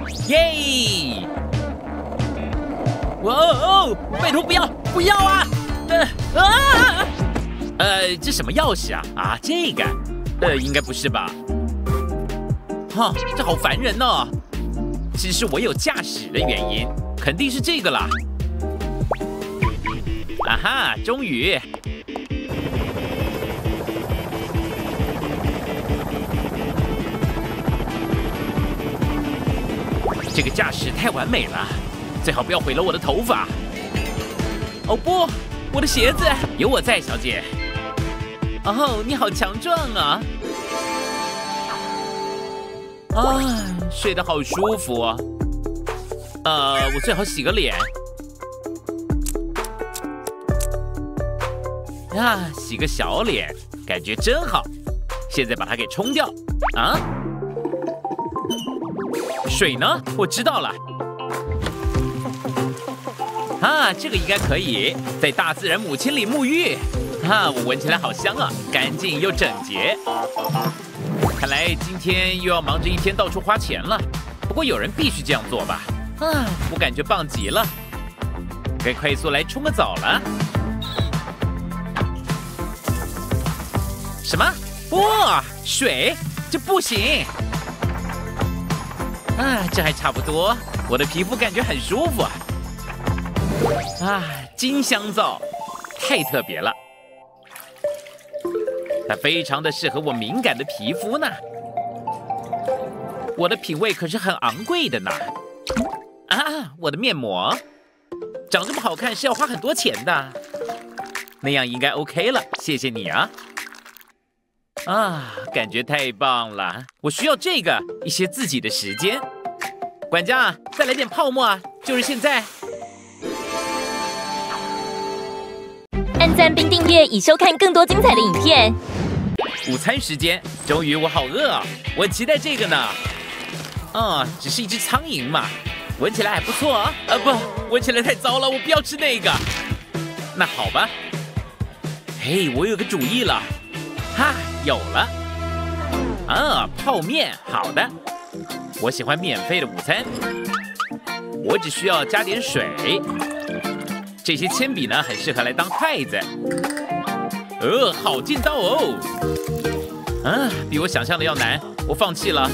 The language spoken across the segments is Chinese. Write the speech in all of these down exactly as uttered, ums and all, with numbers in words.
耶！哇哦！拜托不要不要啊！呃啊！呃，这什么钥匙啊？啊，这个？呃，应该不是吧？哈，这好烦人哦！其实我有驾驶的原因，肯定是这个啦。啊哈，终于！这个驾驶太完美了，最好不要毁了我的头发。哦不，我的鞋子，有我在，小姐。哦，你好强壮啊！啊，睡得好舒服啊。呃，我最好洗个脸。啊，洗个小脸，感觉真好。现在把它给冲掉。啊？水呢？我知道了。啊，这个应该可以在大自然母亲里沐浴。啊，我闻起来好香啊，干净又整洁。看来今天又要忙着一天到处花钱了。不过有人必须这样做吧？啊，我感觉棒极了。该快速来冲个澡了。什么？哇，水？这不行。啊，这还差不多。我的皮肤感觉很舒服啊。啊，金香皂，太特别了。它非常的适合我敏感的皮肤呢。我的品味可是很昂贵的呢。啊，我的面膜，长这么好看是要花很多钱的。那样应该 OK 了，谢谢你啊。啊，感觉太棒了！我需要这个，一些自己的时间。管家，再来点泡沫啊，就是现在。 按赞并订阅，以收看更多精彩的影片。 午餐时间，终于我好饿啊！我很期待这个呢。啊，只是一只苍蝇嘛，闻起来还不错啊。啊不，闻起来太糟了，我不要吃那个。那好吧。嘿，我有个主意了。哈，有了。啊，泡面，好的。我喜欢免费的午餐。我只需要加点水。这些铅笔呢，很适合来当筷子。呃，好劲道哦。啊，比我想象的要难，我放弃了。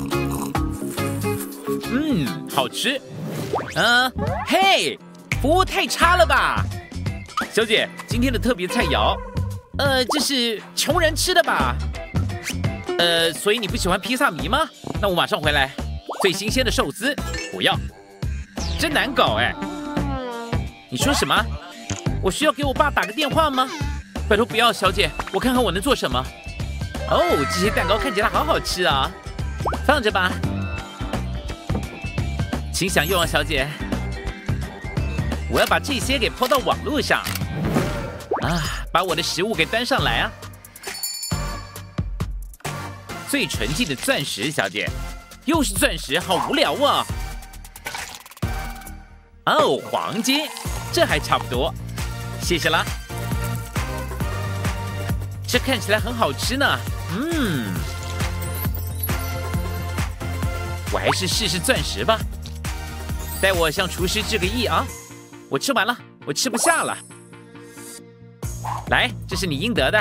嗯，好吃。嗯、啊，嘿，服务太差了吧？小姐，今天的特别菜肴，呃，这是穷人吃的吧？呃，所以你不喜欢披萨米吗？那我马上回来。最新鲜的寿司，不要。真难搞哎。你说什么？我需要给我爸打个电话吗？拜托不要，小姐，我看看我能做什么。哦，这些蛋糕看起来好好吃啊，放着吧。请享用啊，小姐。我要把这些给抛到网络上。啊，把我的食物给端上来啊。最纯净的钻石，小姐。又是钻石，好无聊啊。哦，黄金，这还差不多。谢谢啦。这看起来很好吃呢。嗯，我还是试试钻石吧。代我向厨师致个意啊！我吃完了，我吃不下了。来，这是你应得的。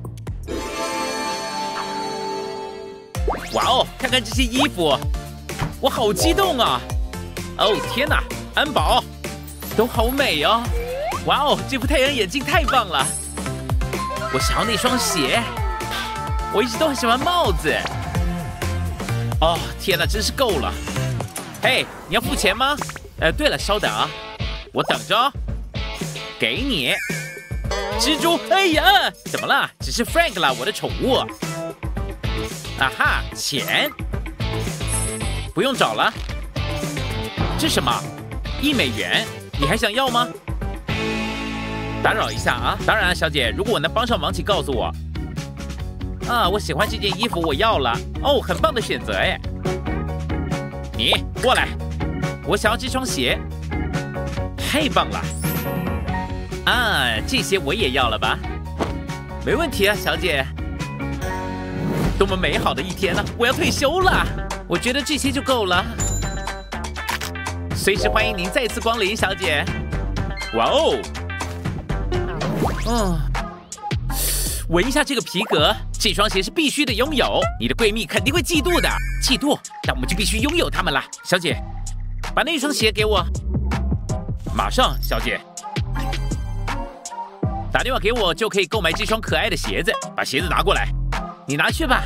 哇哦，看看这些衣服，我好激动啊！哦天哪，安保都好美哦！哇哦，这副太阳眼镜太棒了！我想要那双鞋，我一直都很喜欢帽子。哦天哪，真是够了！嘿，你要付钱吗？呃，对了，稍等啊，我等着哦。给你，蜘蛛。哎呀，怎么了？只是 Frank 啦，我的宠物。啊哈，钱，不用找了。这什么？一美元？你还想要吗？打扰一下啊！当然，小姐，如果我能帮上忙，请告诉我。啊，我喜欢这件衣服，我要了。哦，很棒的选择哎。你过来，我想要这双鞋。太棒了！啊，这些我也要了吧？没问题啊，小姐。多么美好的一天呢！我要退休了，我觉得这些就够了。 随时欢迎您再次光临，小姐。哇哦，嗯，闻一下这个皮革，这双鞋是必须得拥有。你的闺蜜肯定会嫉妒的，嫉妒，那我们就必须拥有它们了。小姐，把那双鞋给我。马上，小姐。打电话给我就可以购买这双可爱的鞋子，把鞋子拿过来，你拿去吧。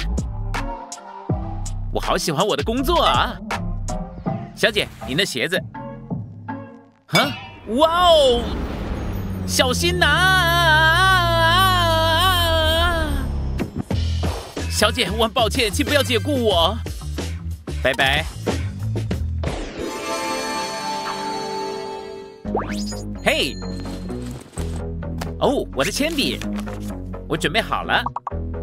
我好喜欢我的工作啊，小姐，你那鞋子，啊，哇哦，小心拿！小姐，我很抱歉，请不要解雇我，拜拜。嘿。哦，我的铅笔，我准备好了。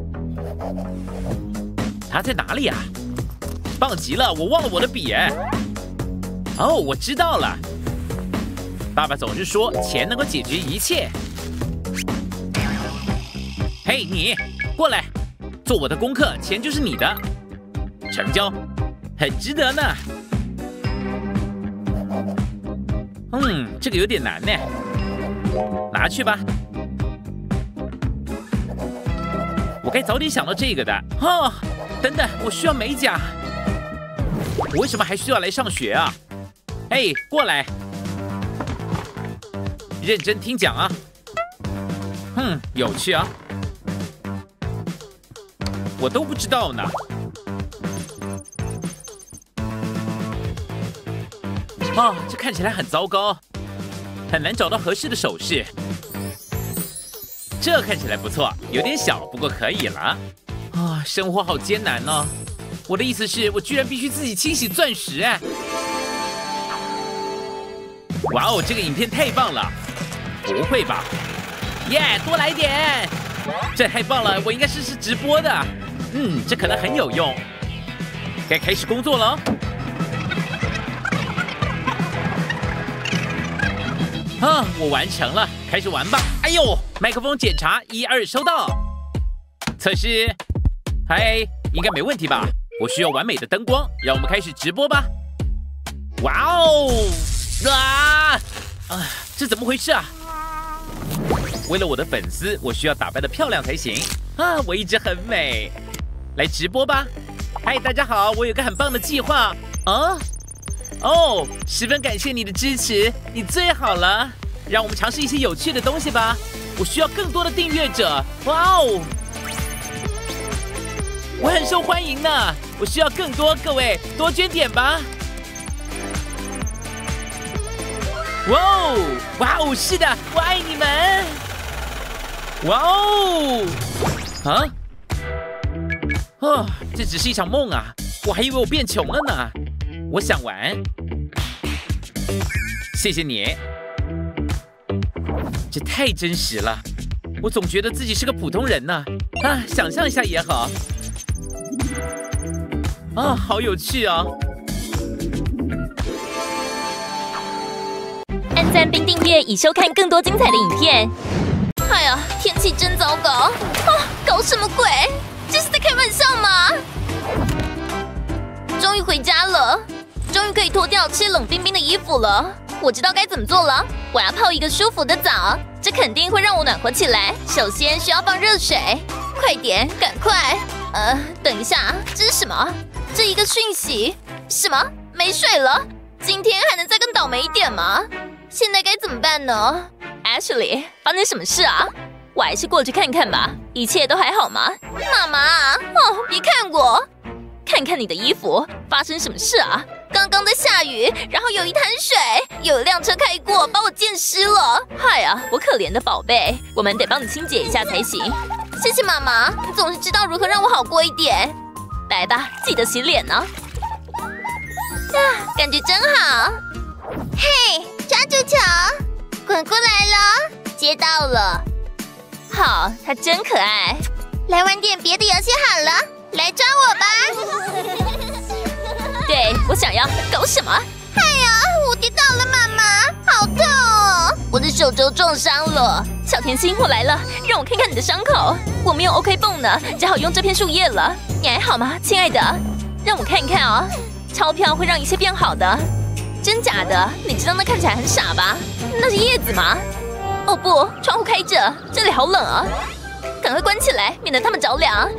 它在哪里呀？棒极了，我忘了我的笔哎。哦，我知道了。爸爸总是说钱能够解决一切。嘿，你过来，做我的功课，钱就是你的。成交，很值得呢。嗯，这个有点难呢。拿去吧。我该早点想到这个的。哦，等等，我需要美甲。我为什么还需要来上学啊？哎，过来，认真听讲啊。哼，有趣啊。我都不知道呢。啊，这看起来很糟糕，很难找到合适的首饰。这看起来不错，有点小，不过可以了。啊，生活好艰难呢。我的意思是，我居然必须自己清洗钻石哎！哇哦，这个影片太棒了！不会吧？耶，多来点！这太棒了，我应该试试直播的。嗯，这可能很有用。该开始工作了。啊，我完成了，开始玩吧！哎呦，麦克风检查，一二收到。测试，嗨，应该没问题吧？我需要完美的灯光，让我们开始直播吧！哇哦，啊啊，这怎么回事啊？为了我的粉丝，我需要打扮得漂亮才行啊！我一直很美，来直播吧！嗨，大家好，我有个很棒的计划啊！哦，十分感谢你的支持，你最好了！让我们尝试一些有趣的东西吧！我需要更多的订阅者！哇哦，我很受欢迎呢！我需要更多，各位多捐点吧！哇哦，哇哦，是的，我爱你们！哇哦，啊，哦，这只是一场梦啊！我还以为我变穷了呢。我想玩，谢谢你。这太真实了，我总觉得自己是个普通人呢。啊，想象一下也好。啊，好有趣啊！ 按赞并订阅，以收看更多精彩的影片。哎呀，天气真糟糕啊！搞什么鬼？这是在开玩笑吗？终于回家了，终于可以脱掉这些冷冰冰的衣服了。我知道该怎么做了，我要泡一个舒服的澡，这肯定会让我暖和起来。首先需要放热水，快点，赶快！呃，等一下，这是什么？这一个讯息？什么？没水了？今天还能再更倒霉一点吗？现在该怎么办呢 ？Ashley， 发生什么事啊？我还是过去看看吧。一切都还好吗？妈妈，哦，别看我，看看你的衣服，发生什么事啊？刚刚在下雨，然后有一滩水，有一辆车开过，把我溅湿了。嗨呀，我可怜的宝贝，我们得帮你清洁一下才行。谢谢妈妈，你总是知道如何让我好过一点。来吧，记得洗脸呢。啊，感觉真好。嘿，抓住球，滚过来了，接到了。好，它真可爱。来玩点别的游戏好了，来抓我吧。对，我想要。搞什么？哎呀，我跌倒了，妈妈，好痛哦！我的手肘撞伤了。小甜心，我来了，让我看看你的伤口。我没有 OK 绷呢，只好用这片树叶了。你还好吗，亲爱的？让我看看哦，钞票会让一切变好的。 真假的？你知道那看起来很傻吧？那是叶子吗？哦不，窗户开着，这里好冷啊！赶快关起来，免得他们着凉。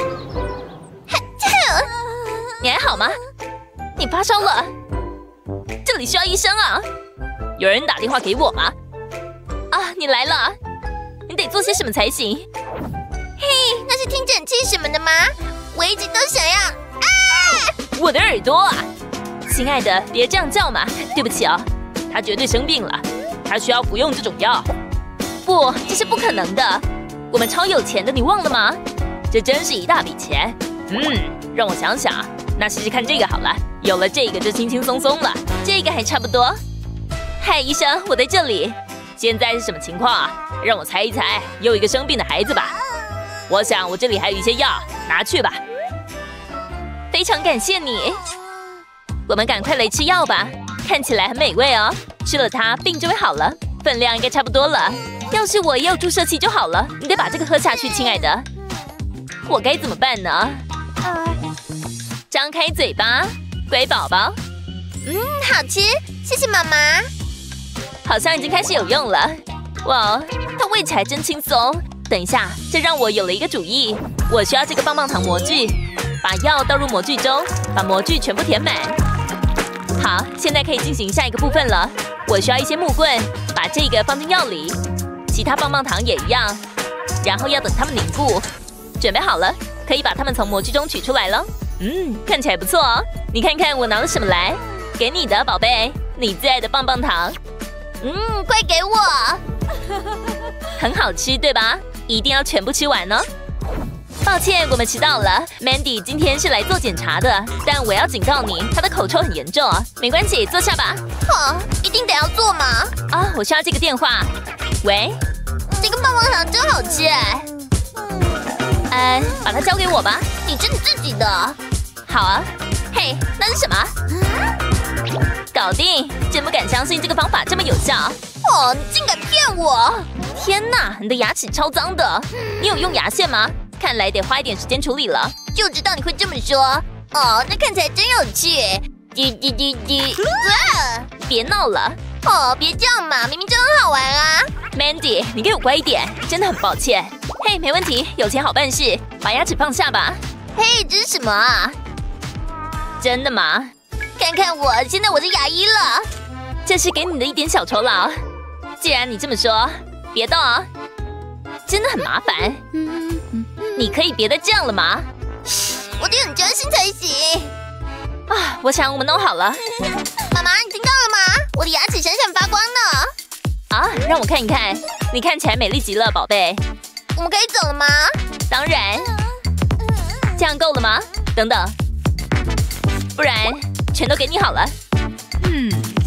你还好吗？你发烧了？这里需要医生啊！有人打电话给我吗？啊，你来了，你得做些什么才行。 嘿，那是听诊器什么的吗？我一直都想要。啊！ 我的耳朵啊！亲爱的，别这样叫嘛。对不起啊，他绝对生病了，他需要服用这种药。不，这是不可能的。我们超有钱的，你忘了吗？这真是一大笔钱。嗯，让我想想，那试试看这个好了。有了这个就轻轻松松了。这个还差不多。嗨，医生，我在这里。现在是什么情况啊？让我猜一猜，又一个生病的孩子吧。我想我这里还有一些药，拿去吧。非常感谢你。我们赶快来吃药吧，看起来很美味哦。吃了它，病就会好了，分量应该差不多了。要是我也有注射器就好了。你得把这个喝下去，亲爱的。我该怎么办呢？张开嘴巴，乖宝宝。 嗯，好吃，谢谢妈妈。 好像已经开始有用了。哇，它喂起来真轻松。等一下，这让我有了一个主意。我需要这个棒棒糖模具，把药倒入模具中，把模具全部填满。好，现在可以进行下一个部分了。我需要一些木棍，把这个放进药里，其他棒棒糖也一样，然后要等它们凝固。准备好了，可以把它们从模具中取出来了。嗯，看起来不错哦。你看看我拿了什么来？给你的，宝贝，你最爱的棒棒糖。 嗯，快给我！ 很好吃，对吧？一定要全部吃完哦。抱歉，我们迟到了。Mandy 今天是来做检查的，但我要警告你，她的口臭很严重啊。没关系，坐下吧。 哦，一定得要做吗？ 啊，我需要这个电话。喂， 这个棒棒糖真好吃哎。 呃，把它交给我吧。 你吃你自己的。 好啊。嘿，那是什么？搞定！真不敢相信这个方法这么有效。 哦，你竟敢骗我！ 天哪，你的牙齿超脏的。你有用牙线吗？看来得花一点时间处理了。 就知道你会这么说。哦，那看起来真有趣。滴滴滴滴！哇！ 别闹了。 哦，别这样嘛，明明就很好玩啊。 Mandy， 你给我乖一点，真的很抱歉。嘿，没问题，有钱好办事，把牙齿放下吧。 嘿，这是什么啊？ 真的吗？ 看看我，现在我是牙医了。 这是给你的一点小酬劳。既然你这么说，别动哦。真的很麻烦。你可以别再这样了吗？ 我得很专心才行。 啊，我想我们弄好了。 妈妈，你听到了吗？我的牙齿闪闪发光呢。 啊，让我看一看。你看起来美丽极了，宝贝。 我们可以走了吗？ 当然。这样够了吗？等等，不然全都给你好了。嗯，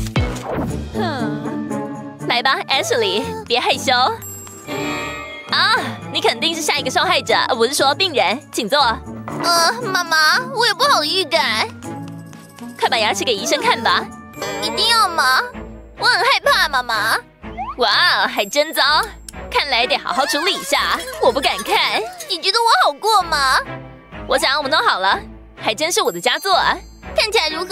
来吧 ，Ashley， 别害羞。啊，你肯定是下一个受害者，我是说病人，请坐。 呃，妈妈，我有不好的预感。 快把牙齿给医生看吧。 一定要吗？我很害怕，妈妈。 哇，还真糟，看来得好好处理一下。我不敢看。 你觉得我好过吗？ 我想我们弄好了，还真是我的佳作啊。 看起来如何？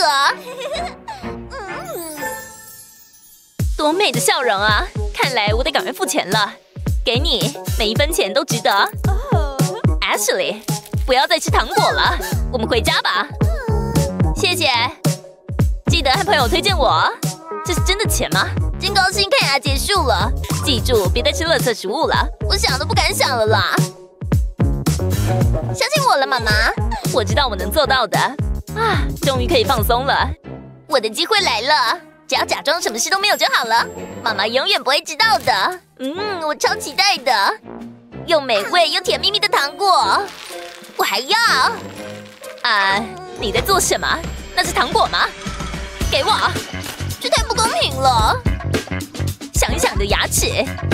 多美的笑容啊！看来我得赶快付钱了。给你，每一分钱都值得。Ashley， 不要再吃糖果了，我们回家吧。谢谢，记得和朋友推荐我。这是真的钱吗？ 真高兴看牙结束了。 记住，别再吃垃圾食物了。 我想都不敢想了啦。相信我了，妈妈。 我知道我能做到的。啊，终于可以放松了。 我的机会来了，只要假装什么事都没有就好了。妈妈永远不会知道的。嗯，我超期待的，又美味又甜蜜蜜的糖果。我还要。 啊，你在做什么？那是糖果吗？给我！ 这太不公平了。 想一想你的牙齿。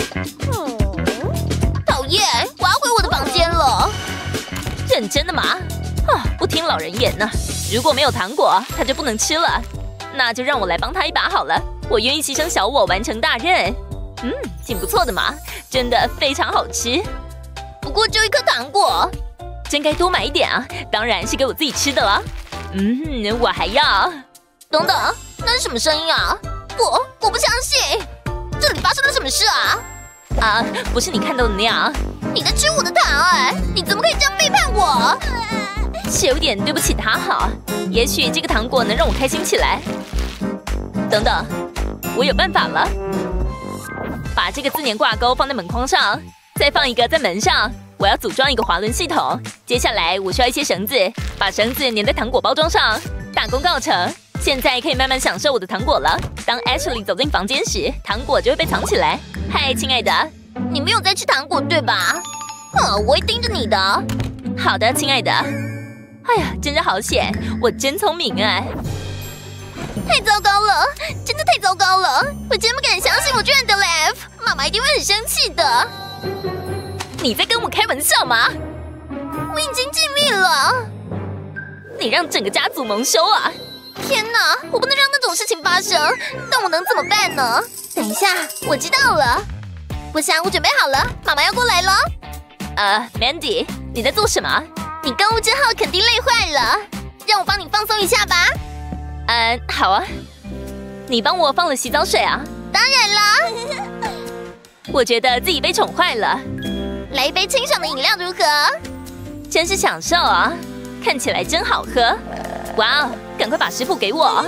讨厌，我要回我的房间了。 认真的吗？啊，不听老人言呢。如果没有糖果，他就不能吃了。那就让我来帮他一把好了。我愿意牺牲小我完成大任。嗯，挺不错的嘛，真的非常好吃。 不过就一颗糖果， 真该多买一点啊！当然是给我自己吃的了。嗯，我还要。 等等， 那是什么声音啊？不，我不相信，这里发生了什么事啊？ 啊，不是你看到的那样。 你在吃我的糖哎！你怎么可以这样背叛我？ 是有点对不起他好，也许这个糖果能让我开心起来。等等，我有办法了。把这个字年挂钩放在门框上，再放一个在门上。我要组装一个滑轮系统。接下来我需要一些绳子，把绳子粘在糖果包装上。大功告成，现在可以慢慢享受我的糖果了。当 Ashley 走进房间时，糖果就会被藏起来。嗨，亲爱的， 你没有在吃糖果对吧？嗯，我会盯着你的。 好的，亲爱的。哎呀，真是好险，我真聪明啊！ 太糟糕了，真的太糟糕了！我真不敢相信我居然得了 F， 妈妈一定会很生气的。 你在跟我开玩笑吗？ 我已经尽力了。 你让整个家族蒙羞啊！ 天哪，我不能让那种事情发生，但我能怎么办呢？等一下，我知道了。我想我准备好了，妈妈要过来了。 呃 ，Mandy， 你在做什么？ 你购物之后肯定累坏了，让我帮你放松一下吧。 嗯、呃，好啊。你帮我放了洗澡水啊？ 当然啦。 我觉得自己被宠坏了。 来一杯清爽的饮料如何？ 真是享受啊！看起来真好喝。哇哦，赶快把食谱给我。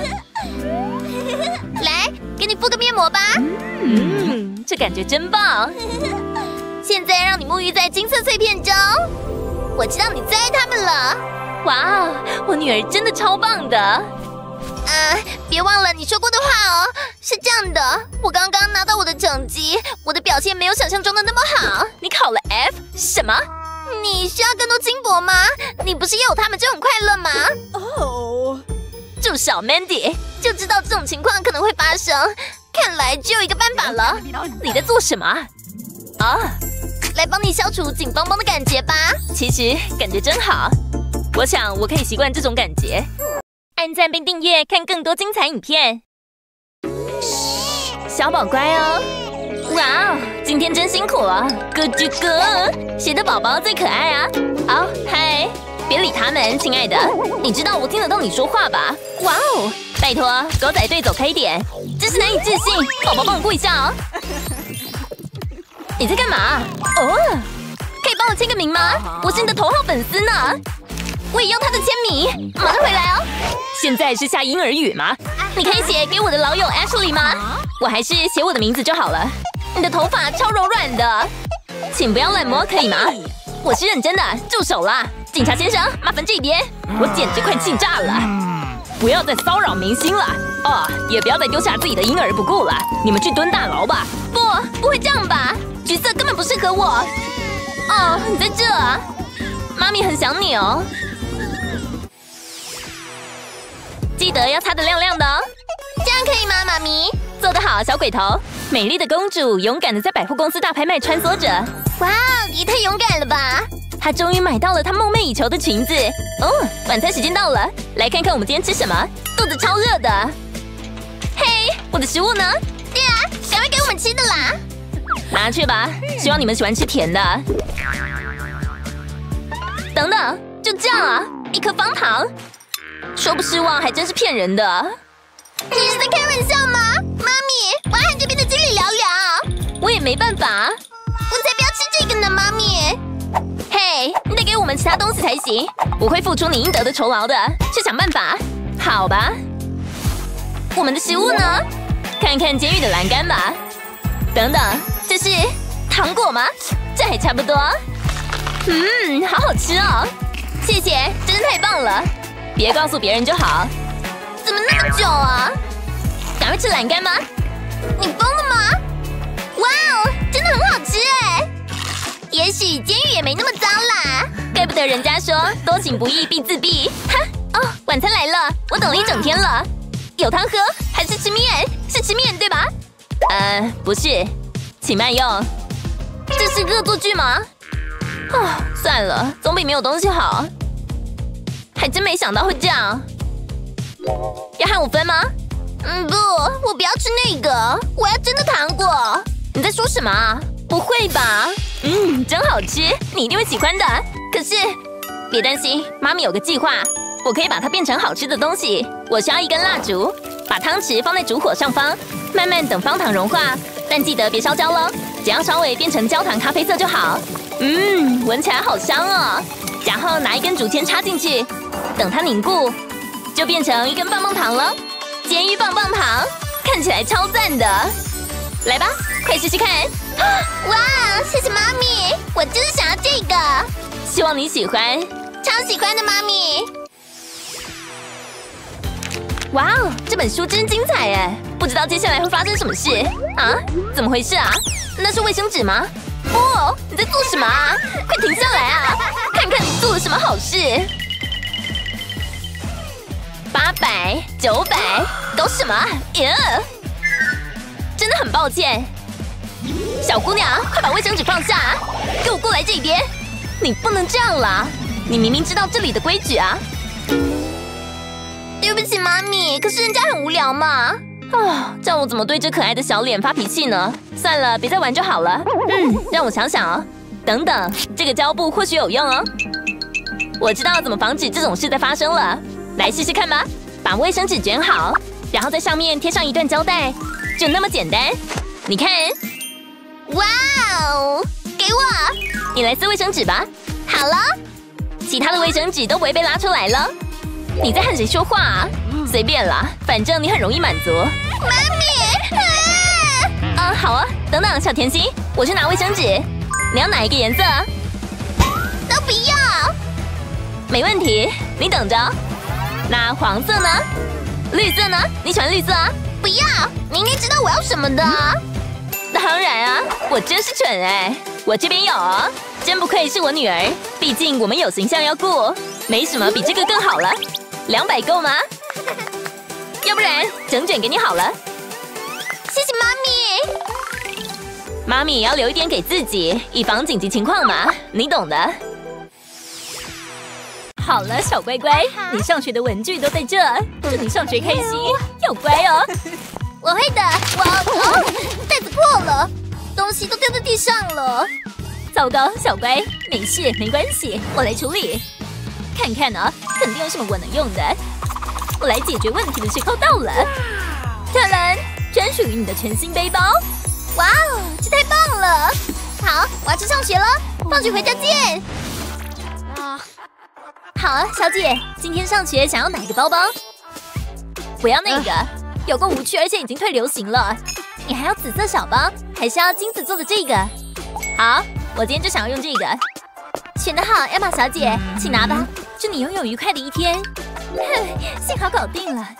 来，给你敷个面膜吧。 嗯，这感觉真棒。 现在让你沐浴在金色碎片中。我知道你最爱它们了。 哇哦，我女儿真的超棒的。 啊，别忘了你说过的话哦。是这样的，我刚刚拿到我的成绩，我的表现没有想象中的那么好。 你考了 F？ 什么？ 你需要更多金箔吗？你不是也有他们就很快乐吗？ 哦，住手 ，Mandy！ 就知道这种情况可能会发生，看来只有一个办法了。 你在做什么？啊， 来帮你消除紧绷绷的感觉吧。 其实感觉真好，我想我可以习惯这种感觉。按赞并订阅，看更多精彩影片。小宝乖哦！哇哦，今天真辛苦了，咯吱咯！谁的宝宝最可爱啊？哦，嗨，别理他们，亲爱的。你知道我听得懂你说话吧？哇哦，拜托，狗仔队走开一点！真是难以置信，宝宝帮我跪下哦。你在干嘛？哦，可以帮我签个名吗？我是你的头号粉丝呢。我也要他的签名，马上回来哦。现在是下婴儿语吗？你可以写给我的老友 Ashley 吗？我还是写我的名字就好了。你的头发超柔软的，请不要乱摸，可以吗？我是认真的，住手啦！警察先生，麻烦这边，我简直快气炸了！不要再骚扰明星了哦，也不要再丢下自己的婴儿不顾了。你们去蹲大牢吧！不，不会这样吧？橘色根本不适合我。哦，你在这啊？妈咪很想你哦。记得要擦得亮亮的哦。 这样可以吗，妈咪？ 做得好，小鬼头！美丽的公主勇敢的在百货公司大拍卖穿梭着。 哇，也太勇敢了吧！ 她终于买到了她梦寐以求的裙子。哦，晚餐时间到了，来看看我们今天吃什么。肚子超热的。嘿，我的食物呢？ 对啊，赶快给我们吃的啦！ 拿去吧，希望你们喜欢吃甜的。等等，就这样啊？一颗方糖？说不失望还真是骗人的。 你是在开玩笑吗？妈咪，我要和这边的经理聊聊。 我也没办法。 我才不要吃这个呢，妈咪。 嘿，你得给我们其他东西才行。我会付出你应得的酬劳的，去想办法。好吧。我们的食物呢？看看监狱的栏杆吧。等等，这是糖果吗？这还差不多。嗯，好好吃哦。谢谢，真是太棒了。别告诉别人就好。 怎么那么久啊？ 赶快吃栏杆吗？ 你疯了吗？哇哦，真的很好吃哎！也许监狱也没那么糟啦。 怪不得人家说多行不义必自毙。哈哦，晚餐来了，我等了一整天了。有汤喝还是吃面？是吃面对吧？呃，不是，请慢用。这是恶作剧吗？哦，算了，总比没有东西好。还真没想到会这样。要和我分吗？ 嗯，不，我不要吃那个，我要真的糖果。 你在说什么啊？不会吧？嗯，真好吃，你一定会喜欢的。可是，别担心，妈咪有个计划，我可以把它变成好吃的东西。我需要一根蜡烛， 把汤匙放在主火上方，慢慢等方糖融化，但记得别烧焦了，只要稍微变成焦糖咖啡色就好。嗯，闻起来好香哦。然后拿一根竹签插进去，等它凝固，就变成一根棒棒糖了。监狱棒棒糖看起来超赞的，来吧，快试试看。 哇，谢谢妈咪，我就是想要这个。 希望你喜欢， 超喜欢的，妈咪。 哇哦，这本书真精彩耶！不知道接下来会发生什么事啊？怎么回事啊？那是卫生纸吗？哦，你在做什么啊？快停下来啊！看看你做了什么好事。八百、九百，搞什么？耶！真的很抱歉，小姑娘，快把卫生纸放下，给我过来这边！你不能这样啦！你明明知道这里的规矩啊！ 对不起，妈咪，可是人家很无聊嘛。 啊，叫我怎么对这可爱的小脸发脾气呢？算了，别再玩就好了。嗯，让我想想哦。等等，这个胶布或许有用哦。我知道怎么防止这种事再发生了。来试试看吧。把卫生纸卷好，然后在上面贴上一段胶带，就那么简单。你看， 哇哦，给我， 你来撕卫生纸吧。 好了， 其他的卫生纸都不会被拉出来了。你在和谁说话啊？随便啦，反正你很容易满足。 妈咪， 啊，啊好啊，等等，小甜心，我去拿卫生纸。你要哪一个颜色？ 都不要。 没问题，你等着。那黄色呢？绿色呢？你喜欢绿色啊？ 不要，你应该知道我要什么的。 当然啊，我真是蠢哎，我这边有哦，真不愧是我女儿，毕竟我们有形象要顾，没什么比这个更好了。两百够吗？要不然整卷给你好了。 谢谢妈咪。 妈咪也要留一点给自己，以防紧急情况嘛，你懂的。好了，小乖乖，你上学的文具都在这，祝你上学开心，要乖哦。 我会的。我哦，袋子破了，东西都掉在地上了。 糟糕，小乖，没事，没关系，我来处理。看看啊，肯定有什么我能用的。我来解决问题的时候到了。特兰，专属于你的全新背包。 哇哦，这太棒了！好，我要去上学了，放学回家见。 啊，好，小姐，今天上学想要哪个包包？不要那个，有够无趣，而且已经退流行了。你还要紫色小包，还是要金子做的这个？好，我今天就想要用这个。选得好，艾玛小姐，请拿吧。祝你拥有愉快的一天。幸好搞定了。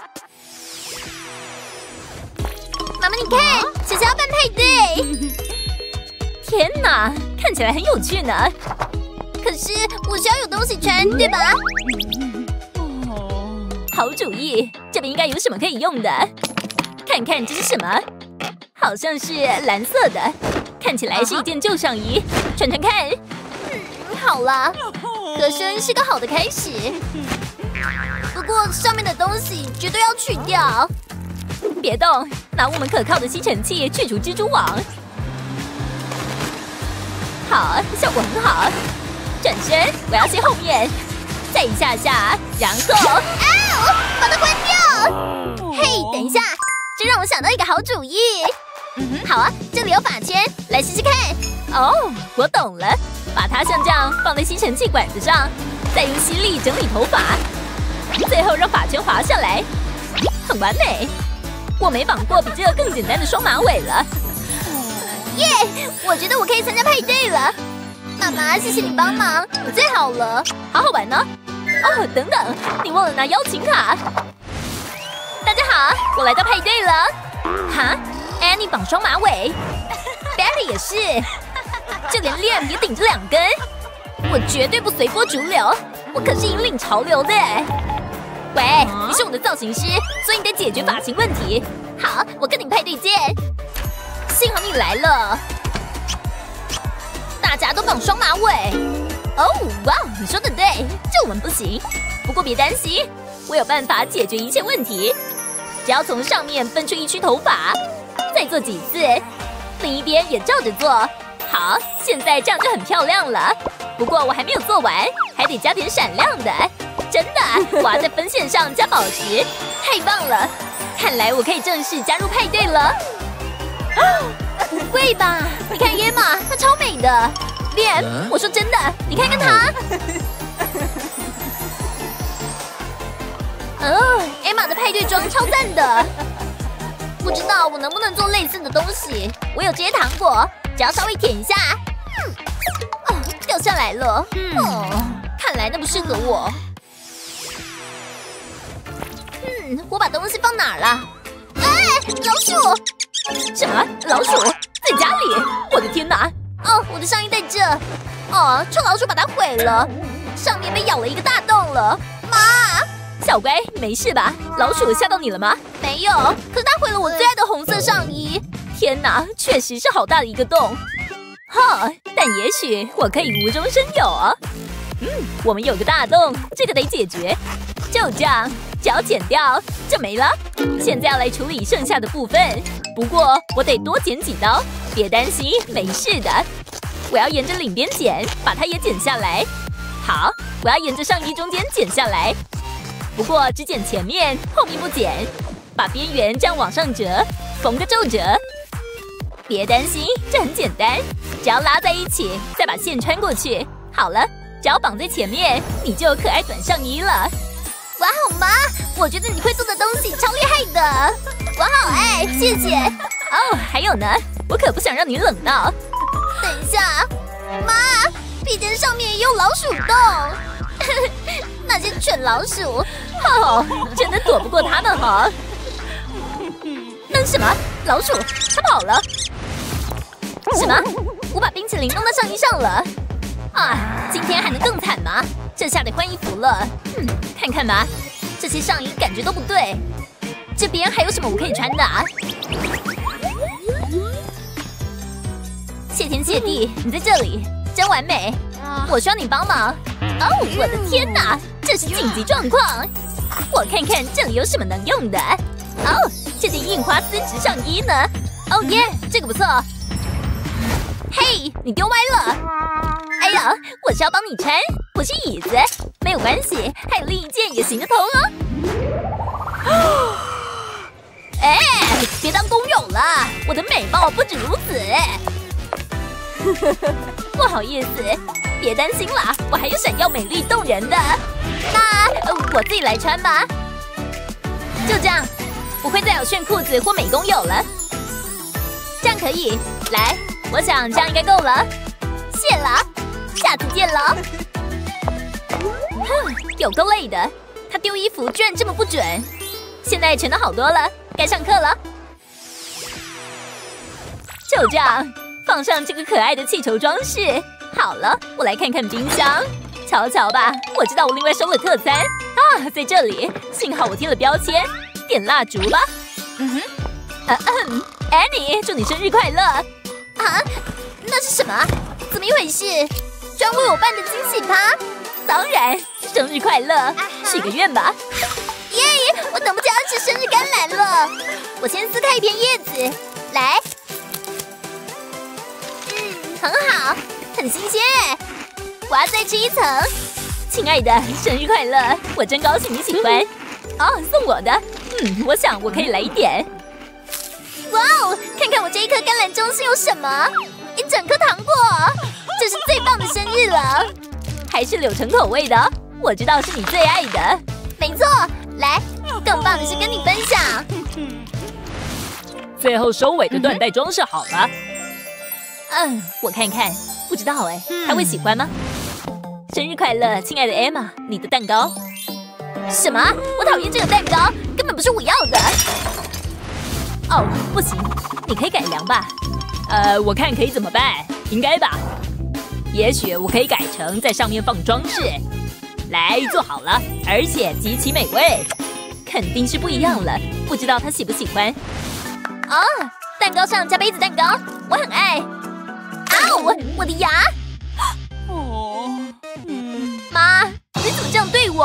妈妈，你看，学校要办派对。 天哪，看起来很有趣呢。 可是我需要有东西穿，对吧？ 哦，好主意，这边应该有什么可以用的。看看这是什么？好像是蓝色的，看起来是一件旧上衣，穿穿看。 嗯，好啦，合身是个好的开始。不过上面的东西绝对要去掉。 别动，拿我们可靠的吸尘器去除蜘蛛网。好，效果很好。转身，我要切后面，再一下下，然后， 啊！把它关掉。嘿，等一下，这让我想到一个好主意。嗯，好啊，这里有发圈，来试试看。 哦，我懂了，把它像这样放在吸尘器管子上，再用吸力整理头发，最后让发圈滑下来，很完美。我没绑过比这个更简单的双马尾了。 耶！我觉得我可以参加派对了。妈妈，谢谢你帮忙，你最好了。 好好玩呢。哦，等等，你忘了拿邀请卡。大家好，我来到派对了。哈 ，Annie 绑双马尾 ，Betty 也是，就连 Liam 也顶着两根。我绝对不随波逐流，我可是引领潮流的。喂，你是我的造型师，所以你得解决发型问题。 好，我跟你派对见。 幸好你来了。大家都绑双马尾。哦，哇，你说的对，就我们不行。不过别担心，我有办法解决一切问题。只要从上面分出一区头发，再做几次，另一边也照着做。好，现在这样就很漂亮了。不过我还没有做完，还得加点闪亮的。真的，我要在分线上加宝石，太棒了！ 看来我可以正式加入派对了。啊，不会吧？你看耶玛，她超美的。脸，我说真的，你看看她。哦，艾玛的派对装超赞的。不知道我能不能做类似的东西？我有这些糖果，只要稍微舔一下。哦，掉下来了。哦，看来那不适合我。嗯，我把东西放哪儿了？哎，老鼠！什么？老鼠在家里？我的天哪！哦，我的上衣在这。哦，臭老鼠把它毁了，上面被咬了一个大洞了。妈！小乖，没事吧？老鼠吓到你了吗？没有，可是它毁了我最爱的红色上衣。天哪，确实是好大的一个洞。哈，但也许我可以无中生有啊。嗯，我们有个大洞，这个得解决。就这样，只要剪掉就没了。现在要来处理剩下的部分，不过我得多剪几刀。别担心，没事的。我要沿着领边剪，把它也剪下来。好，我要沿着上衣中间剪下来。不过只剪前面，后面不剪。把边缘这样往上折，缝个皱褶。别担心，这很简单，只要拉在一起，再把线穿过去。好了，只要绑在前面，你就有可爱短上衣了。哇哦，妈！我觉得你会做的东西超厉害的，我好爱，谢谢。哦，还有呢，我可不想让你冷到。等一下，妈，披肩上面也有老鼠洞，那些蠢老鼠，哦，真的躲不过他们哈。那是什么？老鼠，它跑了。什么？我把冰淇淋弄到上衣上了。啊，今天还能更惨吗？这下得换衣服了。嗯，看看吧，这些上衣感觉都不对。这边还有什么我可以穿的啊？谢天谢地，你在这里，真完美。我需要你帮忙。哦，我的天哪，这是紧急状况。我看看这里有什么能用的。哦，这件印花丝质上衣呢？哦耶，这个不错。嘿，你丢歪了。哎呀，我是要帮你穿，不是椅子。没有关系，还有另一件也行得通哦。哎，别当工友了，我的美貌不止如此。不好意思，别担心啦，我还有闪耀美丽动人的。那、呃、我自己来穿吧。就这样，不会再有炫裤子或美工友了。这样可以，来，我想这样应该够了。谢了，下次见了。哼，有够累的，他丢衣服居然这么不准。现在全都好多了，该上课了。就这样，放上这个可爱的气球装饰。好了，我来看看冰箱，瞧瞧吧，我知道我另外收了特餐啊，在这里。幸好我贴了标签。点蜡烛吧。嗯哼，呃嗯 ，Annie， 祝你生日快乐。啊，那是什么？怎么一回事？专为我办的惊喜趴？当然，生日快乐，许个愿吧。耶！我等不及要吃生日甘蓝了。我先撕开一片叶子，来。嗯，很好，很新鲜哎。我要再吃一层。亲爱的，生日快乐！我真高兴你喜欢。哦，送我的。嗯，我想我可以来一点。哇哦，看看我这一颗甘蓝中心有什么？一整颗糖果，这是最棒的生日了。还是柳橙口味的，我知道是你最爱的。没错，来，更棒的是跟你分享。 最后收尾的缎带装饰好了。 嗯，我看看，不知道哎，他会喜欢吗？生日快乐，亲爱的 Emma， 你的蛋糕。什么？我讨厌这个蛋糕，根本不是我要的。哦，不行，你可以改良吧？ 呃，我看可以怎么办？应该吧？也许我可以改成在上面放装饰。来，做好了，而且极其美味， 肯定是不一样了。不知道他喜不喜欢？啊，蛋糕上加杯子蛋糕，我很爱。啊，我我的牙！哦，嗯，妈，你怎么这样对我？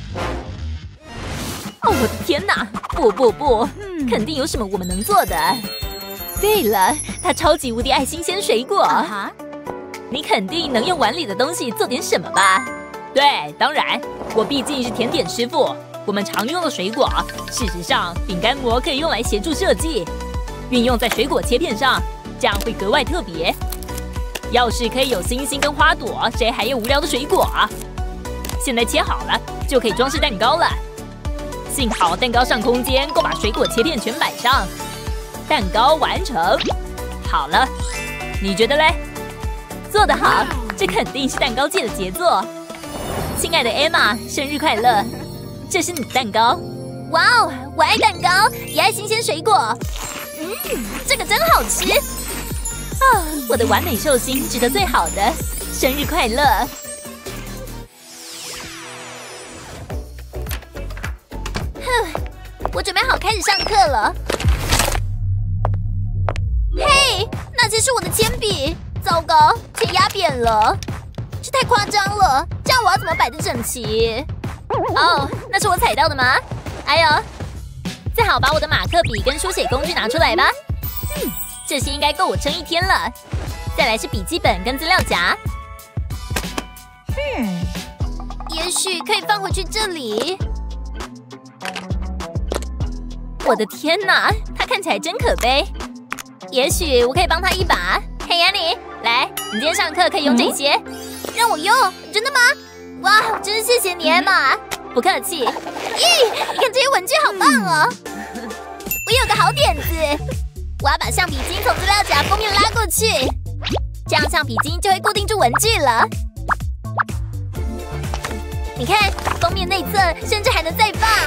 哦，我的天哪！不不不，肯定有什么我们能做的。对了，他超级无敌爱新鲜水果。Uh-huh. 你肯定能用碗里的东西做点什么吧？ 对，当然，我毕竟是甜点师傅。 我们常用的水果。事实上，饼干膜可以用来协助设计，运用在水果切片上，这样会格外特别。要是可以有星星跟花朵，谁还有无聊的水果啊？现在切好了，就可以装饰蛋糕了。幸好蛋糕上空间够把水果切片全摆上。蛋糕完成，好了，你觉得嘞？做得好，这肯定是蛋糕界的杰作。亲爱的 Emma， 生日快乐！这是你的蛋糕。 哇哦，我爱蛋糕，也爱新鲜水果。嗯，这个真好吃。 啊，我的完美寿星值得最好的，生日快乐！ 哼，我准备好开始上课了。嘿，那些是我的铅笔，糟糕，全压扁了，这太夸张了。这样我要怎么摆得整齐？ 哦，那是我踩到的吗？哎呦，最好把我的马克笔跟书写工具拿出来吧。嗯，这些应该够我撑一天了。再来是笔记本跟资料夹。 嗯，也许可以放回去这里。 我的天哪，它看起来真可悲。也许我可以帮他一把。嘿，Annie，来，你今天上课可以用这些。 嗯、让我用？真的吗？哇，真是谢谢你，艾玛。 不客气。 咦，你看这些文具好棒哦！嗯、我有个好点子，我要把橡皮筋从资料夹封面拉过去，这样橡皮筋就会固定住文具了。你看，封面内侧甚至还能再放。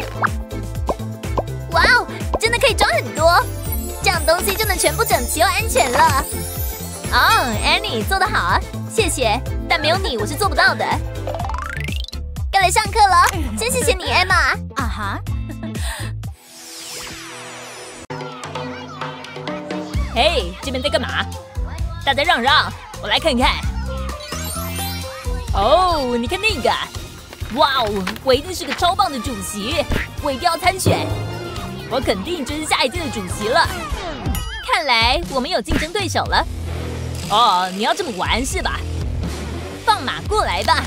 哇哦，真的可以装很多。这样东西就能全部整齐又安全了。 哦 ，Annie 做得好啊，谢谢。但没有你，我是做不到的。 该来上课了，真谢谢你 ，Emma。 啊哈。 嘿，这边在干嘛？大家让让，我来看看。哦，你看那个！哇哦，我一定是个超棒的主席，我一定要参选。我肯定就是下一届的主席了。 看来我们有竞争对手了。 哦，你要这么玩是吧？ 放马过来吧！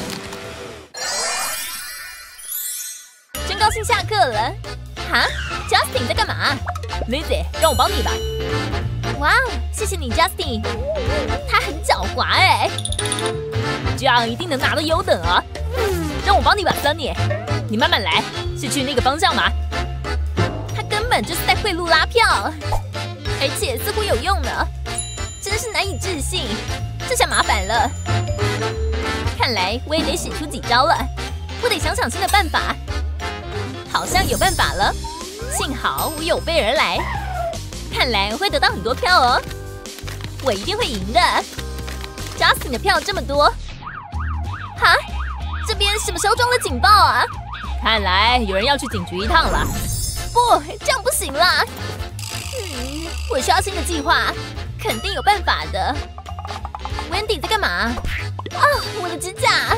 真高兴下课了。哈 ，Justin 在干嘛 ？Lizzie， 让我帮你吧。 哇，谢谢你 ，Justin。他很狡猾哎。 这样一定能拿到优等啊！让我帮你吧 ，Sunny。你慢慢来，是去那个方向吗？ 他根本就是在贿赂拉票，而且似乎有用呢，真是难以置信。这下麻烦了，看来我也得使出几招了。我得想想新的办法，好像有办法了。幸好我有备而来，看来我会得到很多票哦。我一定会赢的。Justin 的票这么多，哈，这边什么时候装了警报啊？ 看来有人要去警局一趟了。 不，这样不行啦。嗯，我需要新的计划，肯定有办法的。Wendy 在干嘛？啊，我的指甲。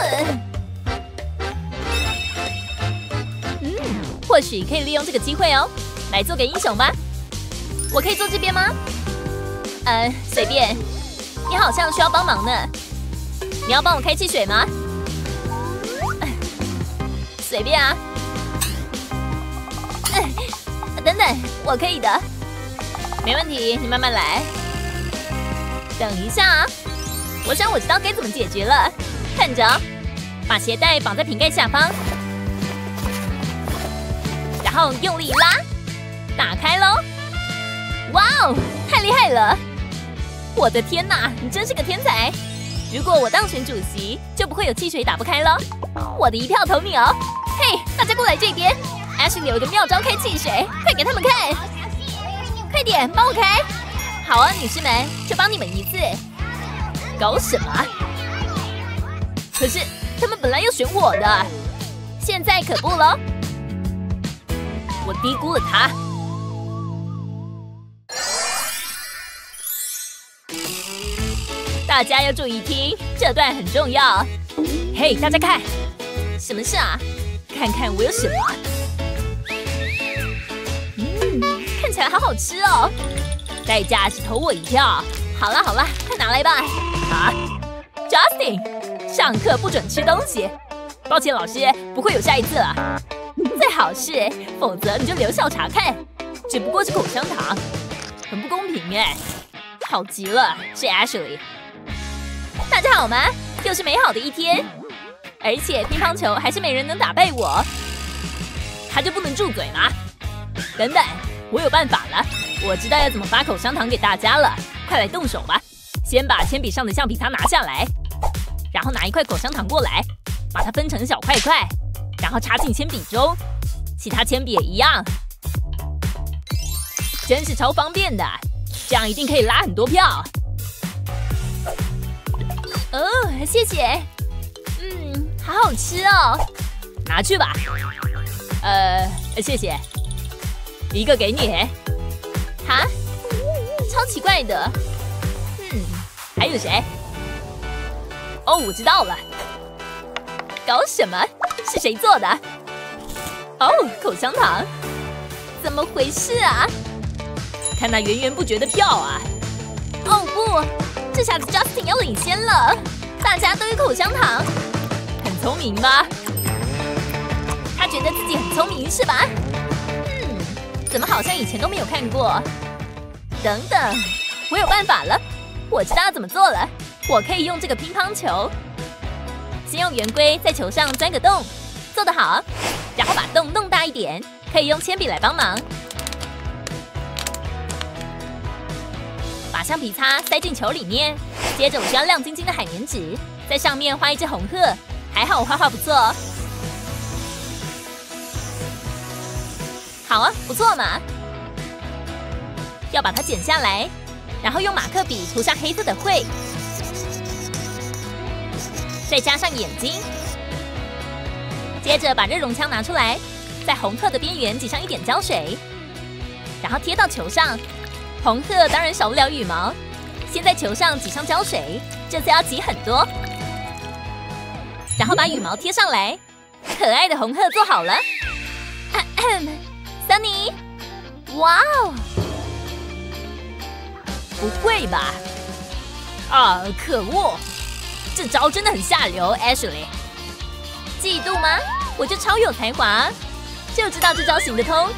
嗯，或许可以利用这个机会哦，来做个英雄吧。我可以坐这边吗？呃，随便。你好像需要帮忙呢。你要帮我开汽水吗？随便啊。等等，我可以的，没问题，你慢慢来。等一下啊，我想我知道该怎么解决了。看着，把鞋带绑在瓶盖下方，然后用力拉，打开喽！哇哦，太厉害了！我的天哪，你真是个天才！如果我当选主席，就不会有汽水打不开了。我的一票投你哦！嘿，大家过来这边。Ashley 有一个妙招开汽水，快给他们看！快点，帮我开！好啊，女士们，就帮你们一次。搞什么？可是他们本来要选我的，现在可不了。我低估了他。大家要注意听，这段很重要。 嘿，大家看， 什么事啊？ 看看我有什么。 看起来好好吃哦， 代价是投我一票。 好了好了，快拿来吧。 啊 ，Justin，上课不准吃东西。 抱歉，老师，不会有下一次了。 最好是， 否则你就留校察看。只不过是口香糖，很不公平哎。好极了，是 Ashley。 大家好吗？又是美好的一天， 而且乒乓球还是没人能打败我。他就不能住嘴吗？等等，我有办法了，我知道要怎么发口香糖给大家了，快来动手吧！先把铅笔上的橡皮擦拿下来，然后拿一块口香糖过来，把它分成小块块，然后插进铅笔中，其他铅笔也一样，真是超方便的，这样一定可以拉很多票。 哦，谢谢。嗯，好好吃哦， 拿去吧。呃，谢谢。一个给你。 哈？超奇怪的。 嗯，还有谁？哦，我知道了。搞什么？是谁做的？哦，口香糖。 怎么回事啊？ 看那源源不绝的票啊！ 哦不，这下子 Justin 要领先了。大家都有口香糖， 很聪明吧？ 他觉得自己很聪明是吧？嗯，怎么好像以前都没有看过？等等，我有办法了，我知道要怎么做了。我可以用这个乒乓球，先用圆规在球上钻个洞，做得好，然后把洞弄大一点，可以用铅笔来帮忙。把橡皮擦塞进球里面，接着我需要亮晶晶的海绵纸，在上面画一只红鹤。还好我画画不错。好啊，不错嘛。要把它剪下来，然后用马克笔涂上黑色的绘，再加上眼睛。接着把热熔枪拿出来，在红鹤的边缘挤上一点胶水，然后贴到球上。红鹤当然少不了羽毛，先在球上挤上胶水，这次要挤很多，然后把羽毛贴上来。可爱的红鹤做好了。Sunny， 哇哦！ 不会吧？啊，可恶！这招真的很下流 ，Ashley。 嫉妒吗？我就超有才华，就知道这招行得通。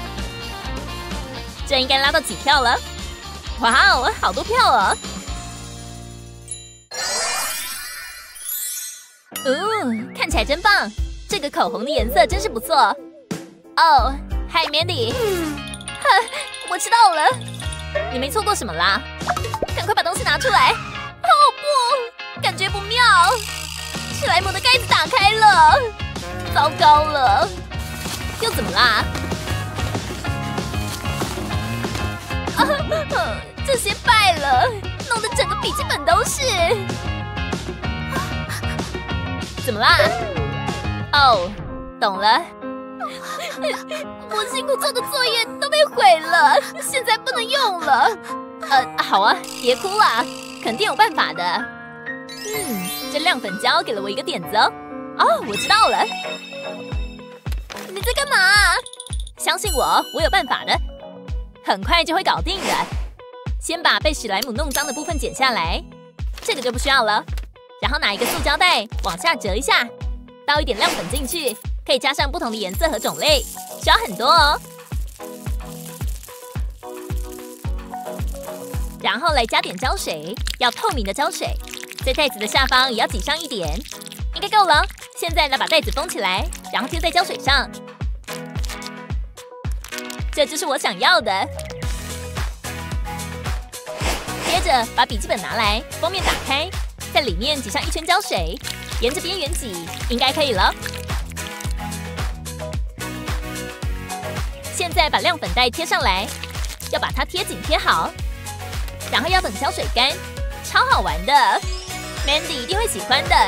这应该拉到几票了？哇哦，好多票哦！嗯，看起来真棒。这个口红的颜色真是不错。哦，嗨 ，Mandy。哈，我知道了。你没错过什么啦？赶快把东西拿出来。哦不，感觉不妙。史莱姆的盖子打开了。糟糕了，又怎么啦？啊，这些败了，弄得整个笔记本都是。怎么啦？哦，懂了。我辛苦做的作业都被毁了，现在不能用了。呃，好啊，别哭啦，肯定有办法的。嗯，这亮粉胶给了我一个点子哦。哦，我知道了。你在干嘛？相信我，我有办法的。很快就会搞定的。先把被史莱姆弄脏的部分剪下来，这个就不需要了。然后拿一个塑胶袋往下折一下，倒一点亮粉进去，可以加上不同的颜色和种类，需要很多哦。然后来加点胶水，要透明的胶水，在袋子的下方也要挤上一点，应该够了。现在来把袋子封起来，然后贴在胶水上。这就是我想要的。接着把笔记本拿来，封面打开，在里面挤上一圈胶水，沿着边缘挤，应该可以了。现在把亮粉袋贴上来，要把它贴紧贴好，然后要等胶水干，超好玩的 ，Mandy 一定会喜欢的。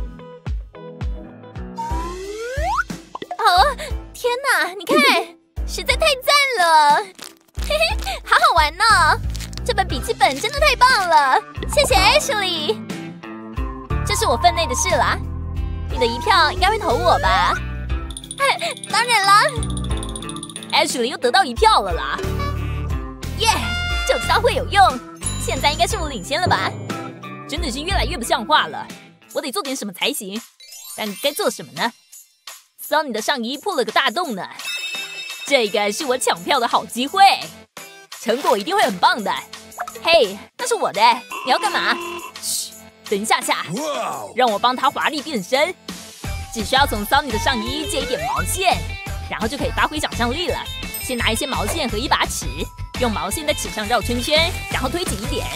哦，天哪，你看！实在太赞了，嘿嘿，好好玩呢！这本笔记本真的太棒了，谢谢 Ashley。这是我分内的事啦，你的一票应该会投我吧？嘿，当然啦 ，Ashley 又得到一票了啦！ 耶，就知道会有用。现在应该是我领先了吧？ 真的是越来越不像话了，我得做点什么才行。 但该做什么呢？桑尼的上衣破了个大洞呢，这个是我抢票的好机会，成果一定会很棒的。嘿，那是我的，你要干嘛？嘘，等一下下，让我帮他华丽变身。只需要从桑尼的上衣借一点毛线，然后就可以发挥想象力了。先拿一些毛线和一把尺，用毛线在尺上绕圈圈，然后推紧一点，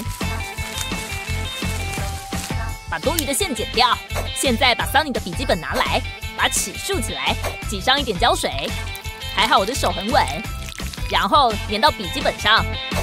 把多余的线剪掉。现在把桑尼的笔记本拿来，把尺竖起来，挤上一点胶水。还好我的手很稳，然后粘到笔记本上。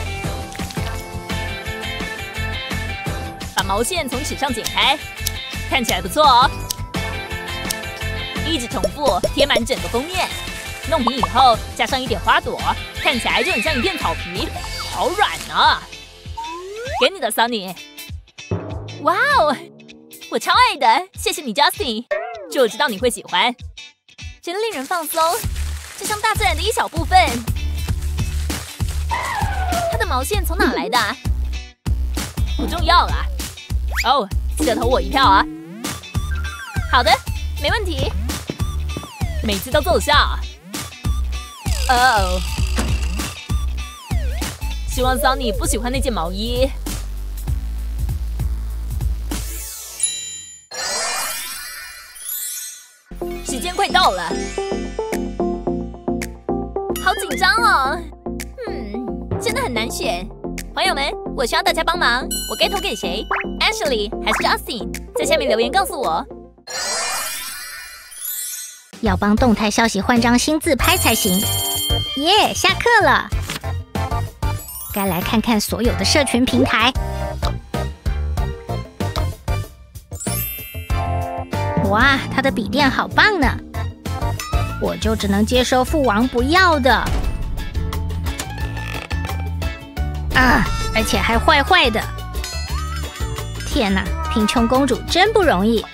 把毛线从尺上剪开，看起来不错哦。一直重复贴满整个封面，弄平以后加上一点花朵，看起来就很像一片草皮，好软啊！给你的，桑尼。哇哦，我超爱的，谢谢你 ，Justin。就知道你会喜欢，真令人放松，就像大自然的一小部分。它的毛线从哪来的啊？不重要啦。哦，记得投我一票啊！好的，没问题。每次都奏效。哦，希望桑尼不喜欢那件毛衣。时间快到了，好紧张哦。嗯，真的很难选。朋友们，我需要大家帮忙，我该投给谁 ？Ashley 还是 Justin？ 在下面留言告诉我。 要帮动态消息换张新自拍才行。耶，下课了，该来看看所有的社群平台。哇，他的笔电好棒呢！我就只能接收父王不要的。啊，而且还坏坏的。天哪，贫穷公主真不容易。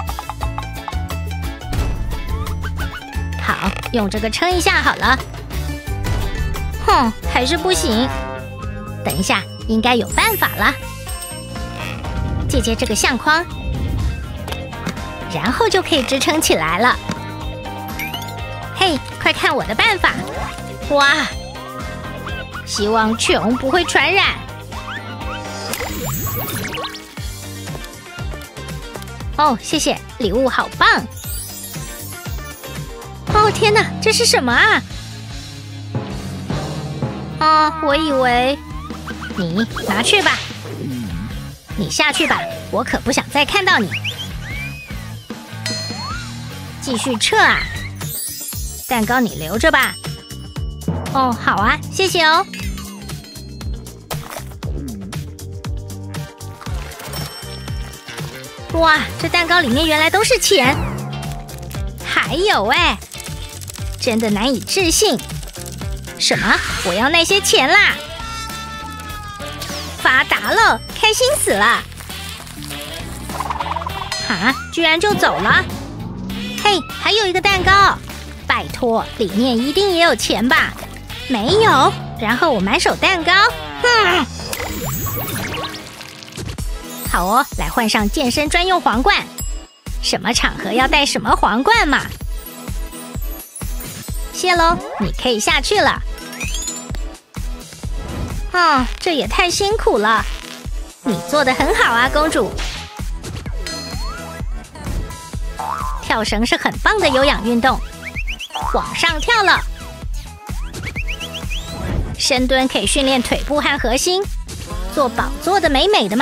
好，用这个撑一下好了。哼，还是不行。等一下，应该有办法了。借借这个相框，然后就可以支撑起来了。嘿，快看我的办法！哇，希望穷不会传染。哦，谢谢，礼物好棒！哦天哪，这是什么啊？啊，我以为你拿去吧，你下去吧，我可不想再看到你。继续撤啊！蛋糕你留着吧。哦，好啊，谢谢哦。哇，这蛋糕里面原来都是钱，还有哎，真的难以置信。什么？我要那些钱啦！发达了，开心死了！啊，居然就走了！嘿，还有一个蛋糕，拜托，里面一定也有钱吧？没有，然后我满手蛋糕，嗯。好哦，来换上健身专用皇冠。什么场合要戴什么皇冠嘛？谢喽，你可以下去了。哦，这也太辛苦了。你做得很好啊，公主。跳绳是很棒的有氧运动，往上跳了。深蹲可以训练腿部和核心，做宝做的美美的嘛。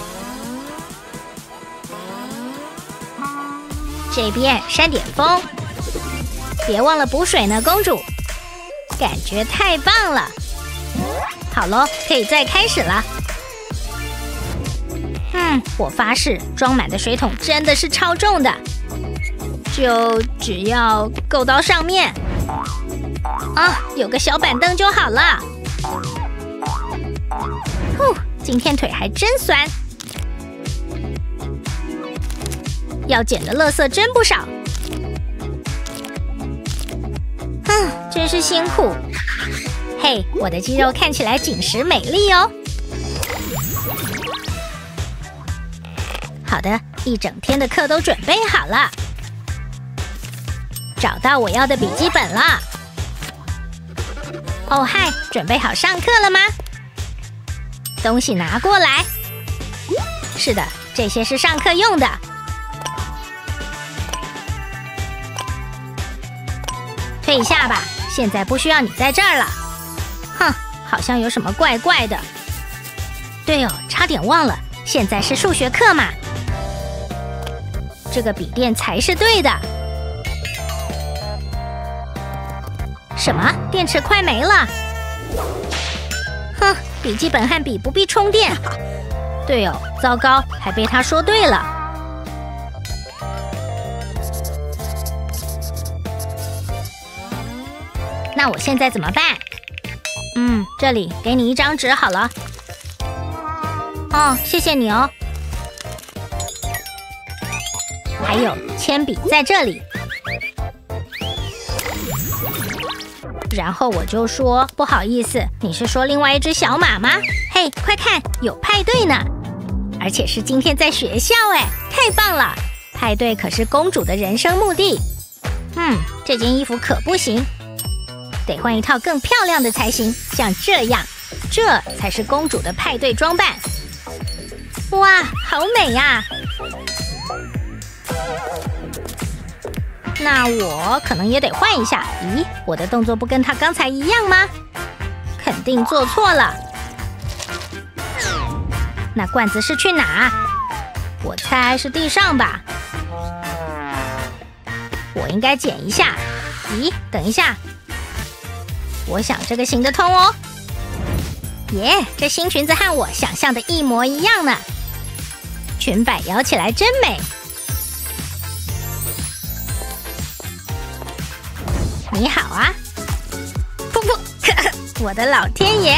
这边扇点风，别忘了补水呢，公主。感觉太棒了！好咯，可以再开始了。嗯，我发誓，装满的水桶真的是超重的，就只要够到上面。啊，有个小板凳就好了。呼，今天腿还真酸。要捡的垃圾真不少。嗯，真是辛苦。嘿，我的肌肉看起来紧实美丽哦。好的，一整天的课都准备好了， 找到我要的笔记本了。哦嗨，准备好上课了吗？东西拿过来。是的，这些是上课用的。退下吧，现在不需要你在这儿了。哼，好像有什么怪怪的。对哦，差点忘了，现在是数学课嘛。这个笔电才是对的。什么？电池快没了？哼，笔记本和笔不必充电。对哦，糟糕，还被他说对了。那我现在怎么办？嗯，这里给你一张纸好了。哦，谢谢你哦。还有铅笔在这里。然后我就说不好意思，你是说另外一只小马吗？嘿，快看，有派对呢，而且是今天在学校哎，太棒了！派对可是公主的人生目的。嗯，这件衣服可不行，得换一套更漂亮的才行，像这样，这才是公主的派对装扮。哇，好美呀！那我可能也得换一下。咦，我的动作不跟他刚才一样吗？肯定做错了。那罐子是去哪？我猜是地上吧。我应该捡一下。咦，等一下，我想这个行得通哦。耶，这新裙子和我想象的一模一样呢。裙摆摇起来真美。你好啊！噗噗，呵呵，我的老天爷！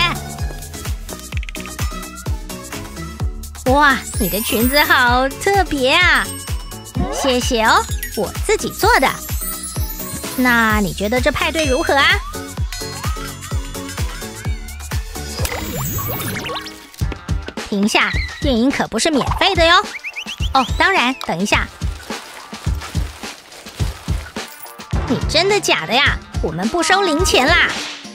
哇，你的裙子好特别啊！谢谢哦，我自己做的。那你觉得这派对如何啊？停下，电影可不是免费的哟。哦，当然，等一下。你真的假的呀？我们不收零钱啦。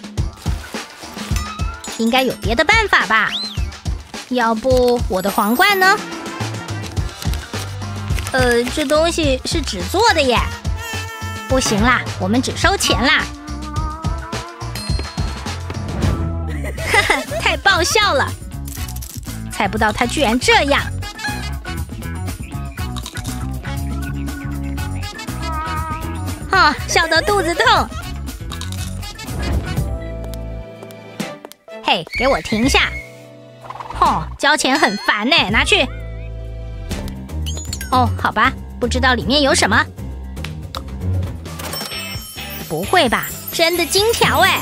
应该有别的办法吧？要不我的皇冠呢？呃，这东西是纸做的耶。不行啦，我们只收钱啦。哈哈，太爆笑了！猜不到他居然这样。哦，笑到肚子痛！嘿，给我停下！哦，交钱很烦呢，拿去。哦，好吧，不知道里面有什么。不会吧？真的金条哎！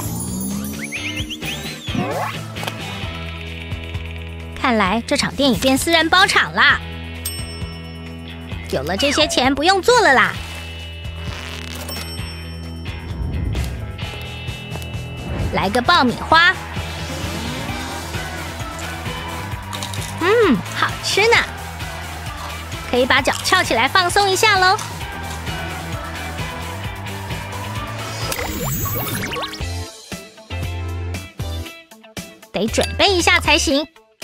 看来这场电影变私人包场啦。有了这些钱，不用做了啦。来个爆米花，嗯，好吃呢。可以把脚翘起来放松一下喽。得准备一下才行。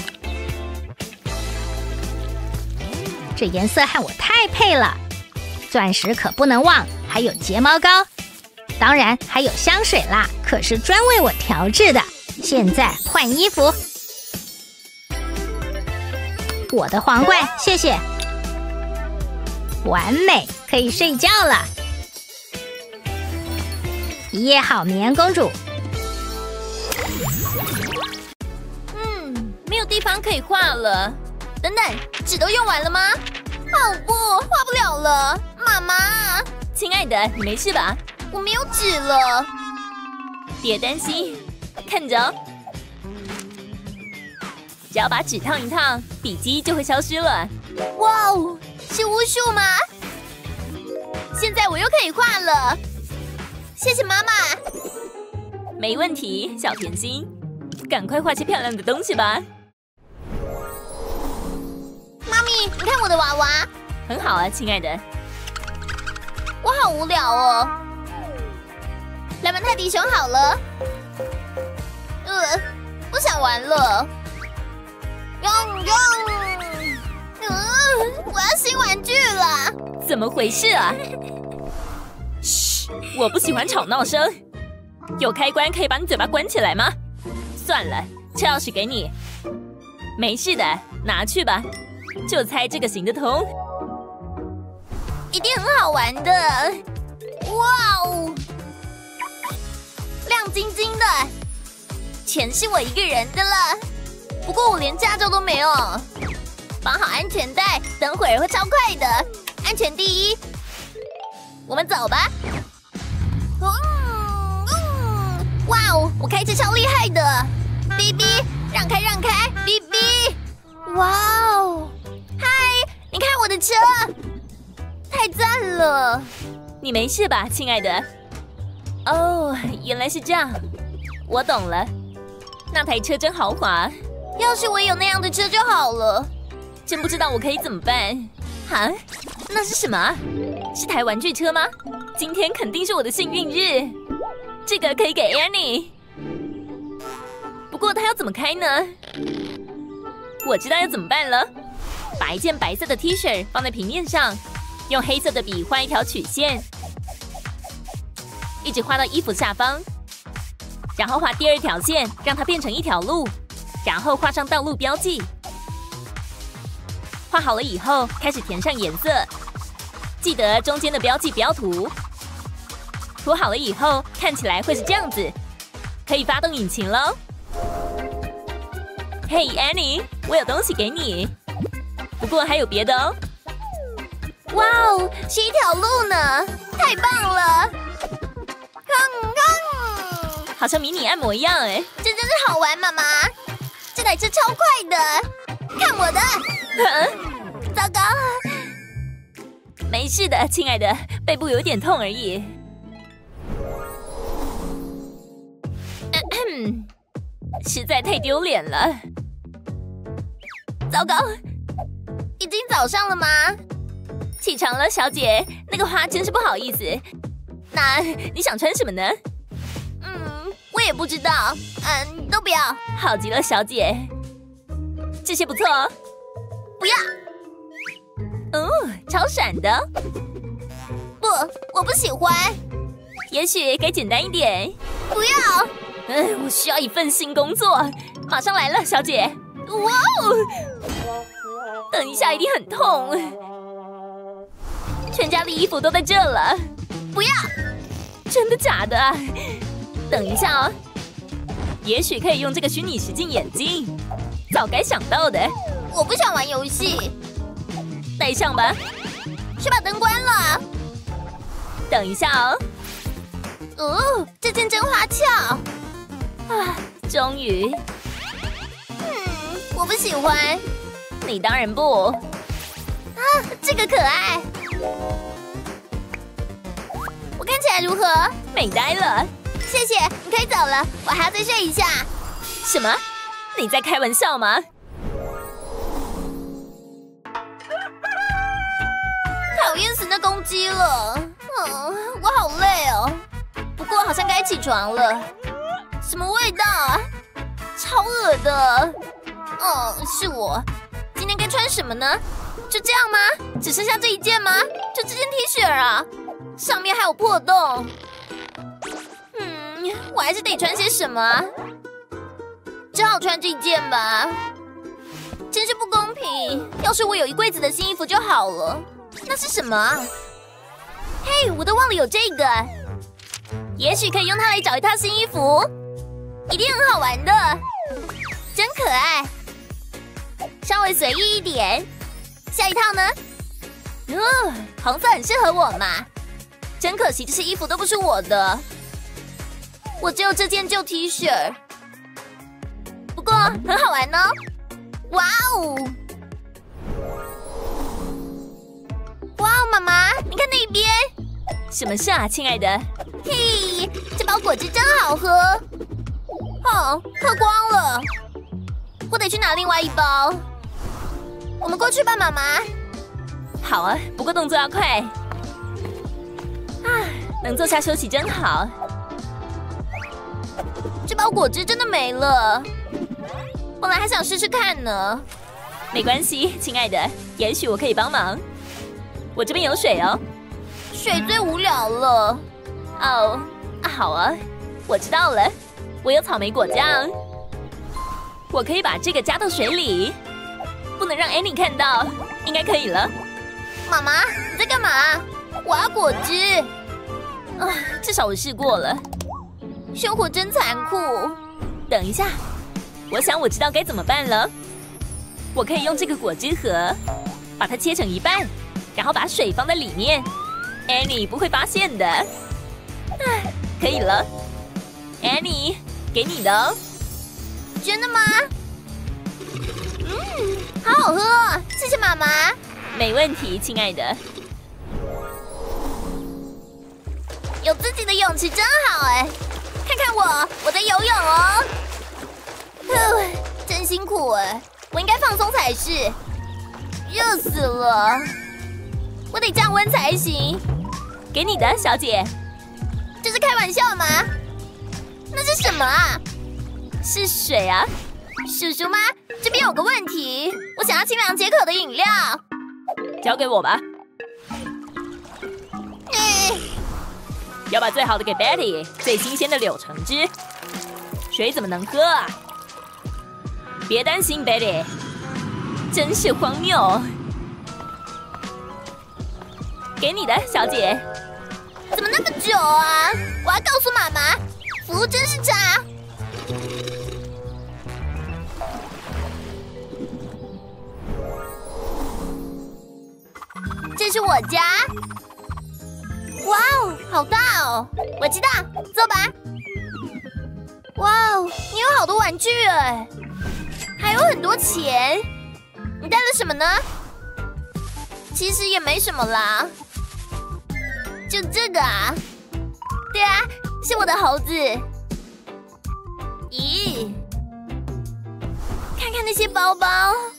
这颜色和我太配了，钻石可不能忘，还有睫毛膏。当然还有香水啦，可是专为我调制的。现在换衣服，我的皇冠，谢谢。完美，可以睡觉了。一夜好眠，公主。 嗯，没有地方可以画了。等等，纸都用完了吗？哦不，画不了了。妈妈， 亲爱的，你没事吧？ 我没有纸了。 别担心，看着哦，只要把纸烫一烫，笔记就会消失了。 哇哦，是巫术吗？现在我又可以画了。谢谢妈妈。 没问题，小甜心，赶快画些漂亮的东西吧。 妈咪，你看我的娃娃。 很好啊，亲爱的。 我好无聊哦。 来玩泰迪熊好了。呃，不想玩了。用用，嗯，我要新玩具了。 怎么回事啊？嘘，我不喜欢吵闹声。有开关可以把你嘴巴关起来吗？算了，车钥匙给你。没事的，拿去吧。就猜这个行得通。 一定很好玩的。哇哦，亮晶晶的，钱是我一个人的了。不过我连驾照都没有。绑好安全带，等会儿会超快的。安全第一。我们走吧。嗯嗯，哇哦，我开车超厉害的。B B， 让开让开 ，B B。哇哦，嗨，你看我的车，太赞了。 你没事吧，亲爱的？哦，原来是这样，我懂了。那台车真豪华， 要是我有那样的车就好了。 真不知道我可以怎么办。啊，那是什么？是台玩具车吗？今天肯定是我的幸运日。这个可以给 Annie。不过它要怎么开呢？我知道要怎么办了。把一件白色的 T 恤放在平面上，用黑色的笔画一条曲线，一直画到衣服下方，然后画第二条线，让它变成一条路，然后画上道路标记。画好了以后，开始填上颜色，记得中间的标记不要涂。涂好了以后，看起来会是这样子，可以发动引擎喽。嘿 ，Annie， 我有东西给你，不过还有别的哦。 哇哦，是一条路呢，太棒了！哼哼， 好像迷你按摩一样哎， 这真是好玩，妈妈。这台车超快的，看我的！糟糕， 没事的，亲爱的，背部有点痛而已。咳咳，实在太丢脸了。 糟糕，已经早上了吗？ 起床了，小姐。那个花真是不好意思。那你想穿什么呢？ 嗯，我也不知道。嗯，都不要。 好极了，小姐。这些不错哦。 不要。 哦，超闪的。 不，我不喜欢。 也许该简单一点。 不要。 嗯，我需要一份新工作，马上来了，小姐。哇哦！等一下，一定很痛。全家的衣服都在这了。 不要！ 真的假的？等一下哦，也许可以用这个虚拟实境眼镜。早该想到的。 我不想玩游戏。 戴上吧。 去把灯关了。 等一下哦。 哦，这件真花俏。 啊，终于。 嗯，我不喜欢。 你当然不。 啊，这个可爱。我看起来如何？ 美呆了。 谢谢，你可以走了，我还要再睡一下。 什么？你在开玩笑吗？ 讨厌死那公鸡了。嗯，我好累哦。不过好像该起床了。什么味道啊？超恶的。哦，是我。今天该穿什么呢？就这样吗？只剩下这一件吗？就这件 T 恤啊，上面还有破洞。嗯，我还是得穿些什么啊？只好穿这件吧。真是不公平！要是我有一柜子的新衣服就好了。那是什么啊？嘿，我都忘了有这个。也许可以用它来找一套新衣服，一定很好玩的。真可爱。稍微随意一点。下一套呢？哦，红色很适合我嘛。真可惜，这些衣服都不是我的。我只有这件旧 T 恤，不过很好玩哦。哇哦！哇哦，妈妈，你看那边。 什么事啊，亲爱的？ 嘿，这包果汁真好喝。哦，喝光了。我得去拿另外一包。我们过去吧，妈妈。 好啊，不过动作要快。啊，能坐下休息真好。 包果汁真的没了，本来还想试试看呢。 没关系，亲爱的，也许我可以帮忙。我这边有水哦。 水最无聊了。 哦，好啊，我知道了，我有草莓果酱，我可以把这个加到水里，不能让 Annie 看到，应该可以了。 妈妈，你在干嘛？我要果汁。 啊，至少我试过了。 生活真残酷。 等一下，我想我知道该怎么办了。我可以用这个果汁盒，把它切成一半，然后把水放在里面 ，Annie 不会发现的。唉，可以了 ，Annie， 给你的哦。 真的吗？嗯，好好喝，谢谢妈妈。 没问题，亲爱的。 有自己的勇气真好哎！看看我，我在游泳哦。呼，真辛苦哎，我应该放松才是。热死了，我得降温才行。 给你的，小姐。 这是开玩笑吗？那是什么啊？ 是水啊。 叔叔吗？这边有个问题，我想要清凉解渴的饮料。 交给我吧。 嗯， 要把最好的给 Betty， 最新鲜的柳橙汁。水怎么能喝啊？别担心 ，Betty， 真是荒谬。给你的，小姐。 怎么那么久啊？我要告诉妈妈，服务真是差。这是我家。哇哦，好大哦！我知道，坐吧。哇哦，你有好多玩具哎，还有很多钱。你带了什么呢？其实也没什么啦。就这个啊？对啊，是我的猴子。咦，看看那些包包，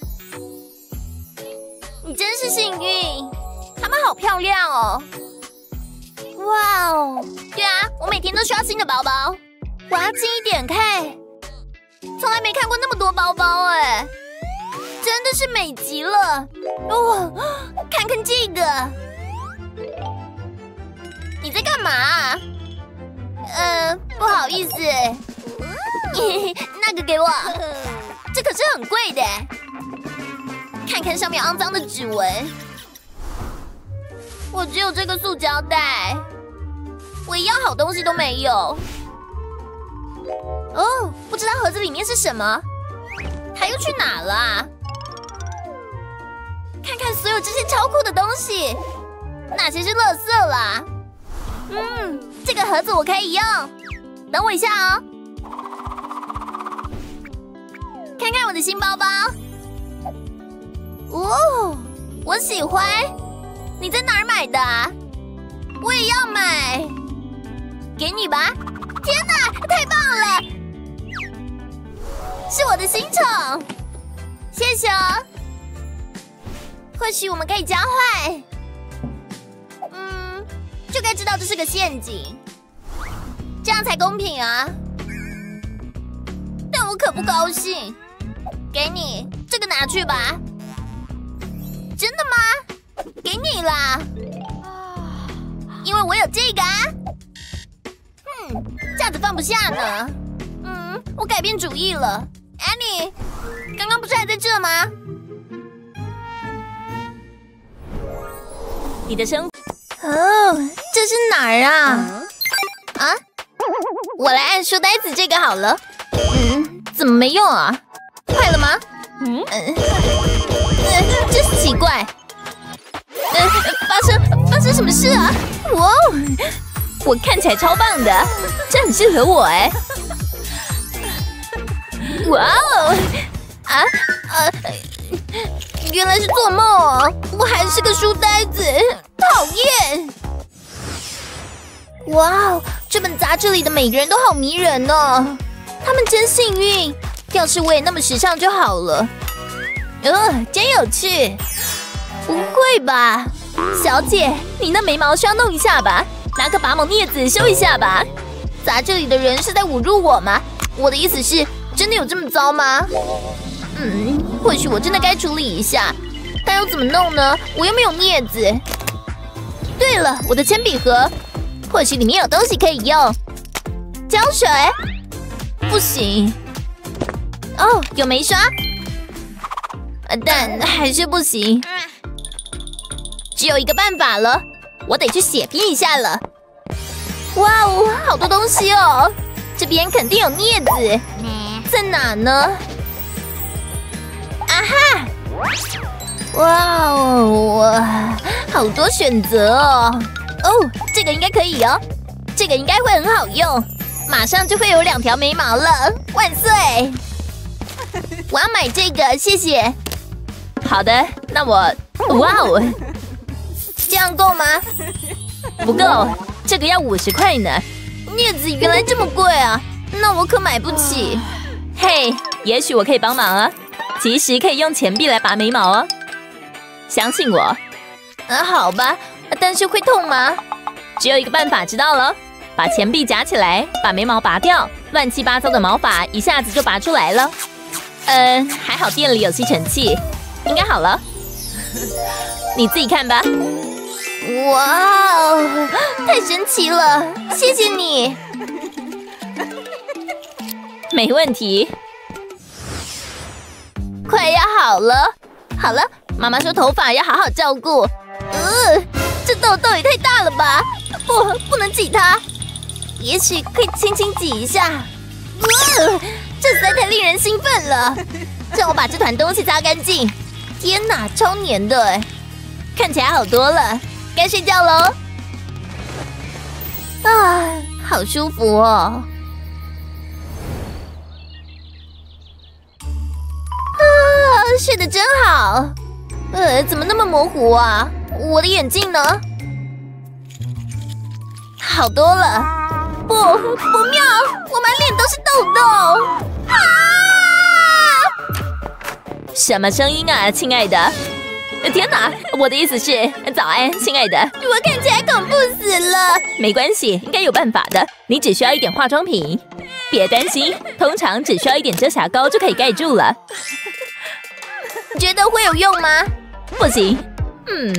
你真是幸运，它们好漂亮哦。哇哦，对啊，我每天都需要新的包包。我要近一点看，从来没看过那么多包包哎，真的是美极了。哦，看看这个。你在干嘛啊？呃，不好意思，那个给我，这可是很贵的。看看上面肮脏的指纹，我只有这个塑胶袋，我一样好东西都没有。哦，不知道盒子里面是什么，它又去哪了啊？看看所有这些超酷的东西，哪些是垃圾啦？嗯，这个盒子我可以用，等我一下哦。看看我的新包包，哦，我喜欢。你在哪儿买的啊？我也要买，给你吧。天哪，太棒了！是我的新宠，谢谢哦。或许我们可以交换。嗯，就该知道这是个陷阱，这样才公平啊。但我可不高兴。给你，这个拿去吧。真的吗？给你啦，因为我有这个啊。嗯，架子放不下呢。嗯，我改变主意了。Annie， 刚刚不是还在这吗？ 你的生哦，这是哪儿啊？啊，我来按书呆子这个好了。嗯，怎么没用啊？坏了吗？嗯，呃，呃，真是奇怪。呃，发生发生什么事啊？哇哦， 我看起来超棒的，这很适合我哎。 哇哦，啊呃，原来是做梦哦，我还是个书呆子，讨厌。哇哦，这本杂志里的每个人都好迷人哦，他们真幸运。要是我也那么时尚就好了。呃，真有趣。不会吧，小姐，你那眉毛需要弄一下吧，拿个拔毛镊子修一下吧。杂志里的人是在侮辱我吗？ 我的意思是，真的有这么糟吗？嗯，或许我真的该处理一下，但要怎么弄呢？我又没有镊子。对了，我的铅笔盒，或许里面有东西可以用。胶水？不行。哦，有眉刷，但还是不行。只有一个办法了，我得去血拼一下了。哇哦，好多东西哦！这边肯定有镊子，在哪呢？啊哈！哇哦，好多选择哦！哦，这个应该可以哦，这个应该会很好用，马上就会有两条眉毛了，万岁！我要买这个，谢谢。好的，那我……哇哦，这样够吗？不够，这个要五十块呢。镊子原来这么贵啊，那我可买不起。嘿，也许我可以帮忙啊，其实可以用钱币来拔眉毛哦。相信我。啊，好吧，但是会痛吗？只有一个办法，知道了，把钱币夹起来，把眉毛拔掉，乱七八糟的毛发一下子就拔出来了。嗯，还好店里有吸尘器，应该好了。你自己看吧。哇哦，太神奇了！谢谢你。没问题。快要好了，好了。妈妈说头发要好好照顾。呃，这痘痘也太大了吧！不，不能挤它。也许可以轻轻挤一下。呃，这实在太令人兴奋了。让我把这团东西擦干净。天哪，超黏的哎，看起来好多了。该睡觉喽！啊，好舒服哦！啊，睡得真好。呃，怎么那么模糊啊？我的眼镜呢？好多了。不，不妙！我满脸都是痘痘。啊！什么声音啊，亲爱的？天哪！我的意思是，早安，亲爱的。我看起来恐怖死了。没关系，应该有办法的。你只需要一点化妆品，别担心，通常只需要一点遮瑕膏就可以盖住了。你觉得会有用吗？不行。嗯，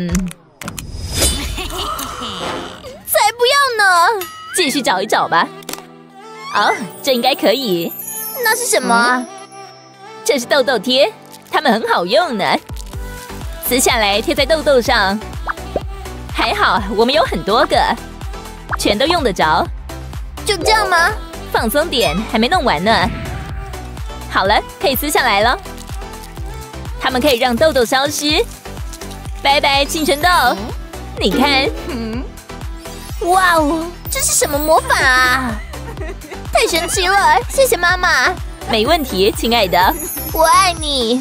才不要呢！继续找一找吧。哦，这应该可以。那是什么？嗯、这是痘痘贴，它们很好用呢。撕下来贴在痘痘上，还好我们有很多个，全都用得着。就这样吗？放松点，还没弄完呢。好了，可以撕下来了。它们可以让痘痘消失。拜拜，青春痘。你看，哇哦，这是什么魔法啊？太神奇了！谢谢妈妈。没问题，亲爱的，我爱你。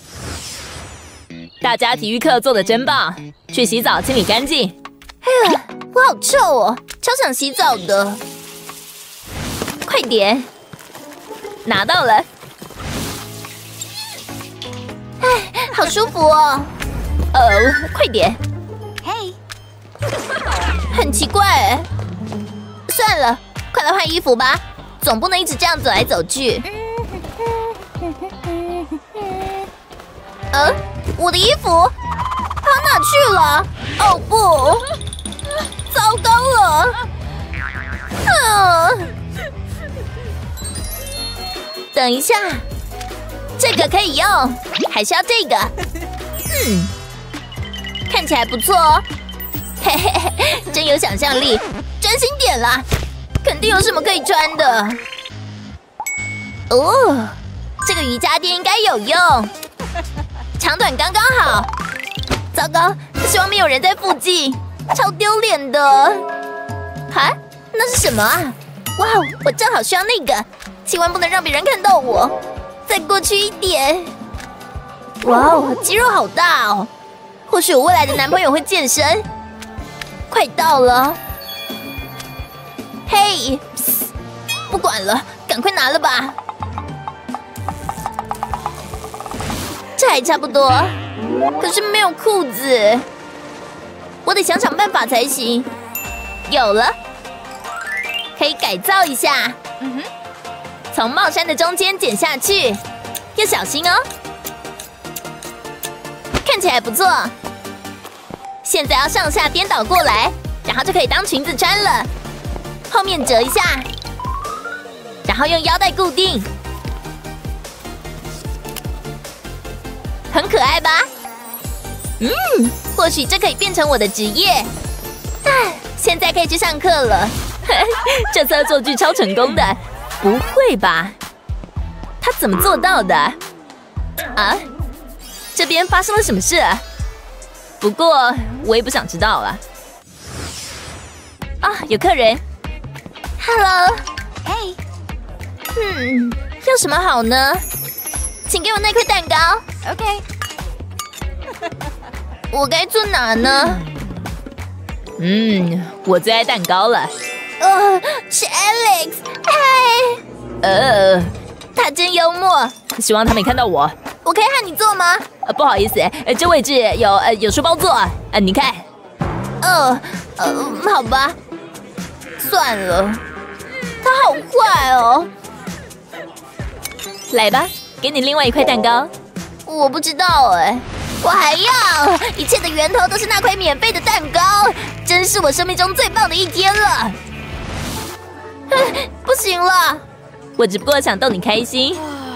大家体育课做得真棒，去洗澡清理干净。哎呀，我好臭哦，超想洗澡的。快点，拿到了。哎，好舒服哦。哦，快点。嘿，很奇怪哎。算了，快来换衣服吧，总不能一直这样走来走去。嗯。我的衣服跑哪去了？哦不，糟糕了！嗯，等一下，这个可以用，还是要这个？嗯，看起来不错哦。嘿嘿嘿，真有想象力，专心点啦，肯定有什么可以穿的。哦，这个瑜伽垫应该有用。长短刚刚好。糟糕，希望没有人在附近，超丢脸的。啊，那是什么啊？哇，我正好需要那个，千万不能让别人看到我。再过去一点。哇哦，肌肉好大哦，或许我未来的男朋友会健身。快到了。嘿，不管了，赶快拿了吧。这还差不多，可是没有裤子，我得想想办法才行。有了，可以改造一下。嗯哼， 从帽衫的中间剪下去，要小心哦。看起来不错。现在要上下颠倒过来，然后就可以当裙子穿了。后面折一下，然后用腰带固定，很可爱吧？嗯，或许这可以变成我的职业。唉，现在可以去上课了。这次恶作剧超成功的，不会吧？他怎么做到的？啊？这边发生了什么事？不过我也不想知道了。啊，有客人。Hello， 嘿， 嗯，要什么好呢？请给我那块蛋糕。 OK， 我该坐哪呢？嗯，我最爱蛋糕了。呃，是 Alex， 嗨。呃，他真幽默。希望他没看到我。我可以和你坐吗？呃，不好意思，呃，这位置有呃有书包坐。呃，你看。呃呃，好吧，算了。他好坏哦。来吧，给你另外一块蛋糕。我不知道哎，我还要。一切的源头都是那块免费的蛋糕，真是我生命中最棒的一天了。不行了，我只不过想逗你开心。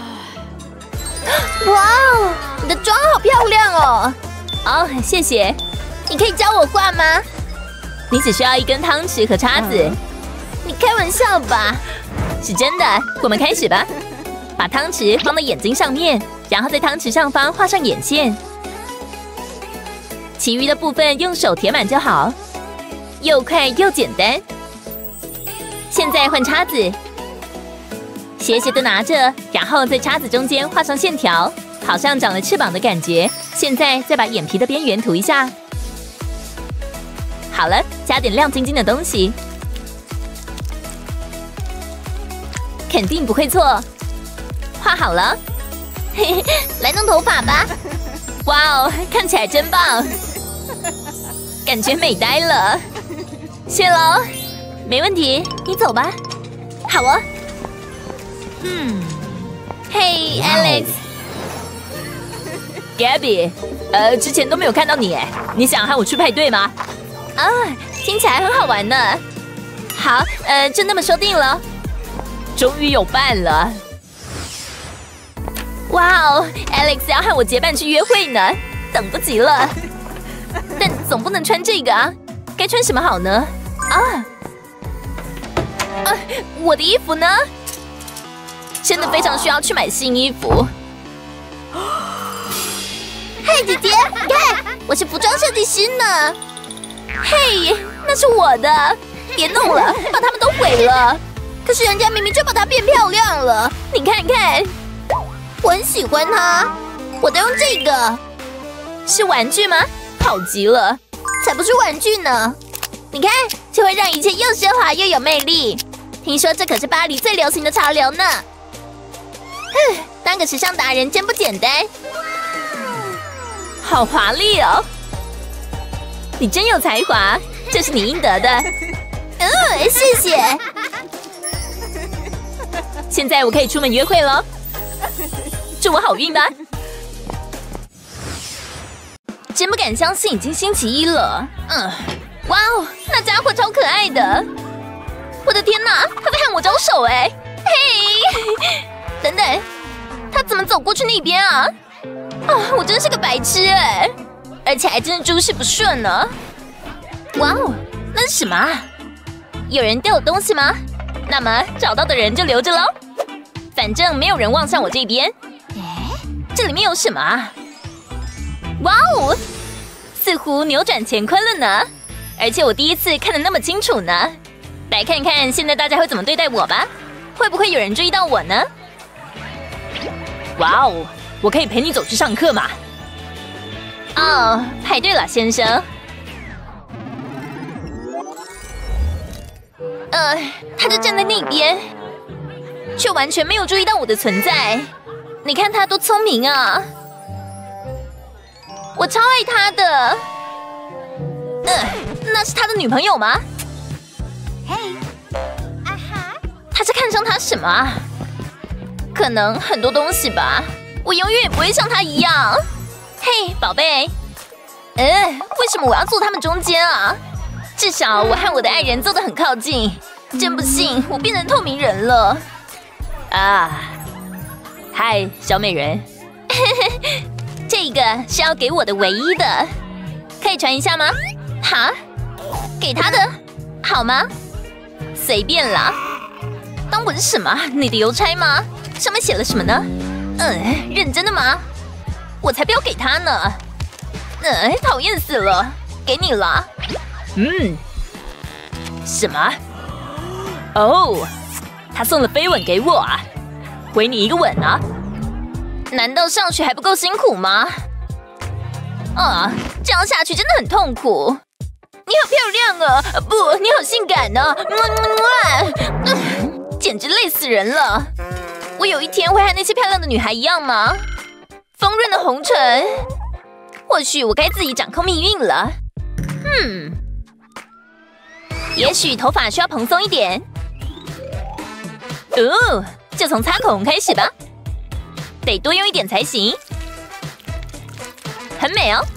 哇哦，你的妆好漂亮哦！哦，谢谢。你可以教我画吗？你只需要一根汤匙和叉子。你开玩笑吧？是真的。我们开始吧。把汤匙放在眼睛上面，然后在汤匙上方画上眼线。其余的部分用手填满就好，又快又简单。现在换叉子。斜斜的拿着，然后在叉子中间画上线条，好像长了翅膀的感觉。现在再把眼皮的边缘涂一下。好了，加点亮晶晶的东西，肯定不会错。画好了，嘿嘿，来弄头发吧。哇哦，看起来真棒，感觉美呆了。谢喽，没问题，你走吧。好哦。嗯，嘿 ，Alex，Gabby， 呃，之前都没有看到你哎，你想和我去派对吗？啊，听起来很好玩呢。好，呃，就那么说定了。终于有伴了。哇哦 ，Alex 要和我结伴去约会呢，等不及了。但总不能穿这个啊，该穿什么好呢？啊，啊，我的衣服呢？真的非常需要去买新衣服。嘿，姐姐，你看，我是服装设计师呢。嘿，那是我的，别弄了，把它们都毁了。可是人家明明就把它变漂亮了，你看看，我很喜欢它。我都用这个，是玩具吗？好极了，才不是玩具呢。你看，就会让一切又奢华又有魅力。听说这可是巴黎最流行的潮流呢。当个时尚达人真不简单，好华丽哦！你真有才华，这是你应得的。嗯，谢谢。现在我可以出门约会了，祝我好运吧！真不敢相信已经星期一了。嗯，哇哦，那家伙超可爱的！我的天哪，他在和我招手哎！嘿。等等，他怎么走过去那边啊？啊，我真是个白痴哎！而且还真是诸事不顺呢。哇哦，那是什么啊？有人掉了东西吗？那么找到的人就留着喽。反正没有人望向我这边。哎，这里面有什么啊？哇哦，似乎扭转乾坤了呢。而且我第一次看得那么清楚呢。来看看现在大家会怎么对待我吧？会不会有人注意到我呢？哇哦，我可以陪你走去上课吗？哦，排队了，先生。呃，他就站在那边，却完全没有注意到我的存在。你看他多聪明啊！我超爱他的。呃，那是他的女朋友吗？嘿，啊哈，他是看上他什么啊？ 可能很多东西吧。我永远也不会像他一样。嘿，宝贝。呃，为什么我要坐他们中间啊？至少我和我的爱人坐得很靠近。真不幸，我变成透明人了。 啊，嗨，小美人。 这个是要给我的唯一的，可以传一下吗？哈，给他的，好吗？随便啦。当我是什么？你的邮差吗？上面写了什么呢？嗯，认真的吗？我才不要给他呢。嗯，讨厌死了。给你了。 嗯，什么？哦，他送了飞吻给我啊，回你一个吻啊。 难道上学还不够辛苦吗？啊，这样下去真的很痛苦。你好漂亮啊！不，你好性感啊！嗯，简直累死人了。我有一天会和那些漂亮的女孩一样吗？丰润的红唇，或许我该自己掌控命运了。嗯，也许头发需要蓬松一点。哦，就从擦口红开始吧。得多用一点才行，很美哦。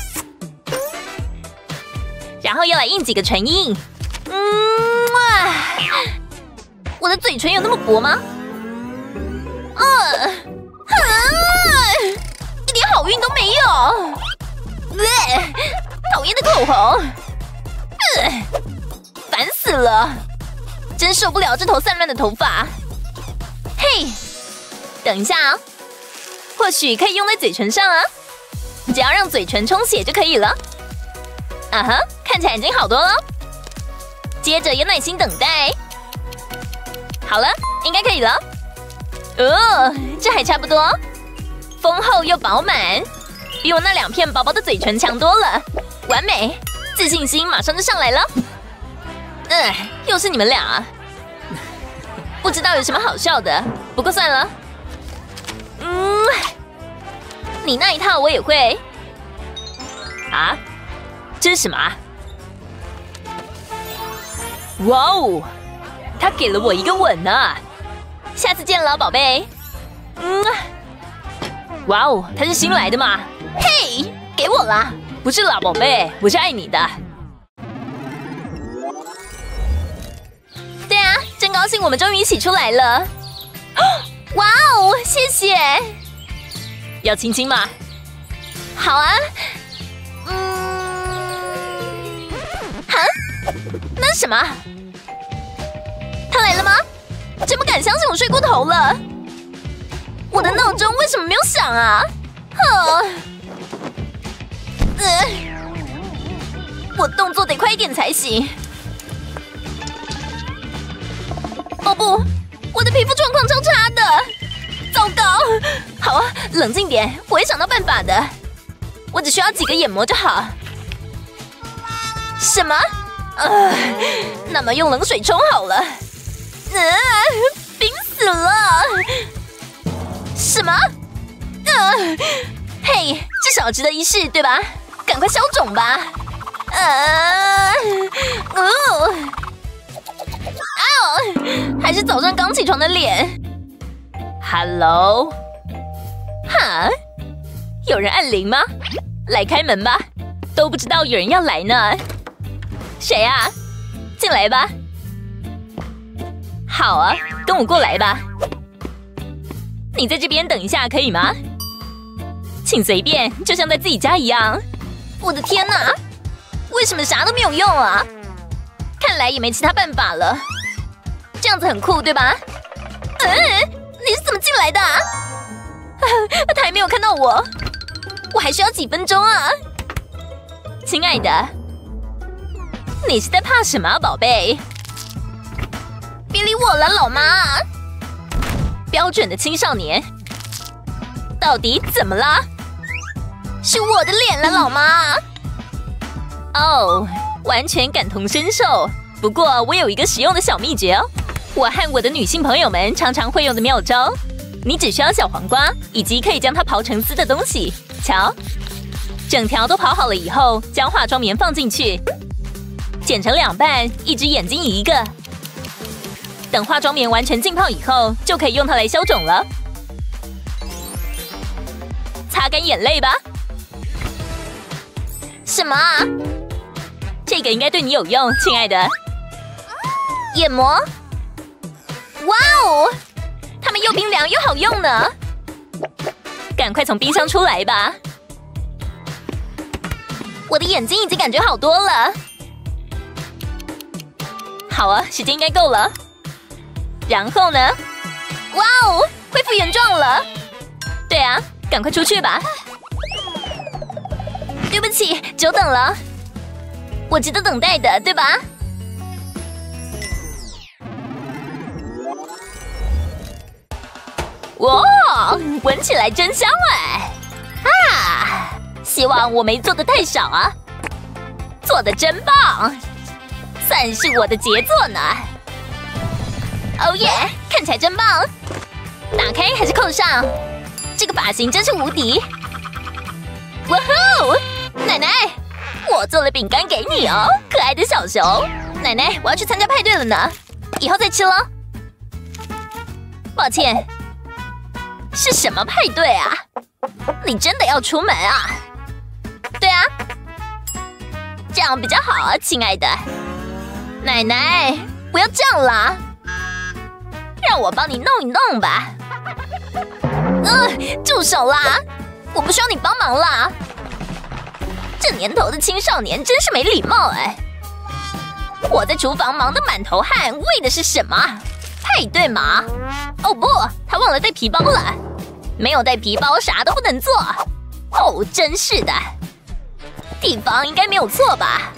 然后要来印几个唇印。嗯啊，我的嘴唇有那么薄吗？啊，啊一点好运都没有。呃，讨厌的口红，呃，烦死了，真受不了这头散乱的头发。嘿，等一下啊。或许可以用在嘴唇上啊，只要让嘴唇充血就可以了。啊哈，看起来已经好多了。接着要耐心等待。好了，应该可以了。哦，这还差不多，丰厚又饱满，比我那两片薄薄的嘴唇强多了，完美，自信心马上就上来了。嗯，又是你们俩，不知道有什么好笑的，不过算了。嗯，你那一套我也会。 啊，这是什么啊？哇哦，他给了我一个吻呢！ 下次见了，宝贝。嗯， 哇哦，他是新来的吗？ 嘿，给我啦！ 不是啦，宝贝，我是爱你的。 对啊，真高兴我们终于一起出来了。哇哦，谢谢！ 要亲亲吗？ 好啊。嗯，哈？那是什么？他来了吗？真不敢相信我睡过头了。我的闹钟为什么没有响啊？哦，呃，我动作得快一点才行。哦不！我的皮肤状况超差的，糟糕！好啊，冷静点，我会想到办法的。我只需要几个眼膜就好。什么？呃，那么用冷水冲好了。呃，冰死了！什么？呃，嘿，至少值得一试，对吧？赶快消肿吧！呃，哦。哦，还是早上刚起床的脸。 Hello， 哈，有人按铃吗？来开门吧， 都不知道有人要来呢。 谁啊？进来吧。 好啊，跟我过来吧。 你在这边等一下可以吗？ 请随便，就像在自己家一样。 我的天哪，为什么啥都没有用啊？看来也没其他办法了。这样子很酷，对吧？嗯，你是怎么进来的啊？他还没有看到我，我还需要几分钟啊。亲爱的，你是在怕什么啊，宝贝？别理我了，老妈。标准的青少年，到底怎么了？是我的脸了，老妈。 哦，完全感同身受。不过我有一个实用的小秘诀哦，我和我的女性朋友们常常会用的妙招。你只需要小黄瓜以及可以将它刨成丝的东西。瞧，整条都刨好了以后，将化妆棉放进去，剪成两半，一只眼睛一个。 等化妆棉完全浸泡以后，就可以用它来消肿了。擦干眼泪吧。 什么啊？ 这个应该对你有用，亲爱的。 眼膜？哇哦，它们又冰凉又好用呢。 赶快从冰箱出来吧。 我的眼睛已经感觉好多了。 好啊，时间应该够了。然后呢？ 哇哦，恢复原状了。 对啊，赶快出去吧。 对不起，久等了。我值得等待的，对吧？ 哇，闻起来真香哎！ 啊， 希望我没做的太少啊。做的真棒，算是我的杰作呢。 哦耶，看起来真棒！ 打开还是扣上？ 这个发型真是无敌！哇吼！奶奶，我做了饼干给你哦，可爱的小熊。奶奶，我要去参加派对了呢，以后再吃了。 抱歉， 是什么派对啊？你真的要出门啊？对啊，这样比较好啊，亲爱的。奶奶，不要这样啦，让我帮你弄一弄吧。呃，住手啦！我不需要你帮忙啦。这年头的青少年真是没礼貌哎！我在厨房忙得满头汗，为的是什么？派对嘛？哦不，他忘了带皮包了。没有带皮包，啥都不能做。哦，真是的。地方应该没有错吧？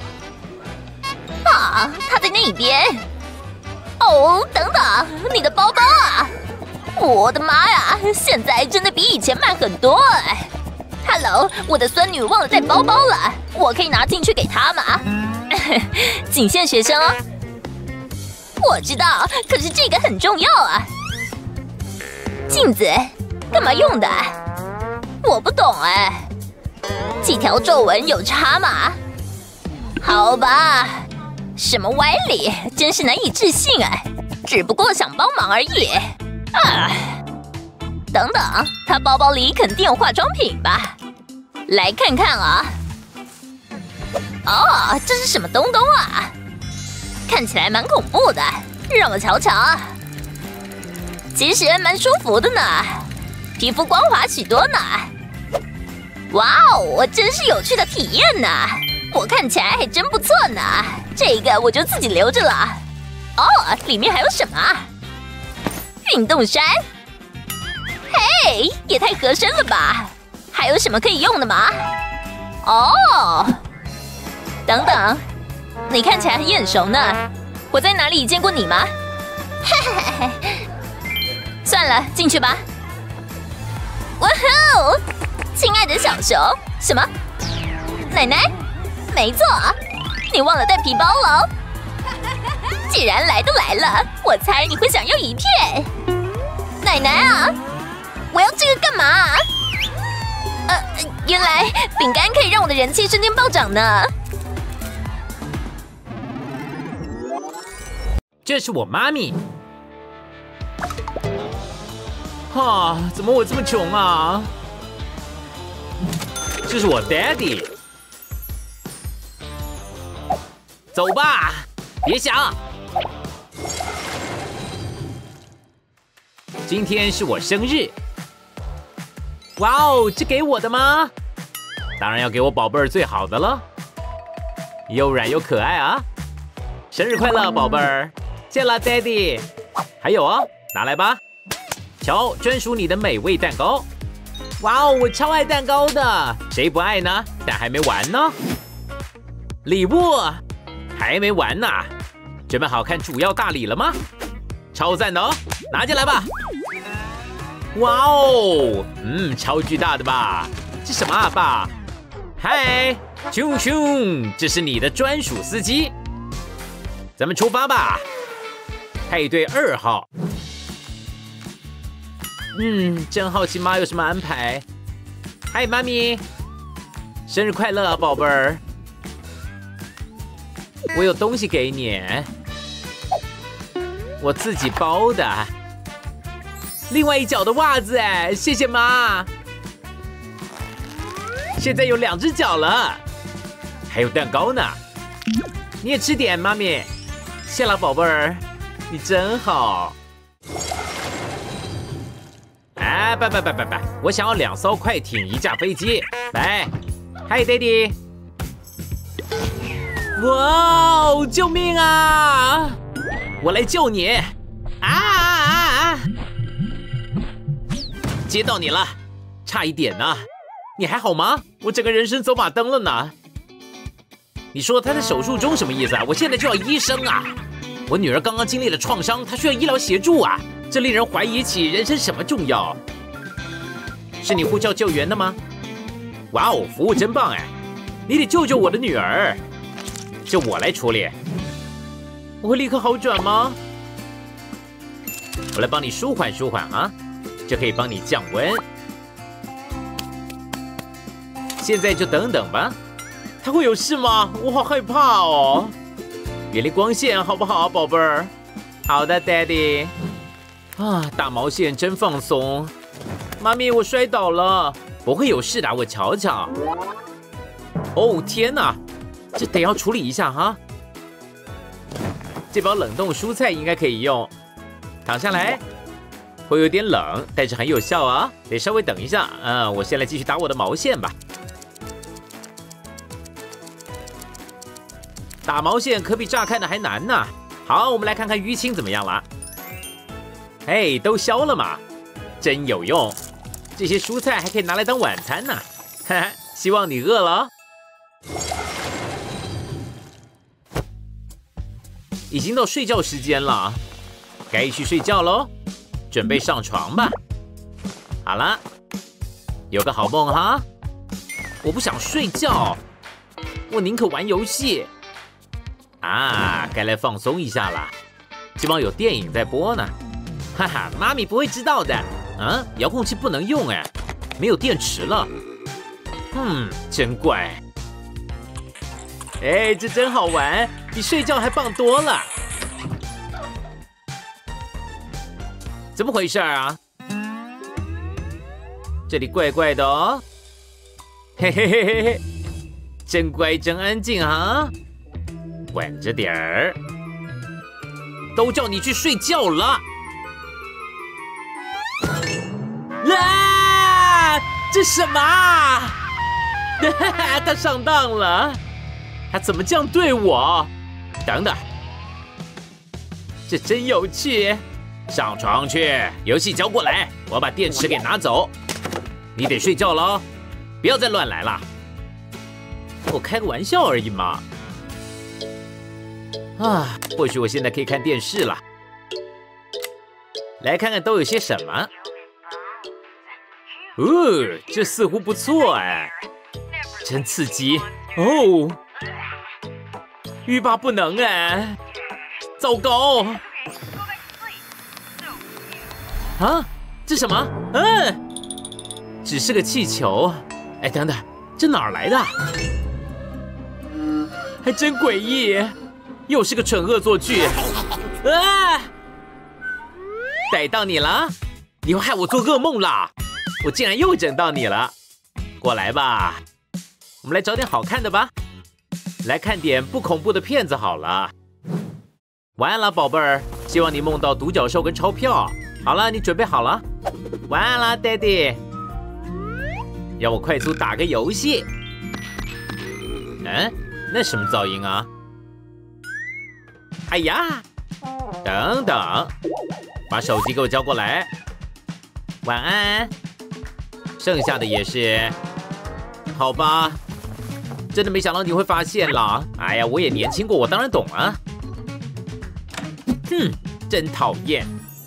啊，他在那边。哦，等等，你的包包啊！我的妈呀，现在真的比以前慢很多哎。Hello， 我的孙女忘了带包包了，我可以拿进去给她吗？ 仅限学生哦。 我知道，可是这个很重要啊。镜子，干嘛用的？我不懂哎。几条皱纹有差吗？好吧，什么歪理，真是难以置信哎。只不过想帮忙而已。啊，等等，他包包里肯定有化妆品吧？来看看啊。哦，这是什么东东啊？看起来蛮恐怖的，让我瞧瞧。其实蛮舒服的呢，皮肤光滑许多呢。哇哦，真是有趣的体验呢！我看起来还真不错呢，这个我就自己留着了。哦，里面还有什么？运动衫？嘿，也太合身了吧！还有什么可以用的吗？哦，等等，你看起来很眼熟呢，我在哪里见过你吗？嘿嘿嘿，算了，进去吧。哇吼，亲爱的小熊，什么？奶奶？没错，你忘了带皮包了。既然来都来了，我猜你会想要一片。奶奶啊，我要这个干嘛啊？呃，原来饼干可以让我的人气瞬间暴涨呢。 这是我妈咪。哈，怎么我这么穷啊？这是我 Daddy。走吧，别想。今天是我生日。哇哦，这给我的吗？当然要给我宝贝儿最好的了，又软又可爱啊！生日快乐，宝贝儿！谢啦 ，Daddy。还有哦，拿来吧。瞧，专属你的美味蛋糕。哇哦，我超爱蛋糕的，谁不爱呢？但还没完呢。礼物还没完呢，准备好看主要大礼了吗？超赞的哦，拿进来吧。哇哦，嗯，超巨大的吧？这什么啊，爸？嗨，熊熊，这是你的专属司机。咱们出发吧。配对二号。嗯，真好奇妈有什么安排。嗨，妈咪，生日快乐啊，宝贝儿！我有东西给你。 我自己包的。另外一脚的袜子，哎，谢谢妈。现在有两只脚了，还有蛋糕呢。你也吃点，妈咪。谢了，宝贝儿，你真好。哎，不不不不不，我想要两艘快艇，一架飞机。来，嗨，爹地。哇哦，救命啊！我来救你！啊啊啊啊！接到你了，差一点呢。你还好吗？我整个人生走马灯了呢。你说他在手术中什么意思啊？我现在就要医生啊！我女儿刚刚经历了创伤，她需要医疗协助啊！这令人怀疑起人生什么重要。是你呼叫救援的吗？哇哦，服务真棒哎！你得救救我的女儿。就我来处理，我会立刻好转吗？我来帮你舒缓舒缓啊，这可以帮你降温。现在就等等吧。他会有事吗？我好害怕哦。远离光线好不好，宝贝儿？好的 ，Daddy。啊，打毛线真放松。妈咪，我摔倒了，不会有事的，我瞧瞧。哦，天哪！这得要处理一下哈。这包冷冻蔬菜应该可以用。躺下来，会有点冷，但是很有效啊。得稍微等一下，嗯，我先来继续打我的毛线吧。打毛线可比乍看的还难呢。好，我们来看看淤青怎么样了。嘿，都消了嘛，真有用。这些蔬菜还可以拿来当晚餐呢。哈哈，希望你饿了。已经到睡觉时间了，该去睡觉喽，准备上床吧。好了，有个好梦哈。我不想睡觉，我宁可玩游戏。啊，该来放松一下了。这帮有电影在播呢，哈哈，妈咪不会知道的。啊，遥控器不能用哎，没有电池了。嗯，真怪。哎，这真好玩，比睡觉还棒多了。怎么回事啊？这里怪怪的哦。嘿嘿嘿嘿嘿，真乖真安静啊，稳着点儿。都叫你去睡觉了。啊！这什么啊？他上当了。他怎么这样对我？等等，这真有趣！上床去，游戏交过来，我把电池给拿走。你得睡觉了，不要再乱来了。我开个玩笑而已嘛。啊，或许我现在可以看电视了。来看看都有些什么。哦，这似乎不错哎，真刺激哦！欲罢不能哎，糟糕！啊，这什么？嗯，只是个气球。哎，等等，这哪儿来的？还真诡异，又是个蠢恶作剧。啊！逮到你了！你会害我做噩梦啦！我竟然又整到你了！过来吧，我们来找点好看的吧。来看点不恐怖的片子好了。晚安了，宝贝儿，希望你梦到独角兽跟钞票。好了，你准备好了？晚安啦 ，Daddy。让我快速打个游戏。嗯，那什么噪音啊？哎呀，等等，把手机给我交过来。晚安。剩下的也是。好吧。真的没想到你会发现啦！哎呀，我也年轻过，我当然懂啊。哼，真讨厌。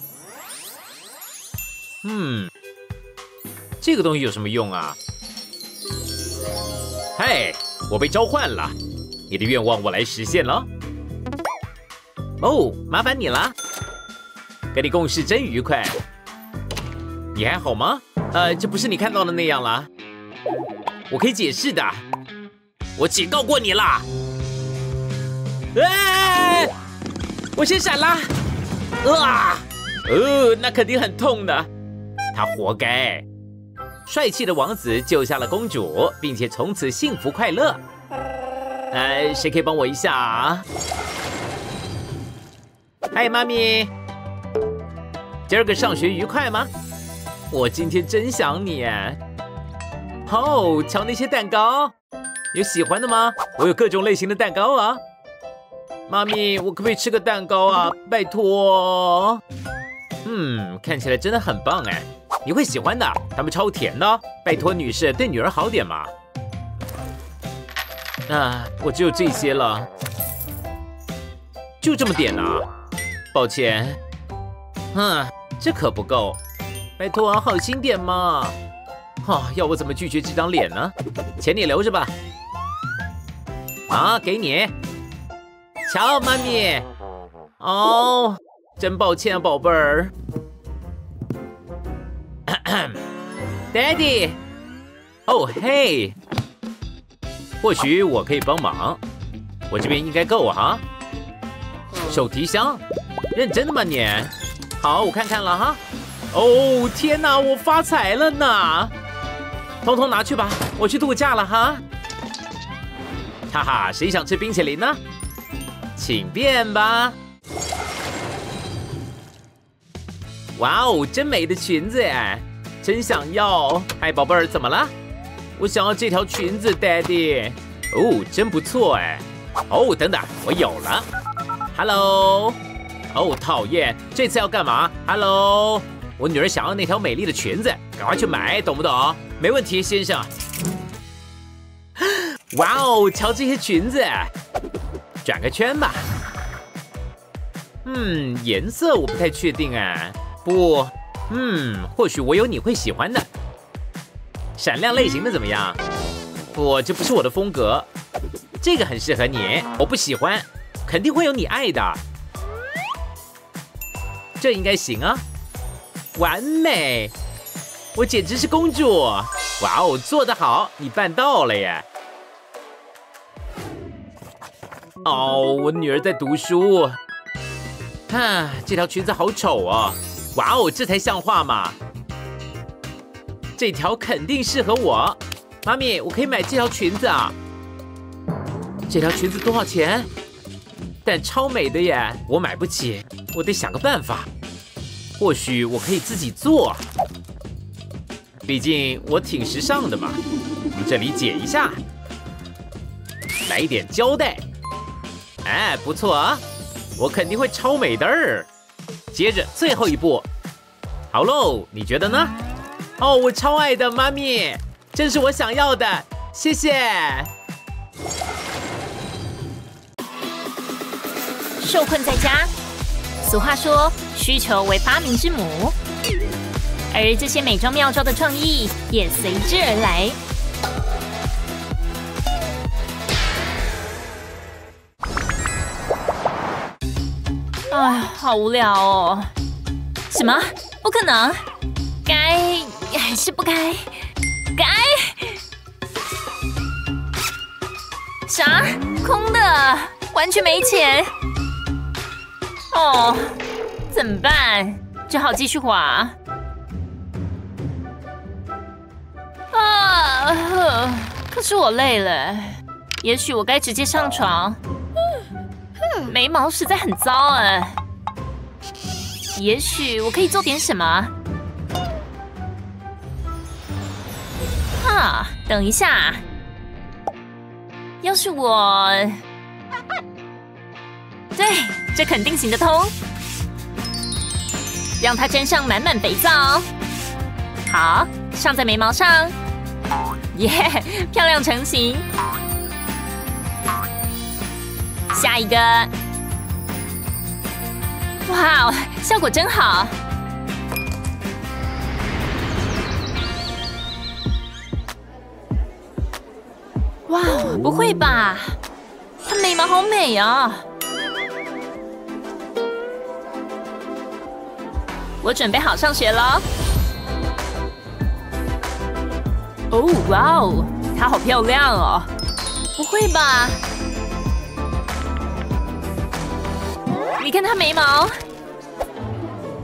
嗯，这个东西有什么用啊？嘿，我被召唤了，你的愿望我来实现了。哦，麻烦你了，跟你共事真愉快。你还好吗？呃，这不是你看到的那样了。我可以解释的。我警告过你啦！哎，我先闪啦！ 啊！呃，那肯定很痛的。他活该。帅气的王子救下了公主，并且从此幸福快乐。呃，谁可以帮我一下啊？嗨，妈咪，今儿个上学愉快吗？我今天真想你。哦，瞧那些蛋糕，有喜欢的吗？我有各种类型的蛋糕啊。妈咪，我可不可以吃个蛋糕啊？拜托。嗯，看起来真的很棒哎，你会喜欢的，它们超甜的。拜托女士，对女儿好点嘛。啊，我只有这些了，就这么点啊。抱歉。嗯，这可不够。拜托，好心点嘛。哦，要我怎么拒绝这张脸呢？钱你留着吧。啊，给你。瞧，妈咪。哦。真抱歉啊，宝贝儿。Daddy， 哦嘿，或许我可以帮忙，我这边应该够哈。手提箱，认真的吗你？好，我看看了哈。哦天哪，我发财了呢！通通拿去吧，我去度假了哈。哈哈，谁想吃冰淇淋呢？请便吧。哇哦，真美的裙子哎，真想要！嗨，宝贝儿，怎么了？我想要这条裙子 ，Daddy。哦，真不错哎。哦，等等，我有了。Hello。哦，讨厌，这次要干嘛 ？Hello， 我女儿想要那条美丽的裙子，赶快去买，懂不懂？没问题，先生。哇哦，瞧这些裙子，转个圈吧。嗯，颜色我不太确定哎。不，嗯，或许我有你会喜欢的。闪亮类型的怎么样？不，这不是我的风格。这个很适合你，我不喜欢，肯定会有你爱的。这应该行啊，完美！我简直是公主！哇哦，做得好，你办到了耶！哦，我女儿在读书。啊，这条裙子好丑啊！哇哦，这才像话嘛！这条肯定适合我，妈咪，我可以买这条裙子啊！这条裙子多少钱？但超美的耶，我买不起，我得想个办法。或许我可以自己做，毕竟我挺时尚的嘛。我们这里解一下，来一点胶带，哎，不错啊，我肯定会超美的儿。接着最后一步，好喽，你觉得呢？哦，我超爱的，妈咪，正是我想要的，谢谢。 受困在家，俗话说需求为发明之母，而这些美妆妙招的创意也随之而来。哎，好无聊哦！什么？不可能！该还是不该？该？啥？空的，完全没钱。哦，怎么办？只好继续滑。啊！可是我累了，也许我该直接上床。眉毛实在很糟哎，也许我可以做点什么。啊，等一下，要是我……对，这肯定行得通。让它沾上满满肥皂，好，上在眉毛上，耶，漂亮成型。下一个，哇，效果真好！哇，不会吧？她眉毛好美啊！我准备好上学了。哦，哇哦，她好漂亮哦！不会吧？你看她眉毛，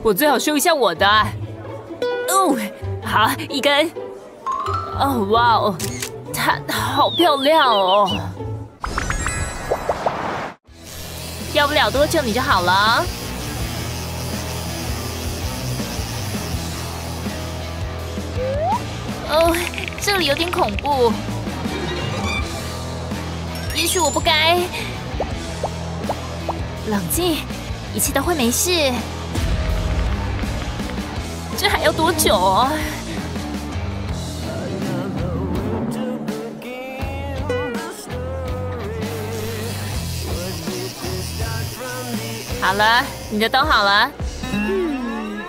我最好修一下我的。哦，好，一根。哦，哇哦，它好漂亮哦！要不了多久你就好了。哦，这里有点恐怖。也许我不该。冷静，一切都会没事。这还要多久啊？好了，你的灯好了。嗯。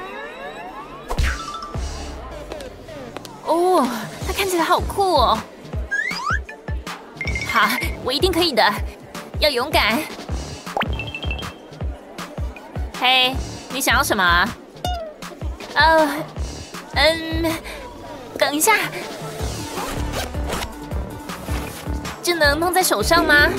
哦，它看起来好酷哦。好，我一定可以的。要勇敢。嘿，你想要什么？呃，嗯，等一下，这能弄在手上吗？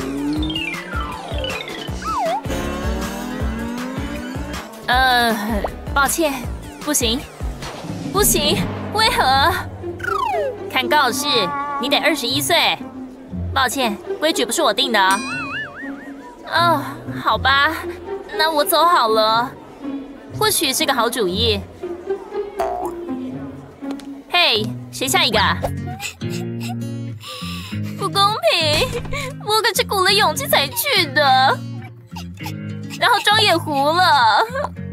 呃，抱歉，不行，不行，为何？看告示，你得二十一岁。抱歉，规矩不是我定的。哦，好吧，那我走好了。或许是个好主意。嘿，谁下一个？不公平！我可是鼓了勇气才去的，然后妆也糊了。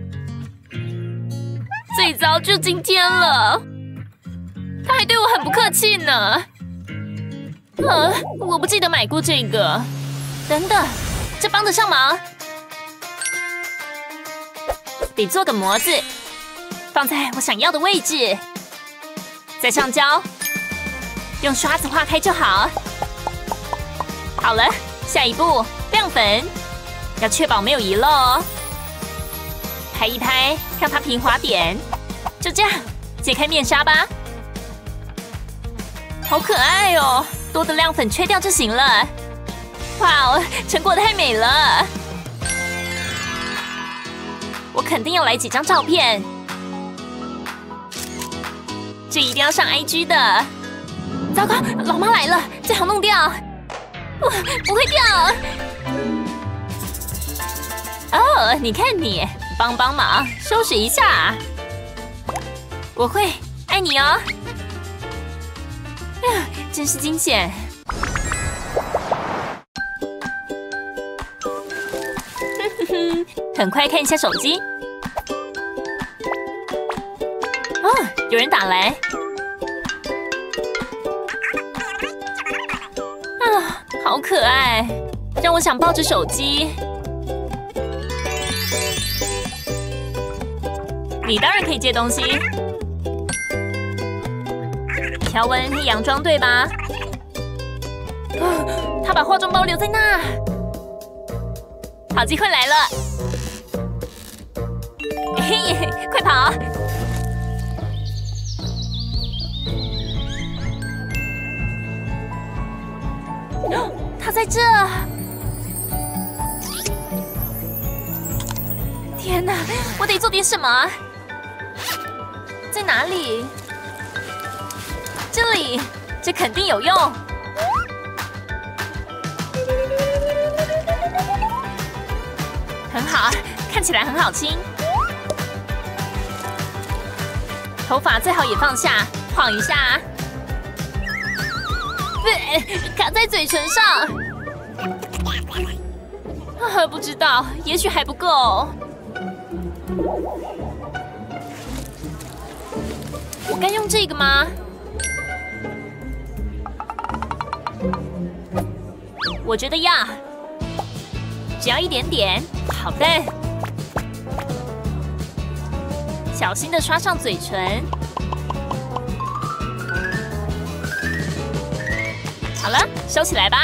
最糟就今天了，他还对我很不客气呢。呃，我不记得买过这个。等等，这帮得上忙。得做个模子，放在我想要的位置，再上胶，用刷子画开就好。好了，下一步亮粉，要确保没有遗漏哦。拍一拍，让它平滑点，就这样，解开面纱吧。好可爱哦，多的亮粉吹掉就行了。哇哦，成果太美了！我肯定要来几张照片，这一定要上 I G 的。糟糕，老妈来了，最好弄掉。我不会掉。哦，你看你，帮帮忙，收拾一下。我会，爱你哦。啊，真是惊险。哼哼哼，很快看一下手机。哦，有人打来。啊，好可爱，让我想抱着手机。你当然可以借东西。条纹是洋装对吧？哦，他把化妆包留在那。好机会来了！嘿，快跑！哦，他在这！天哪，我得做点什么！在哪里？这里，这肯定有用。很好，看起来很好清。头发最好也放下，晃一下。对，卡在嘴唇上。啊，不知道，也许还不够。我该用这个吗？我觉得要，只要一点点。好的，小心的刷上嘴唇。好了，收起来吧。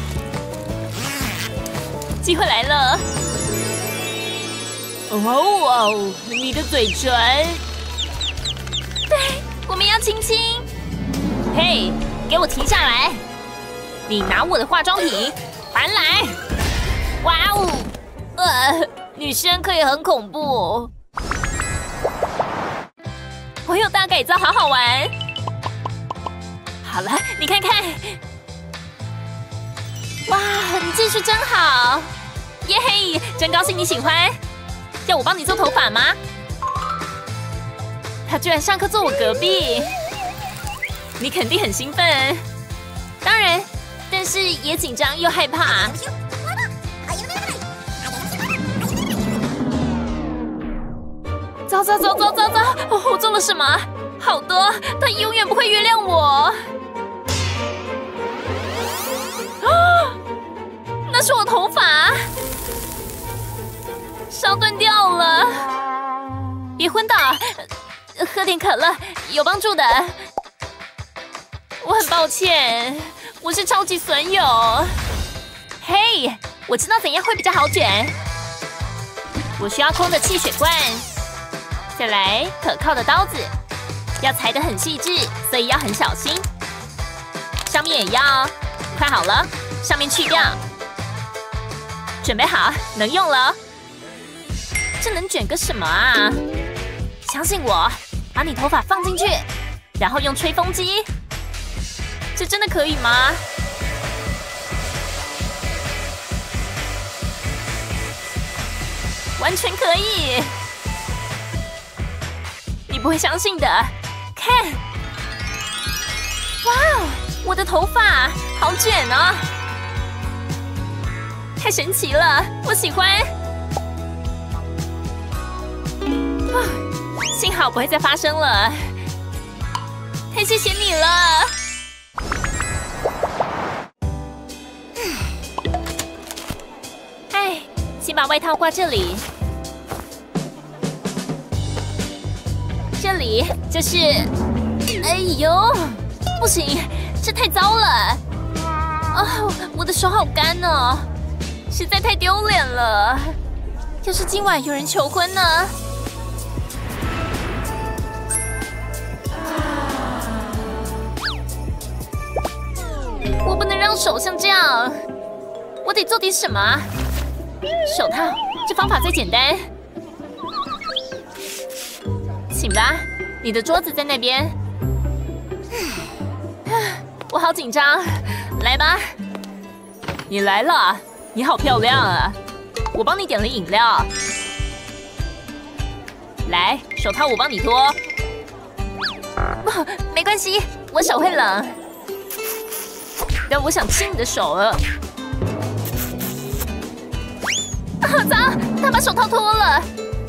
机会来了！哦哦，你的嘴唇。对，我们要亲亲。嘿，给我停下来！你拿我的化妆品，还来！哇哦！呃，女生可以很恐怖。 我有大改造，好好玩。好了，你看看，哇，你技术真好，耶嘿！真高兴你喜欢。要我帮你做头发吗？他居然上课坐我隔壁，你肯定很兴奋。当然，但是也紧张又害怕。糟糟糟糟糟糟！哦，我做了什么？好多，他永远不会原谅我。啊！那是我头发，烧断掉了。别昏倒，喝点可乐有帮助的。我很抱歉，我是超级损友。嘿，我知道怎样会比较好卷。我需要空的气血罐。再来可靠的刀子，要裁得很细致，所以要很小心。上面也要，快好了，上面去掉。准备好，能用了。这能卷个什么啊？相信我，把你头发放进去，然后用吹风机。这真的可以吗？完全可以。你不会相信的，看，哇哦，我的头发好卷哦，太神奇了，我喜欢。啊，幸好不会再发生了，太谢谢你了。哎，先把外套挂这里。这里就是，哎呦，不行，这太糟了！啊，我的手好干哦，实在太丢脸了。要是今晚有人求婚呢？我不能让手像这样，我得做点什么。手套，这方法最简单。请吧，你的桌子在那边。我好紧张，来吧。你来了，你好漂亮啊！我帮你点了饮料。来，手套我帮你脱。没关系，我手会冷。但我想亲你的手了。啊，糟！他把手套脱了。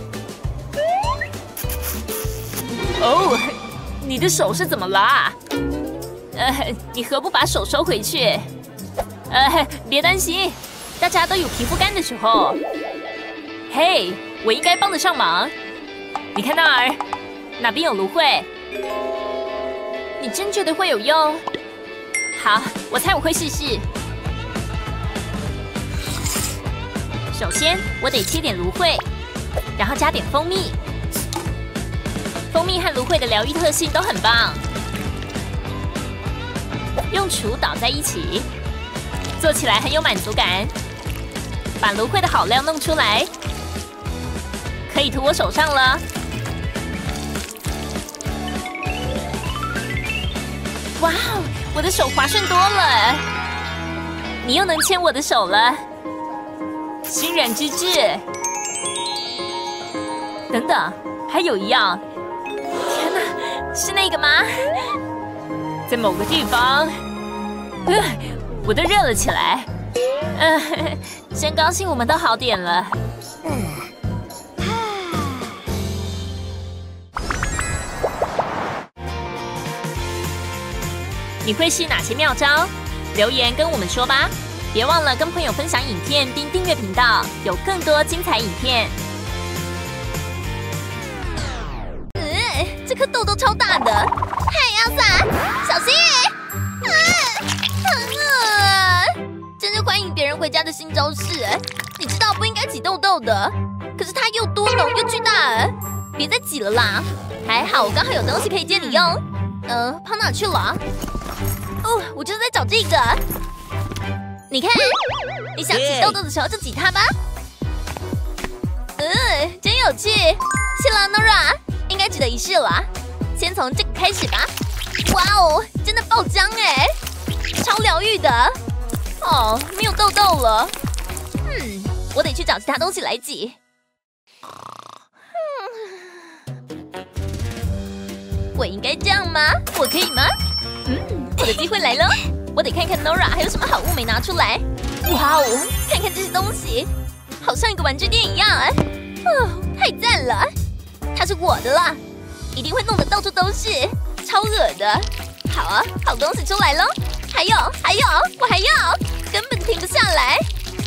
哦，你的手是怎么啦？呃，你何不把手收回去？呃，别担心，大家都有皮肤干的时候。嘿，我应该帮得上忙。你看那儿，哪边有芦荟？你真觉得会有用？好，我猜我会试试。首先，我得切点芦荟，然后加点蜂蜜。蜂蜜和芦荟的疗愈特性都很棒，用杵捣在一起，做起来很有满足感。把芦荟的好料弄出来，可以涂我手上了。哇哦，我的手滑顺多了，你又能牵我的手了，欣然之至。等等，还有一样。天哪，是那个吗？在某个地方，呃，我都热了起来。呃，真高兴我们都好点了。你会是哪些妙招？留言跟我们说吧。别忘了跟朋友分享影片并订阅频道，有更多精彩影片。 这颗痘痘超大的，嗨，阿萨，小心！啊，疼啊！真是欢迎别人回家的新招式哎！你知道不应该挤痘痘的，可是它又多浓又巨大哎！别再挤了啦！还好我刚好有东西可以借你用。嗯、呃，跑哪去了？哦，我就是在找这个。你看，你想挤痘痘的时候就挤它吧。嗯，真有趣。谢了 Nora。应该值得一试了。 先从这个开始吧。哇哦，真的爆浆哎，超疗愈的。哦，没有痘痘了。嗯，我得去找其他东西来挤。我应该这样吗？我可以吗？嗯，我的机会来了。我得看看 Nora 还有什么好物没拿出来。哇哦，看看这些东西，好像一个玩具店一样哎。哦，太赞了！它是我的啦，一定会弄得到处都是，超恶的。好啊，好东西出来了。还有，还有，我还要，根本停不下来。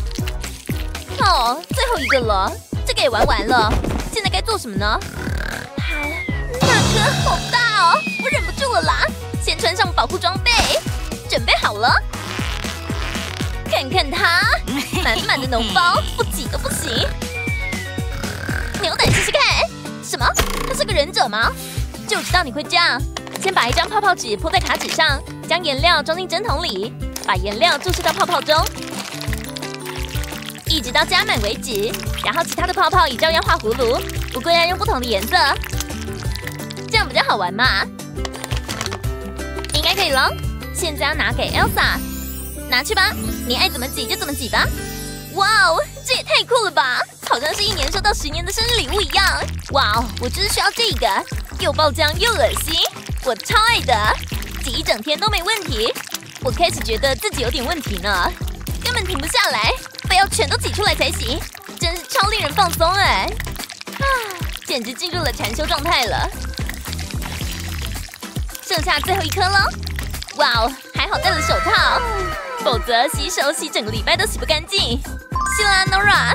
哦，最后一个了，这个也玩完了。现在该做什么呢？它那颗好大哦，我忍不住了啦！先穿上保护装备，准备好了。看看它，满满的脓包，不挤都不行。牛奶试试看。什么？他是个忍者吗？就知道你会这样。先把一张泡泡纸铺在卡纸上，将颜料装进针筒里，把颜料注射到泡泡中，一直到加满为止。然后其他的泡泡也照样画葫芦，不过要用不同的颜色，这样比较好玩嘛。应该可以了。现在要拿给 Elsa， 拿去吧，你爱怎么挤就怎么挤吧。哇哦，这也太酷了吧！好像是一年收到十年的生日礼物一样。哇哦，我就是需要这个，又爆浆又恶心，我超爱的，挤一整天都没问题。我开始觉得自己有点问题呢，根本停不下来，非要全都挤出来才行，真是超令人放松哎！啊，简直进入了禅修状态了。剩下最后一颗了，哇哦，还好戴了手套，否则洗手洗整个礼拜都洗不干净。谢啦 ，Nora。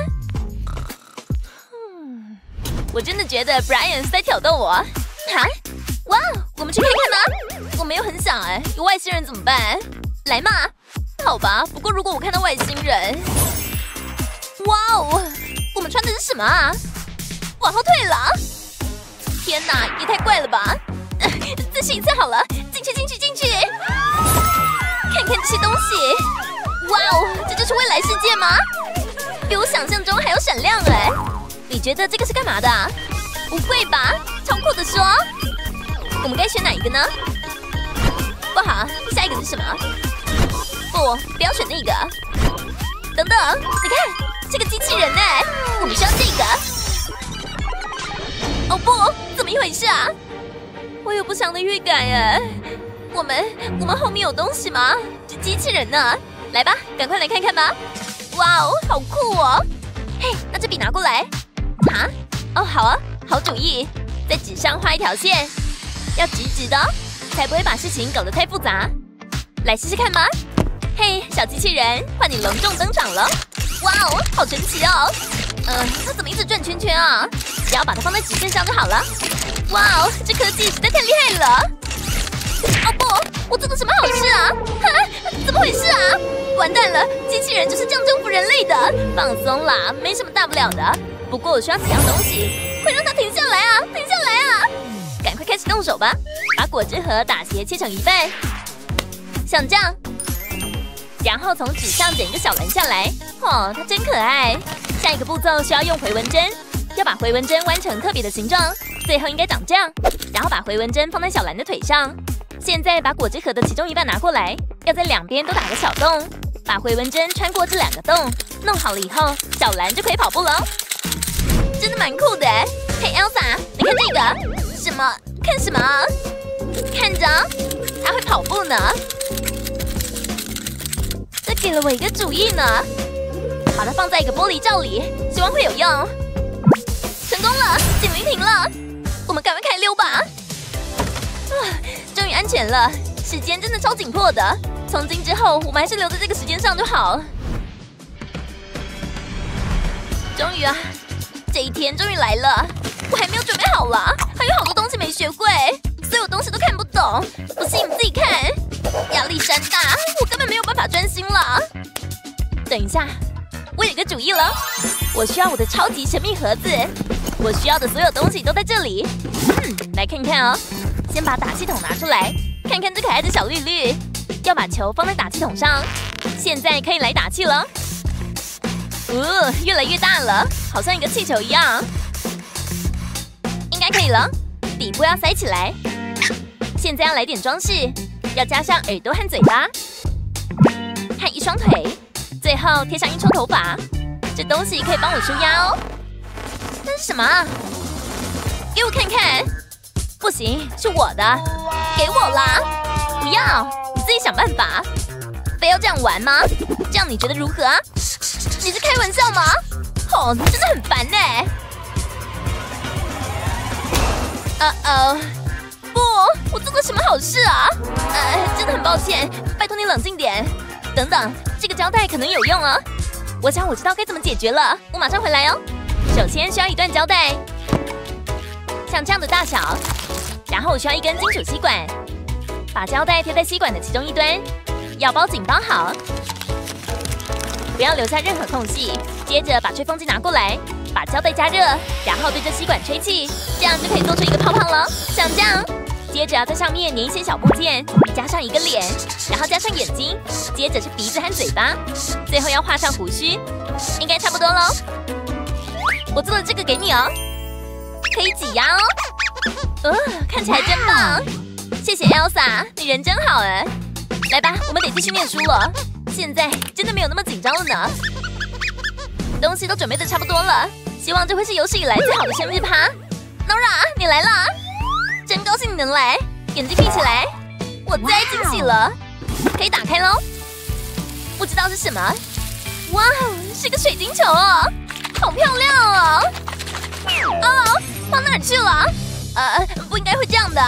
嗯，我真的觉得 Brian 是在挑逗我。哈，哇，我们去看看吧。我没有很想哎，有外星人怎么办？来嘛，好吧。不过如果我看到外星人，哇哦，我们穿的是什么啊？往后退了。天哪，也太怪了吧！再试一次好了，进去，进去，进去。看看这些东西，哇哦，这就是未来世界吗？比我想象中还要闪亮哎！你觉得这个是干嘛的啊？不会吧，超酷的说！我们该选哪一个呢？不好，下一个是什么？不，不要选那个。等等，你看这个机器人呢，我们需要这个。哦不，怎么一回事啊？我有不祥的预感哎！我们我们后面有东西吗？这机器人呢？来吧，赶快来看看吧！哇哦，好酷哦！嘿，那这笔拿过来。啊？哦，好啊，好主意。在纸上画一条线，要直直的，才不会把事情搞得太复杂。来试试看吧。嘿，小机器人，换你隆重登场了！哇哦，好神奇哦！嗯、呃，它怎么一直转圈圈啊？只要把它放在直线上就好了。哇哦，这科技实在太厉害了！哦不，我做的什么好事啊？哈，怎么回事啊？完蛋了，机器人就是这样征服人类的。放松啦，没什么大不了的。不过我需要几样东西，快让它停下来啊！停下来啊！赶快开始动手吧。把果汁盒打斜切成一半，像这样。然后从纸上剪一个小篮下来。哦，它真可爱。下一个步骤需要用回纹针，要把回纹针弯成特别的形状，最后应该长这样。然后把回纹针放在小篮的腿上。现在把果汁盒的其中一半拿过来，要在两边都打个小洞，把回纹针穿过这两个洞。弄好了以后，小蓝就可以跑步了。真的蛮酷的哎！嘿 ，Elsa， 你看这个。什么？看什么？看着，它会跑步呢。这给了我一个主意呢。把它放在一个玻璃罩里，希望会有用。成功了，警铃停了。我们赶快开溜吧。啊，终于安全了。时间真的超紧迫的，从今之后我们还是留在这个时间上就好。终于啊，这一天终于来了。我还没有准备好了，还有好多东西没学会，所有东西都看不懂。不信你自己看，压力山大，我根本没有办法专心了。等一下，我有一个主意了。我需要我的超级神秘盒子，我需要的所有东西都在这里。嗯，来看看哦。先把打气筒拿出来，看看这可爱的小绿绿。要把球放在打气筒上，现在可以来打气了。哦，越来越大了，好像一个气球一样。应该可以了，底部要塞起来， 现在要来点装饰，要加上耳朵和嘴巴，和一双腿，最后贴上一撮头发。这东西可以帮我舒压哦。那是什么啊？给我看看！不行，是我的，给我啦！不要，你自己想办法。非要这样玩吗？这样你觉得如何啊？你是开玩笑吗？哦，你真的很烦呢。呃呃，不，我做了什么好事啊？呃，真的很抱歉，拜托你冷静点。等等，这个胶带可能有用啊。我想我知道该怎么解决了，我马上回来哦。首先需要一段胶带，像这样的大小，然后我需要一根金属吸管，把胶带贴在吸管的其中一端，要包紧包好，不要留下任何空隙。接着把吹风机拿过来，把胶带加热，然后对着吸管吹气，这样就可以做出一个泡泡了，像这样。接着要在上面粘一些小部件，加上一个脸，然后加上眼睛，接着是鼻子和嘴巴，最后要画上胡须，应该差不多喽。我做了这个给你哦，可以挤压哦。呃，看起来真棒，谢谢 Elsa， 你人真好哎。来吧，我们得继续念书了，现在真的没有那么紧张了呢。东西都准备的差不多了，希望这会是有史以来最好的生日趴。Nora， 你来啦！真高兴你能来，眼睛闭起来，我最爱惊喜了，可以打开喽。不知道是什么，哇，是个水晶球哦，好漂亮哦！哦，跑哪儿去了？呃，不应该会这样的。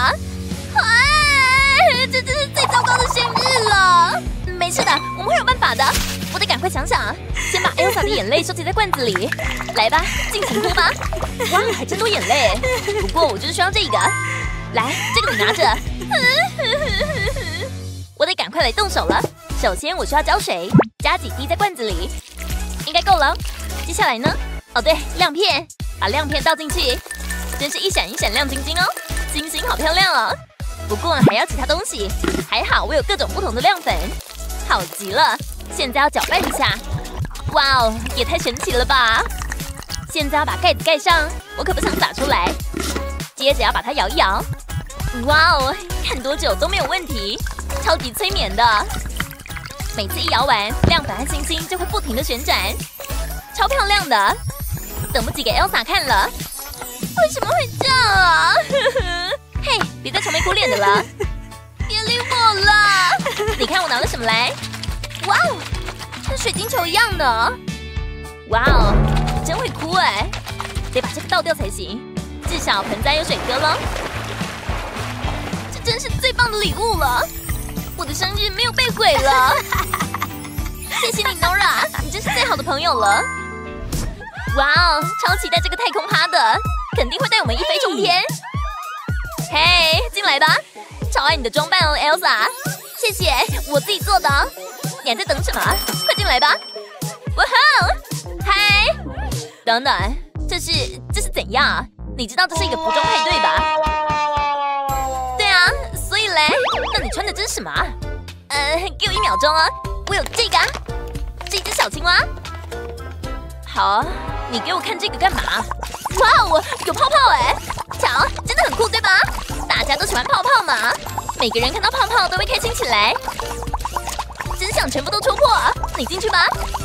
哎，这真是最糟糕的生日了。没事的，我们会有办法的。我得赶快想想，先把 Elsa 的眼泪收集在罐子里。来吧，尽情哭吧！哇，还真多眼泪。不过我就是需要这个。来，这个你拿着。我得赶快来动手了。首先我需要胶水，加几滴在罐子里，应该够了。接下来呢？哦对，亮片，把亮片倒进去，真是一闪一闪亮晶晶哦，星星好漂亮哦。不过还要其他东西，还好我有各种不同的亮粉，好极了。现在要搅拌一下，哇哦，也太神奇了吧！现在要把盖子盖上，我可不想洒出来。接着要把它摇一摇，哇哦，看多久都没有问题，超级催眠的。每次一摇完，亮粉和星星就会不停的旋转，超漂亮的。等不及给 Elsa 看了，为什么会这样啊？嘿，别再愁眉苦脸的了，别理我了。你看我拿了什么来？哇哦，跟水晶球一样的。哇哦，真会哭哎，得把这个倒掉才行，至少盆栽有水喝了。这真是最棒的礼物了，我的生日没有被毁了。谢谢你 Nora， 你真是最好的朋友了。哇哦，超期待这个太空趴的，肯定会带我们一飞冲天。嘿，进来吧，超爱你的装扮哦 Elsa， 谢谢，我自己做的。你还在等什么？快进来吧！哇吼，嗨！等等，这是这是怎样？你知道这是一个服装派对吧？对啊，所以嘞，那你穿的这是什么？呃，给我一秒钟啊，我有这个，是一只小青蛙。好，你给我看这个干嘛？哇哦，有泡泡哎！瞧，真的很酷对吧？大家都喜欢泡泡嘛，每个人看到泡泡都会开心起来。真想全部都戳破，你进去吧。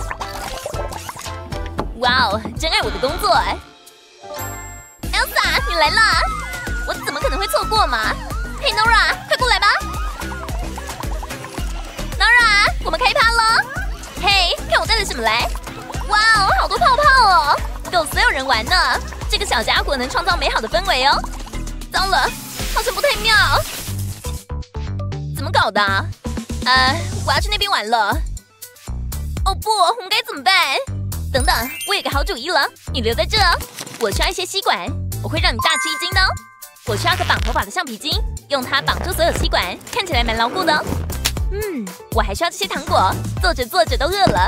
哇哦，真爱我的工作哎 ！Elsa， 你来啦！我怎么可能会错过嘛？嘿 ，Nora， 快过来吧 ！Nora， 我们开趴了！嘿，看我带了什么来！哇哦，好多泡泡哦，够所有人玩呢。这个小家伙能创造美好的氛围哦。糟了，好像不太妙。怎么搞的？呃，我要去那边玩了。哦不，我们该怎么办？等等，我有个好主意了，你留在这，我需要一些吸管，我会让你大吃一惊的哦。我需要个绑头发的橡皮筋，用它绑住所有吸管，看起来蛮牢固的哦。嗯，我还需要这些糖果，做着做着都饿了。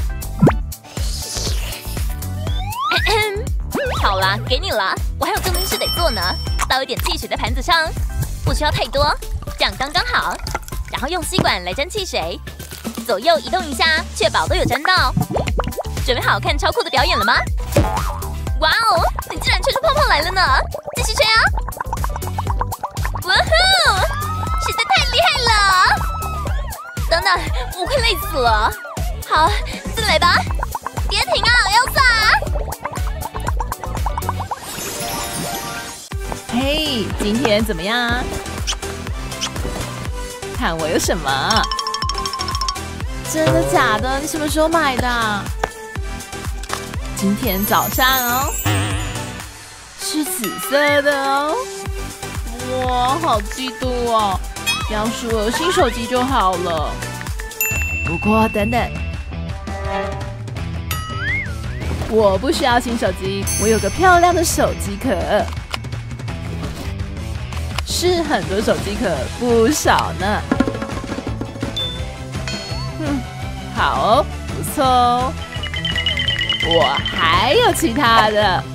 好啦，给你了，我还有正经事得做呢。倒一点汽水在盘子上，不需要太多，这样刚刚好。然后用吸管来沾汽水，左右移动一下，确保都有沾到。准备好看超酷的表演了吗？哇哦，你竟然吹出泡泡来了呢！继续吹啊！哇呼！ 哪，我快累死了！好，再来吧！别停啊，Elsa！ 嘿，今天怎么样啊？看我有什么？真的假的？你什么时候买的？今天早上哦，是紫色的哦。哇，好嫉妒哦！要是我有新手机就好了。不过等等，我不需要新手机，我有个漂亮的手机壳。是很多手机壳，不少呢。嗯，好哦，不错哦。我还有其他的，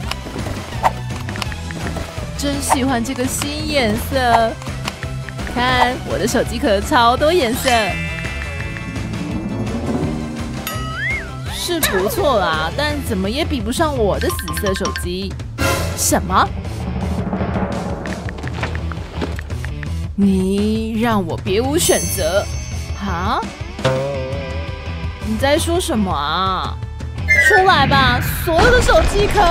真喜欢这个新颜色。看我的手机壳超多颜色，是不错啦，但怎么也比不上我的紫色手机。什么？你让我别无选择？哈？你在说什么啊？出来吧，所有的手机壳！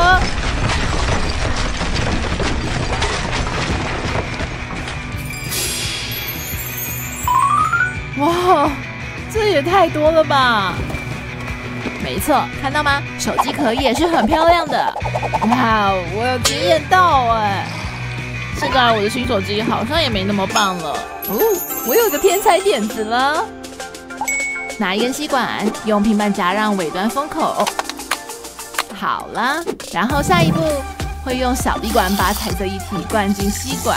哇，这也太多了吧！没错，看到吗？手机壳也是很漂亮的。哇，我有惊艳到哎！现在我的新手机好像也没那么棒了。哦，我有个天才点子了。拿一根吸管，用平板夹让尾端封口。好了，然后下一步会用小滴管把彩色液体灌进吸管。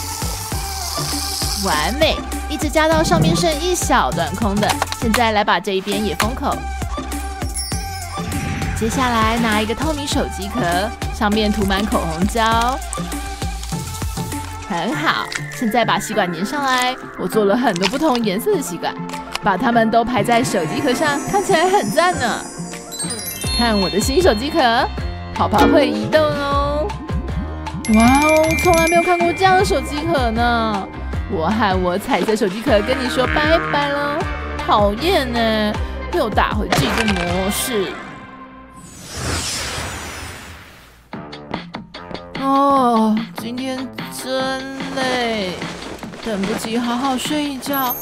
完美，一直加到上面剩一小段空的。现在来把这一边也封口。接下来拿一个透明手机壳，上面涂满口红胶。很好，现在把吸管粘上来。我做了很多不同颜色的吸管，把它们都排在手机壳上，看起来很赞呢。看我的新手机壳，泡泡会移动哦。哇哦，从来没有看过这样的手机壳呢。我和我彩色手机壳跟你说拜拜喽，讨厌呢，又打回自己的模式。哦，今天真累，等不及好好睡一觉，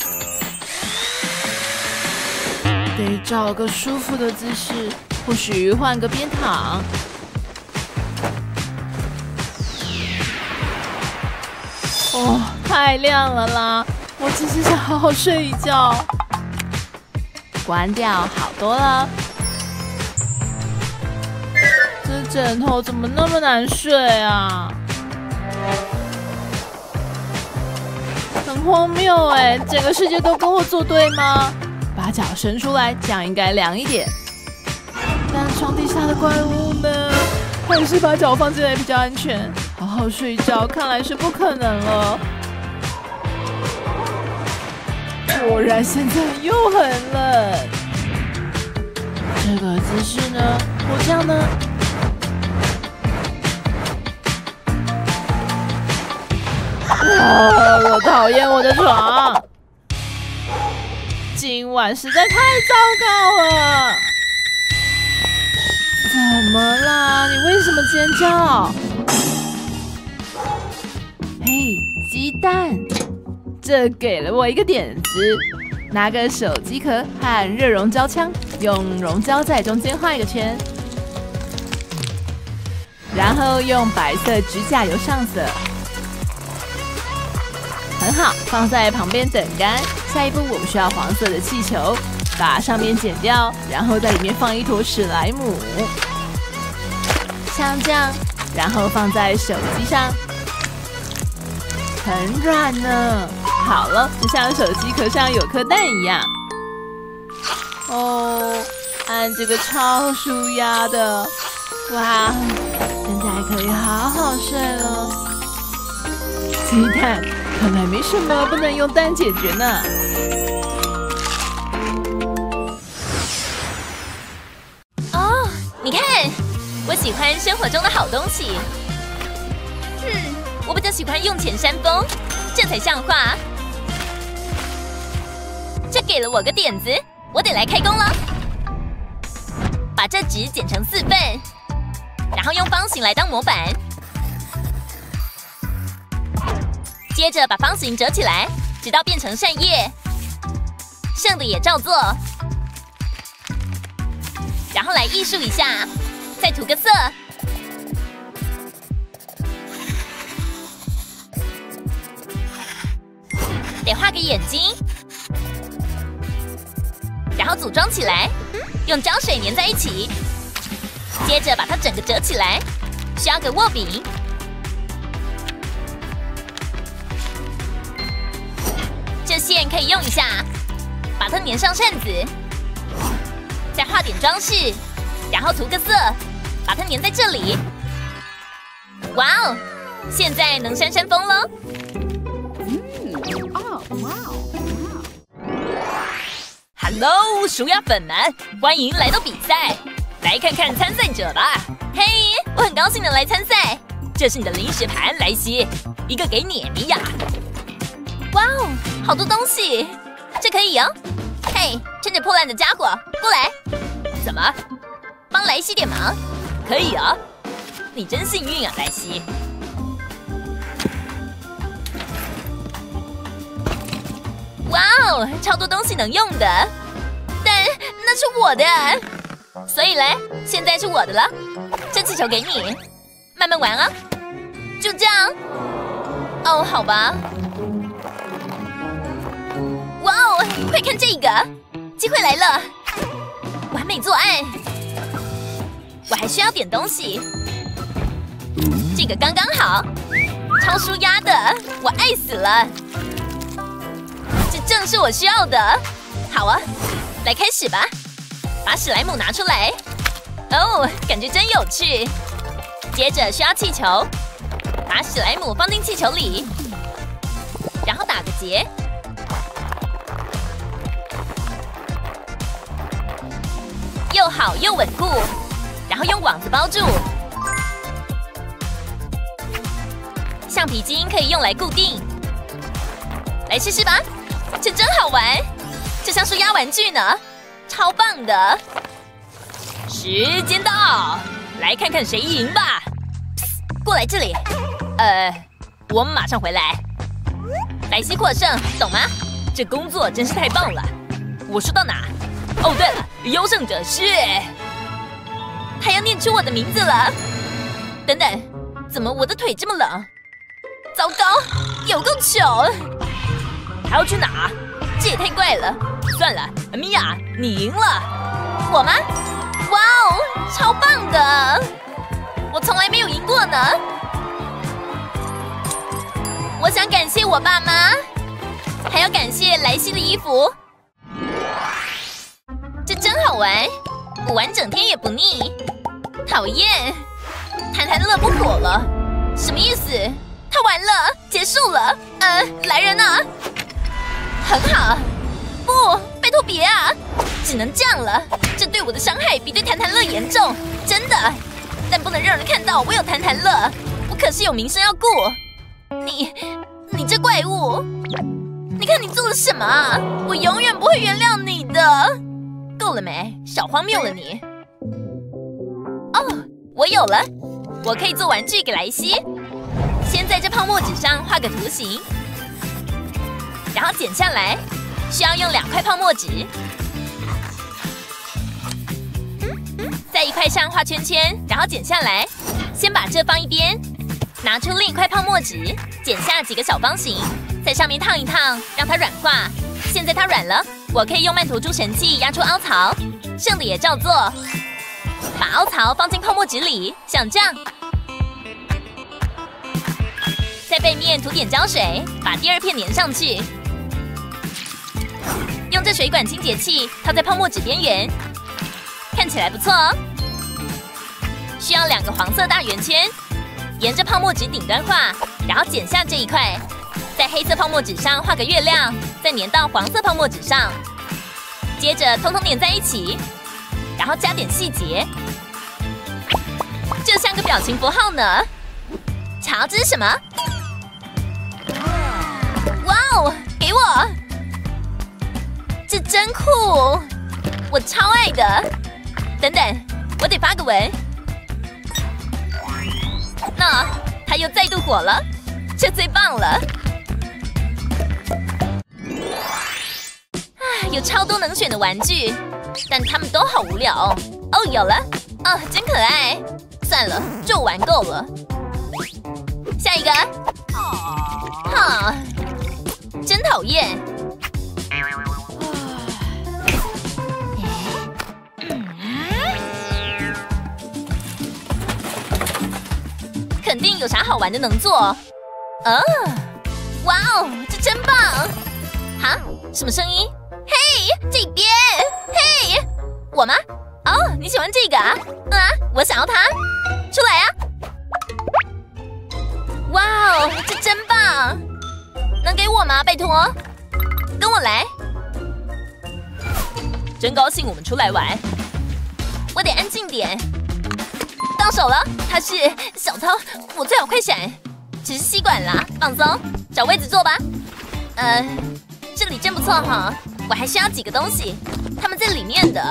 得找个舒服的姿势，或许换个边躺。哦，太亮了啦！我只是想好好睡一觉。关掉，好多了。这枕头怎么那么难睡啊？很荒谬哎！整个世界都跟我作对吗？把脚伸出来，这样应该凉一点。但床底下的怪物呢？还是把脚放进来比较安全。好好睡觉，看来是不可能了。果然现在又很冷。这个姿势呢？我这样呢？啊！我讨厌我的床，今晚实在太糟糕了。怎么啦？你为什么尖叫？嘿，鸡蛋，这给了我一个点子。拿个手机壳和热熔胶枪，用熔胶在中间画一个圈，然后用白色指甲油上色。很好，放在旁边等干。下一步我们需要黄色的气球，把上面剪掉，然后在里面放一坨史莱姆，像这样，然后放在手机上，很软呢。好了，就像手机壳上有颗蛋一样。哦，按这个超舒压的，哇，现在可以好好睡了。鸡蛋。看来没什么不能用蛋解决呢。 哦，你看，我喜欢生活中的好东西。嗯，我比较喜欢用钱山峰，这才像话。 给了我个点子，我得来开工了。把这纸剪成四份，然后用方形来当模板。接着把方形折起来，直到变成扇叶。剩的也照做。然后来艺术一下，再涂个色。得画个眼睛。然后组装起来，用胶水粘在一起。接着把它整个折起来，需要个握柄。这线可以用一下，把它粘上扇子，再画点装饰，然后涂个色，把它粘在这里。哇哦，现在能扇扇风喽！Hello， 鼠牙粉们，欢迎来到比赛，来看看参赛者吧。嘿，我很高兴能来参赛。这是你的零食盘，莱西，一个给你，米娅。哇哦，好多东西，这可以哦。嘿，趁着破烂的家伙，过来。怎么？帮莱西点忙？可以啊。你真幸运啊，莱西。哇哦，超多东西能用的，但那是我的，所以嘞，现在是我的了。这气球给你，慢慢玩啊。就这样。哦，好吧。哇哦，快看这个，机会来了！完美作案。我还需要点东西，这个刚刚好，超舒压的，我爱死了。这正是我需要的。好啊，来开始吧。把史莱姆拿出来。哦，感觉真有趣。接着需要气球，把史莱姆放进气球里，然后打个结。又好又稳固，然后用网子包住。橡皮筋可以用来固定。来试试吧。这真好玩，就像是压玩具呢，超棒的！时间到，来看看谁赢吧。过来这里，呃，我马上回来。莱西获胜，懂吗？这工作真是太棒了。我说到哪？哦，对了，优胜者是……他要念出我的名字了。等等，怎么我的腿这么冷？糟糕，有够糗！还要去哪？这也太怪了。算了，米娅，你赢了。我吗？哇哦，超棒的！我从来没有赢过呢。我想感谢我爸妈，还要感谢莱西的衣服。这真好玩，我玩整天也不腻。讨厌，弹弹乐不火了，什么意思？他完了，结束了。呃，来人啊！很好，不，拜托别啊！只能这样了，这对我的伤害比对弹弹乐严重，真的。但不能让人看到我有弹弹乐，我可是有名声要顾。你，你这怪物！你看你做了什么啊？我永远不会原谅你的。够了没？少荒谬了你！哦，我有了，我可以做玩具给莱西。先在这泡沫纸上画个图形。然后剪下来，需要用两块泡沫纸，在一块上画圈圈，然后剪下来。先把这放一边，拿出另一块泡沫纸，剪下几个小方形，在上面烫一烫，让它软化。现在它软了，我可以用曼陀珠神器压出凹槽，剩的也照做。把凹槽放进泡沫纸里，像这样。在背面涂点胶水，把第二片粘上去。用这水管清洁器套在泡沫纸边缘，看起来不错哦。需要两个黄色大圆圈，沿着泡沫纸顶端画，然后剪下这一块，在黑色泡沫纸上画个月亮，再粘到黄色泡沫纸上，接着通通粘在一起，然后加点细节，就像个表情符号呢。瞧，这是什么？哇哦，给我！ 这真酷，我超爱的。等等，我得发个文。那它又再度火了，这最棒了！啊，有超多能选的玩具，但它们都好无聊哦。哦，有了，哦，真可爱。算了，就玩够了。下一个，哈，真讨厌。肯定有啥好玩的能做。哦，哇哦，这真棒！哈，什么声音？嘿，这边，嘿，我吗？哦，你喜欢这个啊？嗯啊，我想要它，出来啊！哇哦，这真棒！能给我吗？拜托，跟我来。 真高兴我们出来玩。 我得安静点。到手了，它是小偷，我最好快闪。只是吸管啦，放松，找位置坐吧。呃，这里真不错哈，我还需要几个东西，它们在里面的。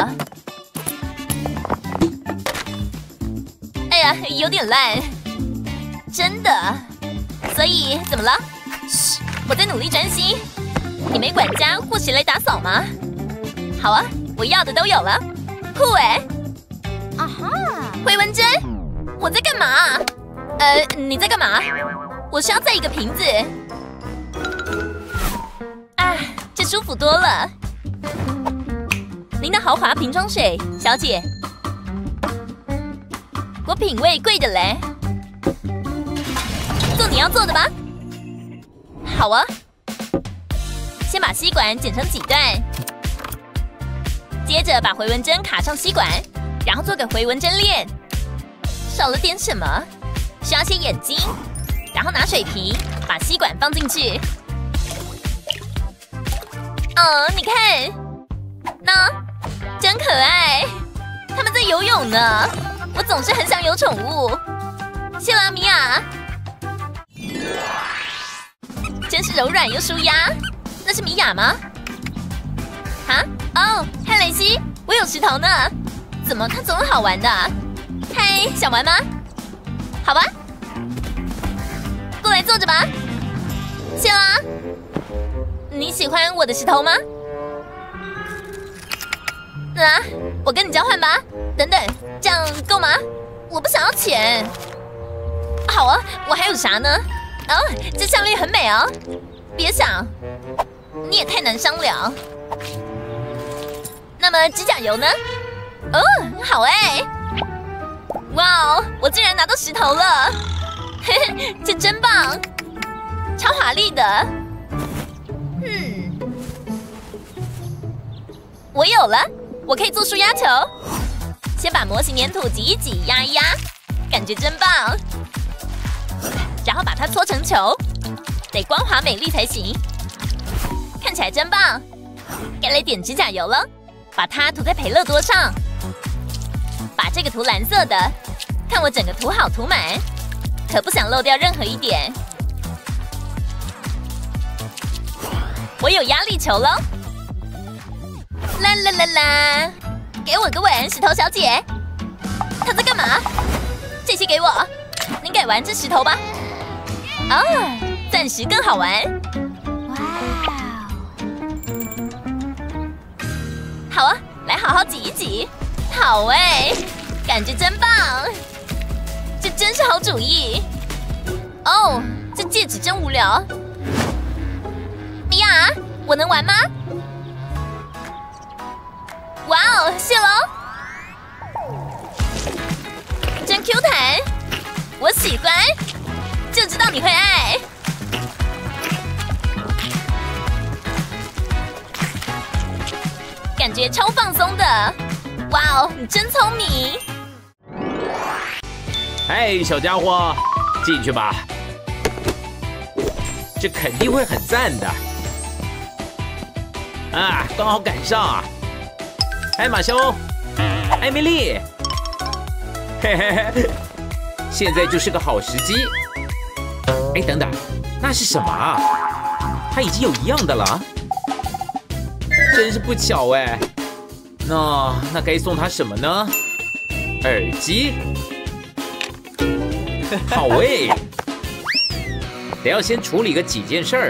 哎呀，有点烂，真的。所以怎么了？嘘，我在努力专心。你没管家或谁来打扫吗？好啊，我要的都有了，酷哎！啊哈，回纹针，我在干嘛？呃，你在干嘛？我需要再一个瓶子。啊，这舒服多了。您的豪华瓶装水，小姐。我品味贵的嘞。做你要做的吧。好啊。先把吸管剪成几段，接着把回纹针卡上吸管，然后做个回纹针链。少了点什么？需要些眼睛，然后拿水瓶把吸管放进去。哦，你看，那真可爱，他们在游泳呢。我总是很想有宠物。谢啦，米娅，真是柔软又舒压。那是米娅吗？啊？哦，嗨，雷西，我有石头呢。怎么它总有好玩的？嗨，想玩吗？好吧，过来坐着吧。谢啦。你喜欢我的石头吗？啊，我跟你交换吧。等等，这样够吗？我不想要钱。好啊，我还有啥呢？哦，这项链很美哦。别想，你也太难商量。那么指甲油呢？哦，好哎！哇哦，我竟然拿到石头了！嘿嘿，这真棒，超华丽的。嗯，我有了，我可以做舒压球。先把模型粘土挤一挤，压一压，感觉真棒。然后把它搓成球，得光滑美丽才行。看起来真棒，该来点指甲油了。把它涂在培乐多上，把这个涂蓝色的，看我整个涂好涂满，可不想漏掉任何一点。我有压力球喽！啦啦啦啦，给我个吻，石头小姐。她在干嘛？这些给我，您改玩这石头吧。哦，暂时更好玩。哇哦！好啊，来好好挤一挤。好哎，感觉真棒。这真是好主意。哦，这戒指真无聊。米娅，我能玩吗？哇哦，谢喽！真 Q 弹，我喜欢，就知道你会爱。感觉超放松的。哇哦，你真聪明！ 哎，小家伙，进去吧，这肯定会很赞的。啊，刚好赶上啊！哎，马修，艾米丽，嘿嘿嘿，现在就是个好时机。哎，等等，那是什么啊？它已经有一样的了。 真是不巧哎。那那该送他什么呢？耳机。好哎，得要先处理个几件事儿。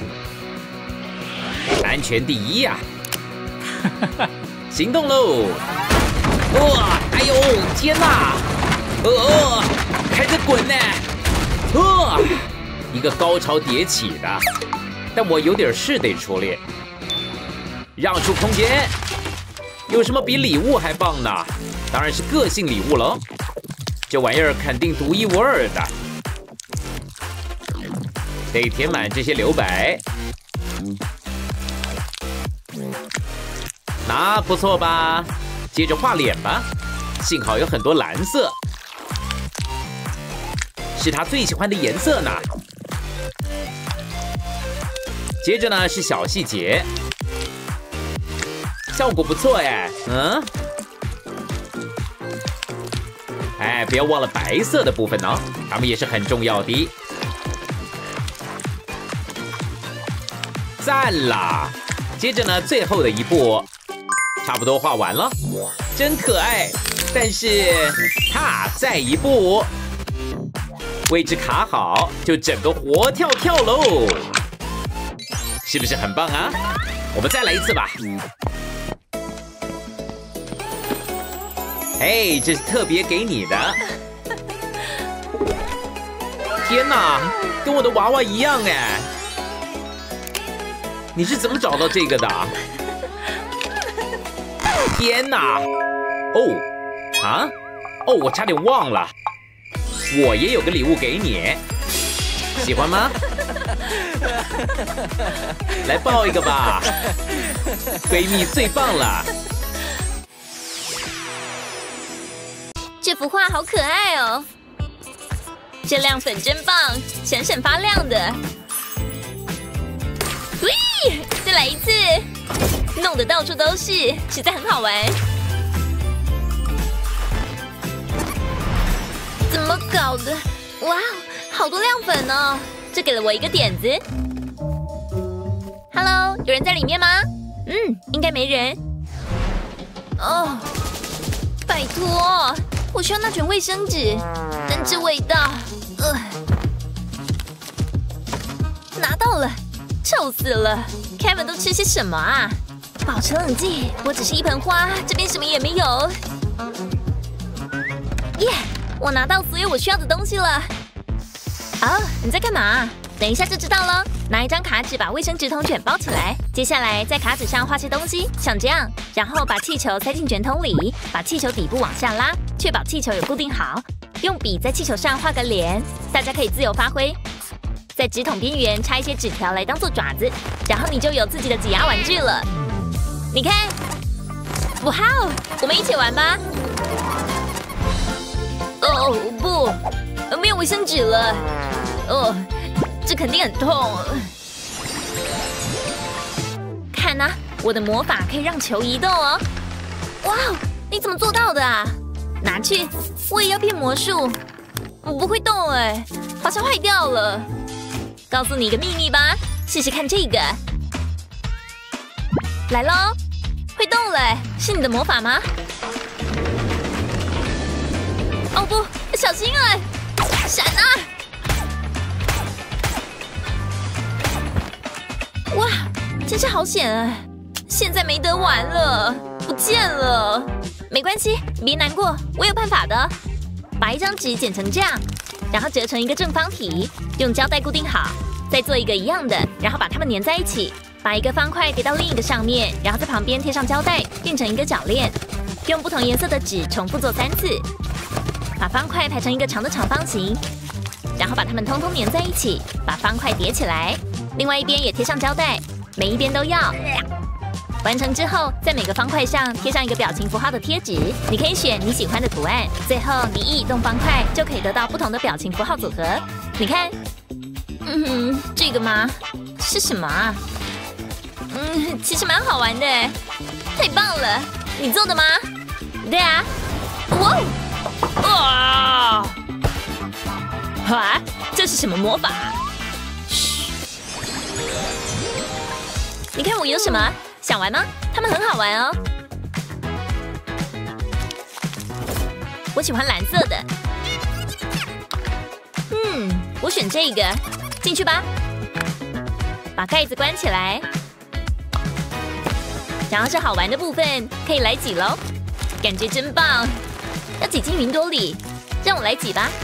安全第一呀、啊！行动喽！哇，哎呦，天哪！呃呃，开着滚呢！呃，一个高潮迭起的，但我有点事得处理。让出空间。有什么比礼物还棒呢？当然是个性礼物喽。这玩意儿肯定独一无二的，得填满这些留白。那不错吧？接着画脸吧，幸好有很多蓝色，是他最喜欢的颜色呢。接着呢是小细节，效果不错哎，嗯。哎，不要忘了白色的部分哦，它们也是很重要的。赞啦！接着呢，最后的一步，差不多画完了，真可爱。但是，哈，再一步，位置卡好，就整个活跳跳喽，是不是很棒啊？我们再来一次吧。嘿，这是特别给你的。天哪，跟我的娃娃一样哎！你是怎么找到这个的？天哪！哦，啊，哦，我差点忘了，我也有个礼物给你，喜欢吗？来抱一个吧，闺蜜最棒了。 这幅画好可爱哦！这亮粉真棒，闪闪发亮的。喂，再来一次，弄得到处都是，实在很好玩。怎么搞的？哇，好多亮粉哦！这给了我一个点子。Hello， 有人在里面吗？嗯，应该没人。哦，拜托。我需要那卷卫生纸，但这味道，呃，拿到了，臭死了 ！Kevin 都吃些什么啊？保持冷静，我只是一盆花，这边什么也没有。耶，我拿到所有我需要的东西了。哦，你在干嘛？等一下就知道了。拿一张卡纸把卫生纸筒卷包起来，接下来在卡纸上画些东西，像这样，然后把气球塞进卷筒里，把气球底部往下拉，确保气球有固定好。用笔在气球上画个脸，大家可以自由发挥。在纸筒边缘插一些纸条来当做爪子，然后你就有自己的挤压玩具了。你看，哇哦，我们一起玩吧。哦不，没有卫生纸了。哦。这肯定很痛。看啊，我的魔法可以让球移动哦！哇，你怎么做到的啊？拿去，我也要变魔术。我不会动哎，好像坏掉了。告诉你一个秘密吧，试试看这个。来喽，会动了，是你的魔法吗？哦不，小心啊！闪啊！哇，真是好险啊！现在没得玩了，不见了。没关系，别难过，我有办法的。把一张纸剪成这样，然后折成一个正方体，用胶带固定好。再做一个一样的，然后把它们粘在一起。把一个方块叠到另一个上面，然后在旁边贴上胶带，变成一个铰链。用不同颜色的纸重复做三次。把方块排成一个长的长方形，然后把它们通通粘在一起，把方块叠起来。另外一边也贴上胶带，每一边都要。完成之后，在每个方块上贴上一个表情符号的贴纸，你可以选你喜欢的图案。最后你一移动方块，就可以得到不同的表情符号组合。你看，嗯，这个吗？是什么啊？嗯，其实蛮好玩的，太棒了！你做的吗？对啊。哇！哇！啊，这是什么魔法？你看我有什么？ 想玩吗？它们很好玩哦。我喜欢蓝色的。嗯，我选这个。进去吧。把盖子关起来。想要是好玩的部分，可以来挤喽。感觉真棒。要挤进云朵里，让我来挤吧。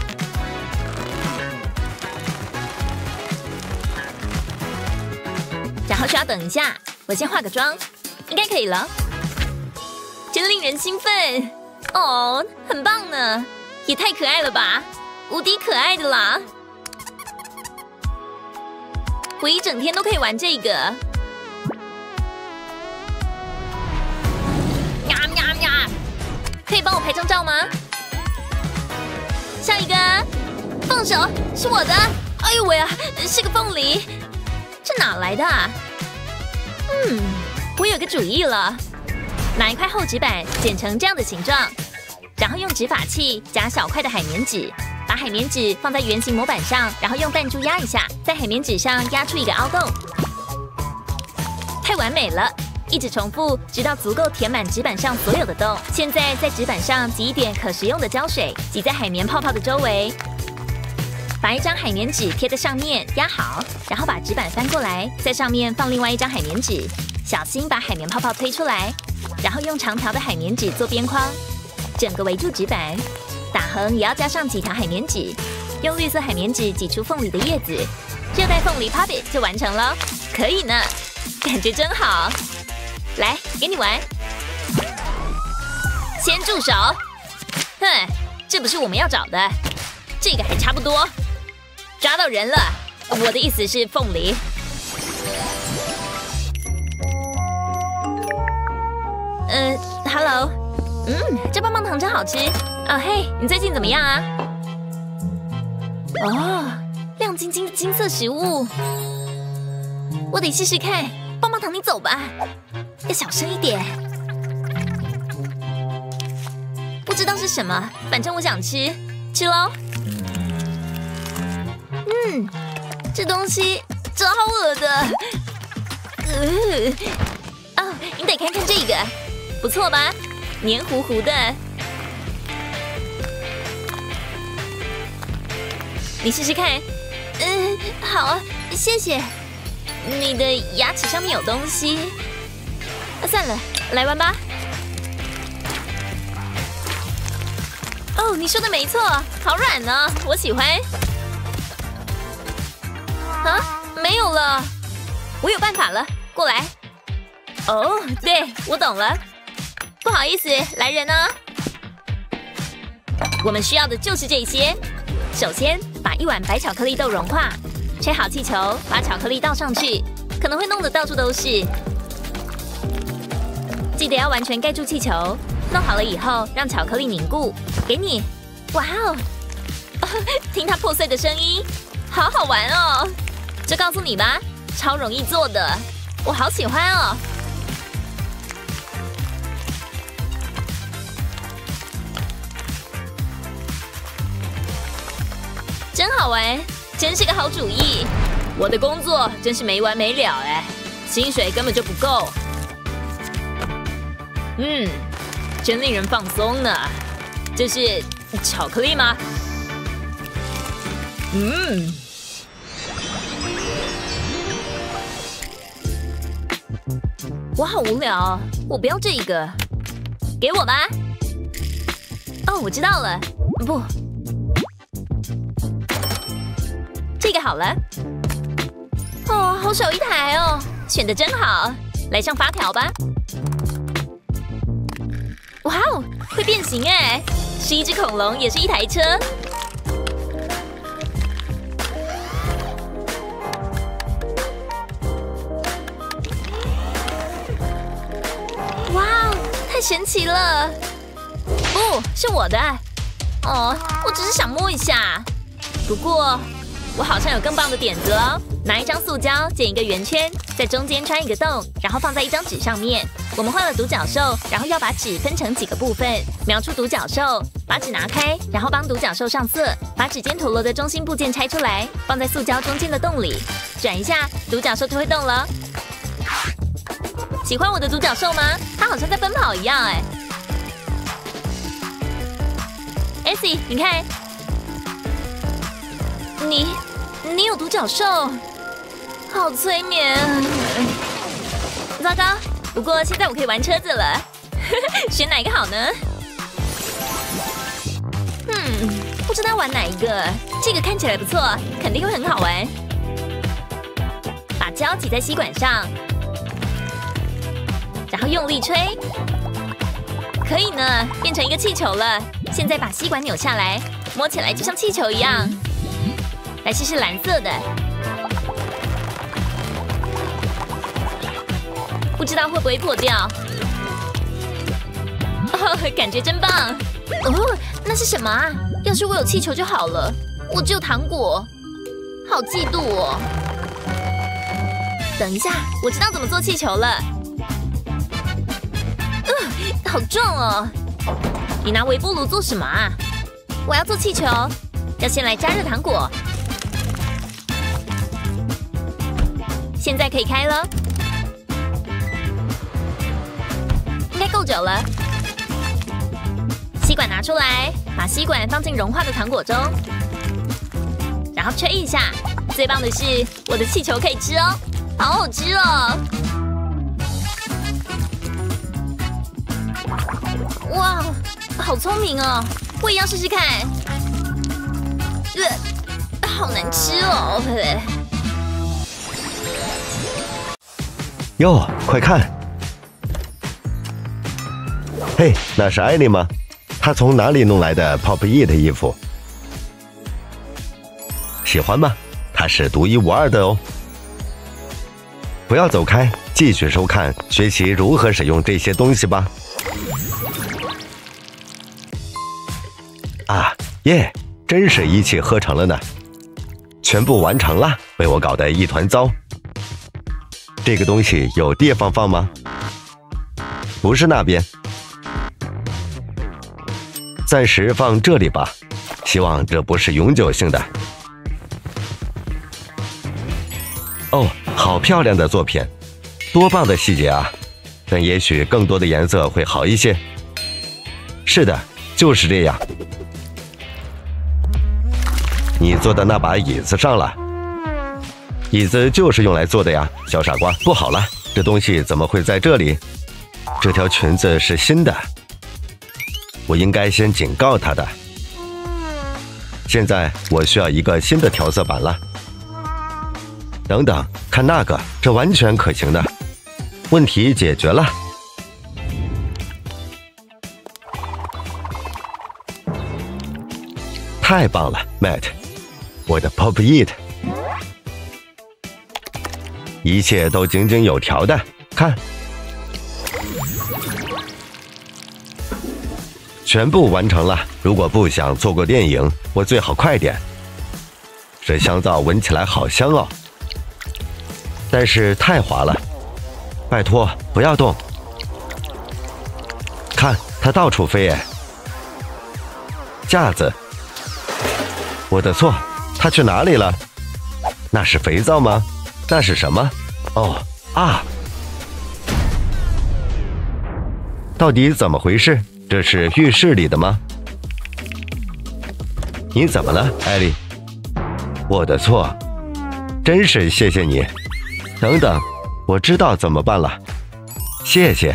然后需要等一下，我先化个妆，应该可以了。真令人兴奋哦，很棒呢，也太可爱了吧，无敌可爱的啦！我一整天都可以玩这个。呀呀呀！可以帮我拍张照吗？下一个，放手，是我的！哎呦喂啊，是个凤梨，这哪来的啊？嗯，我有个主意了，拿一块厚纸板剪成这样的形状，然后用直法器夹小块的海绵纸，把海绵纸放在圆形模板上，然后用弹珠压一下，在海绵纸上压出一个凹洞。太完美了！一直重复，直到足够填满纸板上所有的洞。现在在纸板上挤一点可食用的胶水，挤在海绵泡泡的周围。把一张海绵纸贴在上面，压好，然后把纸板翻过来，在上面放另外一张海绵纸，小心把海绵泡泡推出来，然后用长条的海绵纸做边框，整个围住纸板。打横也要加上几条海绵纸，用绿色海绵纸挤出凤梨的叶子，热带凤梨 Puppet 就完成了。可以呢，感觉真好。来，给你玩。先住手！哼，这不是我们要找的，这个还差不多。抓到人了，我的意思是凤梨。嗯 ，Hello， 嗯，这棒棒糖真好吃。啊，嘿，你最近怎么样啊？哦，亮晶晶的金色食物，我得试试看。棒棒糖，你走吧。要小声一点，不知道是什么，反正我想吃，吃喽。嗯，这东西超恶的。呃，哦，你得看看这个，不错吧？黏糊糊的。你试试看。嗯，好啊，谢谢。你的牙齿上面有东西。啊，算了，来玩吧。哦，你说的没错，好软呢，我喜欢。啊，没有了，我有办法了，过来。哦，对，我懂了。不好意思，来人啊！我们需要的就是这些。首先，把一碗白巧克力豆融化，吹好气球，把巧克力倒上去，可能会弄得到处都是。记得要完全盖住气球。弄好了以后，让巧克力凝固。给你，哇哦！听它破碎的声音，好好玩哦！就告诉你吧，超容易做的，我好喜欢哦。真好玩，真是个好主意。我的工作真是没完没了哎，薪水根本就不够。嗯，真令人放松呢。这是巧克力吗？嗯。我好无聊，我不要这个，给我吧。哦，我知道了，不，这个好了。哦，好小一台哦，选的真好，来上发条吧。哇哦，会变形哎，是一只恐龙，也是一台车。哇哦，太神奇了！不是我的，哦，我只是想摸一下。不过我好像有更棒的点子哦！拿一张塑胶剪一个圆圈，在中间穿一个洞，然后放在一张纸上面。我们画了独角兽，然后要把纸分成几个部分，描出独角兽。把纸拿开，然后帮独角兽上色，把指尖陀螺的中心部件拆出来，放在塑胶中间的洞里，转一下，独角兽就会动了。 喜欢我的独角兽吗？它好像在奔跑一样哎。Essie， 你看，你你有独角兽，好催眠。糟糕，不过现在我可以玩车子了，选哪一个好呢？嗯，不知道玩哪一个。这个看起来不错，肯定会很好玩。把胶挤在吸管上，然后用力吹，可以呢，变成一个气球了。现在把吸管扭下来，摸起来就像气球一样。来试试蓝色的，不知道会不会破掉。哦，感觉真棒！哦，那是什么啊？要是我有气球就好了，我只有糖果，好嫉妒哦。等一下，我知道怎么做气球了。嗯、呃，好重哦！你拿微波炉做什么啊？我要做气球，要先来加热糖果。现在可以开了，应该够久了。吸管拿出来，把吸管放进融化的糖果中，然后吹一下。最棒的是，我的气球可以吃哦，好好吃哦！哇，好聪明哦！我也要试试看。呃，好难吃哦！ 哟，快看！嘿，那是艾莉吗？她从哪里弄来的 Pop It 衣服？喜欢吗？它是独一无二的哦。不要走开，继续收看，学习如何使用这些东西吧。啊，耶！真是一气呵成了呢，全部完成了，被我搞得一团糟。这个东西有地方放吗？不是那边，暂时放这里吧，希望这不是永久性的。哦，好漂亮的作品，多棒的细节啊！但也许更多的颜色会好一些。是的，就是这样。你坐到那把椅子上了，椅子就是用来坐的呀，小傻瓜。不好了，这东西怎么会在这里？这条裙子是新的，我应该先警告他的。现在我需要一个新的调色板了。等等，看那个，这完全可行的，问题解决了。太棒了 ，Matt， 我的 Pop It， 一切都井井有条的，看，全部完成了。如果不想错过电影，我最好快点。这香皂闻起来好香哦。但是太滑了，拜托不要动！看它到处飞哎！架子，我的错，它去哪里了？那是肥皂吗？那是什么？哦啊！到底怎么回事？这是浴室里的吗？你怎么了，艾莉？我的错，真是谢谢你。等等，我知道怎么办了，谢谢。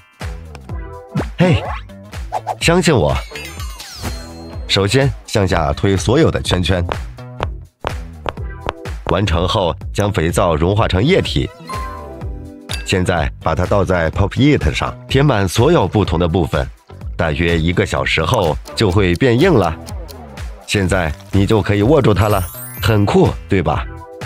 嘿，相信我。首先向下推所有的圈圈，完成后将肥皂融化成液体。现在把它倒在 Pop It 上，填满所有不同的部分，大约一个小时后就会变硬了。现在你就可以握住它了，很酷，对吧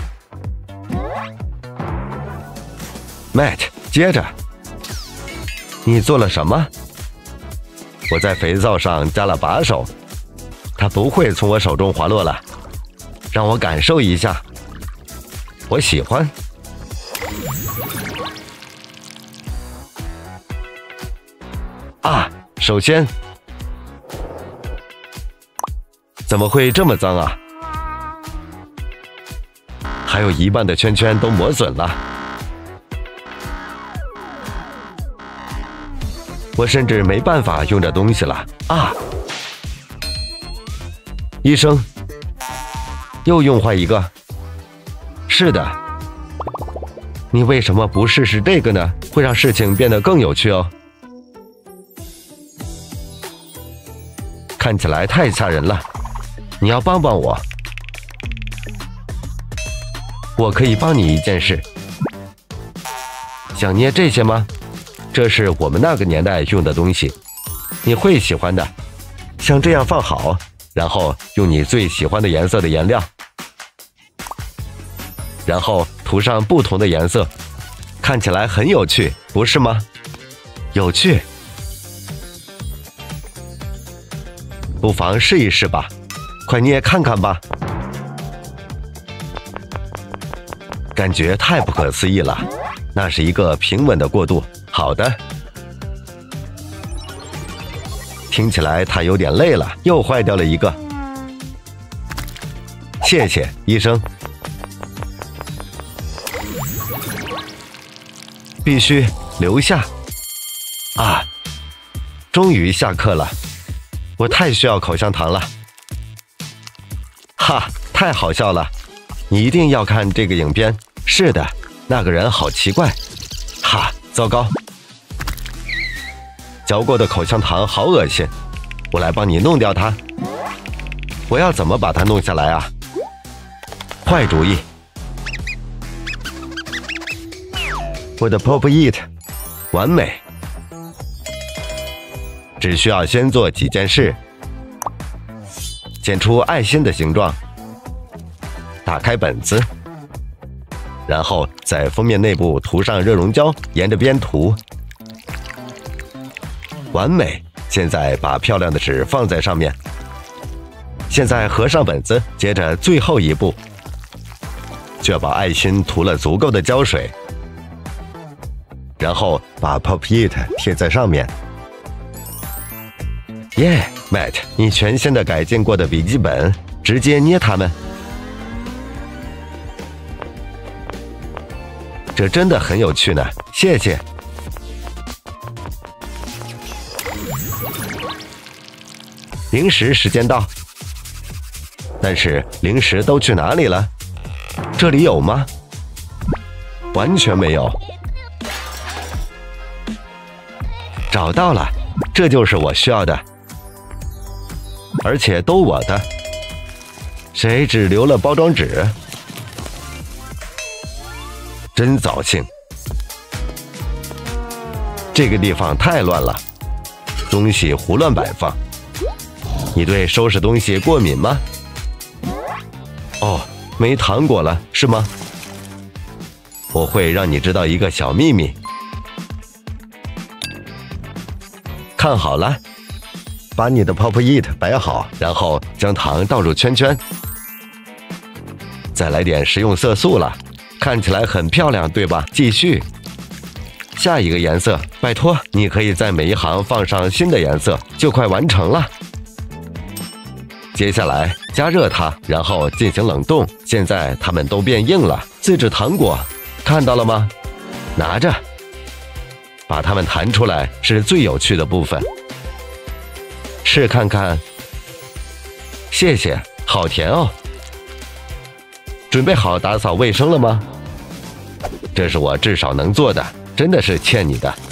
？Matt， 接着，你做了什么？我在肥皂上加了把手，它不会从我手中滑落了。让我感受一下，我喜欢。啊，首先，怎么会这么脏啊？还有一半的圈圈都磨损了。 我甚至没办法用这东西了啊！医生，又用坏一个。是的，你为什么不试试这个呢？会让事情变得更有趣哦。看起来太吓人了，你要帮帮我。我可以帮你一件事。想捏这些吗？这是我们那个年代用的东西，你会喜欢的。像这样放好，然后用你最喜欢的颜色的颜料，然后涂上不同的颜色，看起来很有趣，不是吗？有趣。不妨试一试吧，快捏看看吧。感觉太不可思议了，那是一个平稳的过渡。好的。听起来他有点累了，又坏掉了一个。谢谢，医生。必须留下。啊，终于下课了。我太需要口香糖了，哈，太好笑了！你一定要看这个影片。是的，那个人好奇怪，哈，糟糕！嚼过的口香糖好恶心，我来帮你弄掉它。我要怎么把它弄下来啊？坏主意！我的 Pop It， 完美。只需要先做几件事：剪出爱心的形状，打开本子，然后在封面内部涂上热熔胶，沿着边涂。完美！现在把漂亮的纸放在上面。现在合上本子，接着最后一步，确保爱心涂了足够的胶水，然后把 Pop It 贴在上面。耶、yeah, ，Matt， 你全新的改进过的笔记本，直接捏它们，这真的很有趣呢，谢谢。零食时间到，但是零食都去哪里了？这里有吗？完全没有。找到了，这就是我需要的。而且都我的，谁只留了包装纸？真扫兴！这个地方太乱了，东西胡乱摆放。你对收拾东西过敏吗？哦，没糖果了，是吗？我会让你知道一个小秘密。看好了。把你的 Pop It 摆好，然后将糖倒入圈圈，再来点食用色素了，看起来很漂亮，对吧？继续，下一个颜色，拜托，你可以在每一行放上新的颜色，就快完成了。接下来加热它，然后进行冷冻。现在它们都变硬了，自制糖果，看到了吗？拿着，把它们弹出来是最有趣的部分。试看看，谢谢，好甜哦。准备好打扫卫生了吗？这是我至少能做的，真的是欠你的。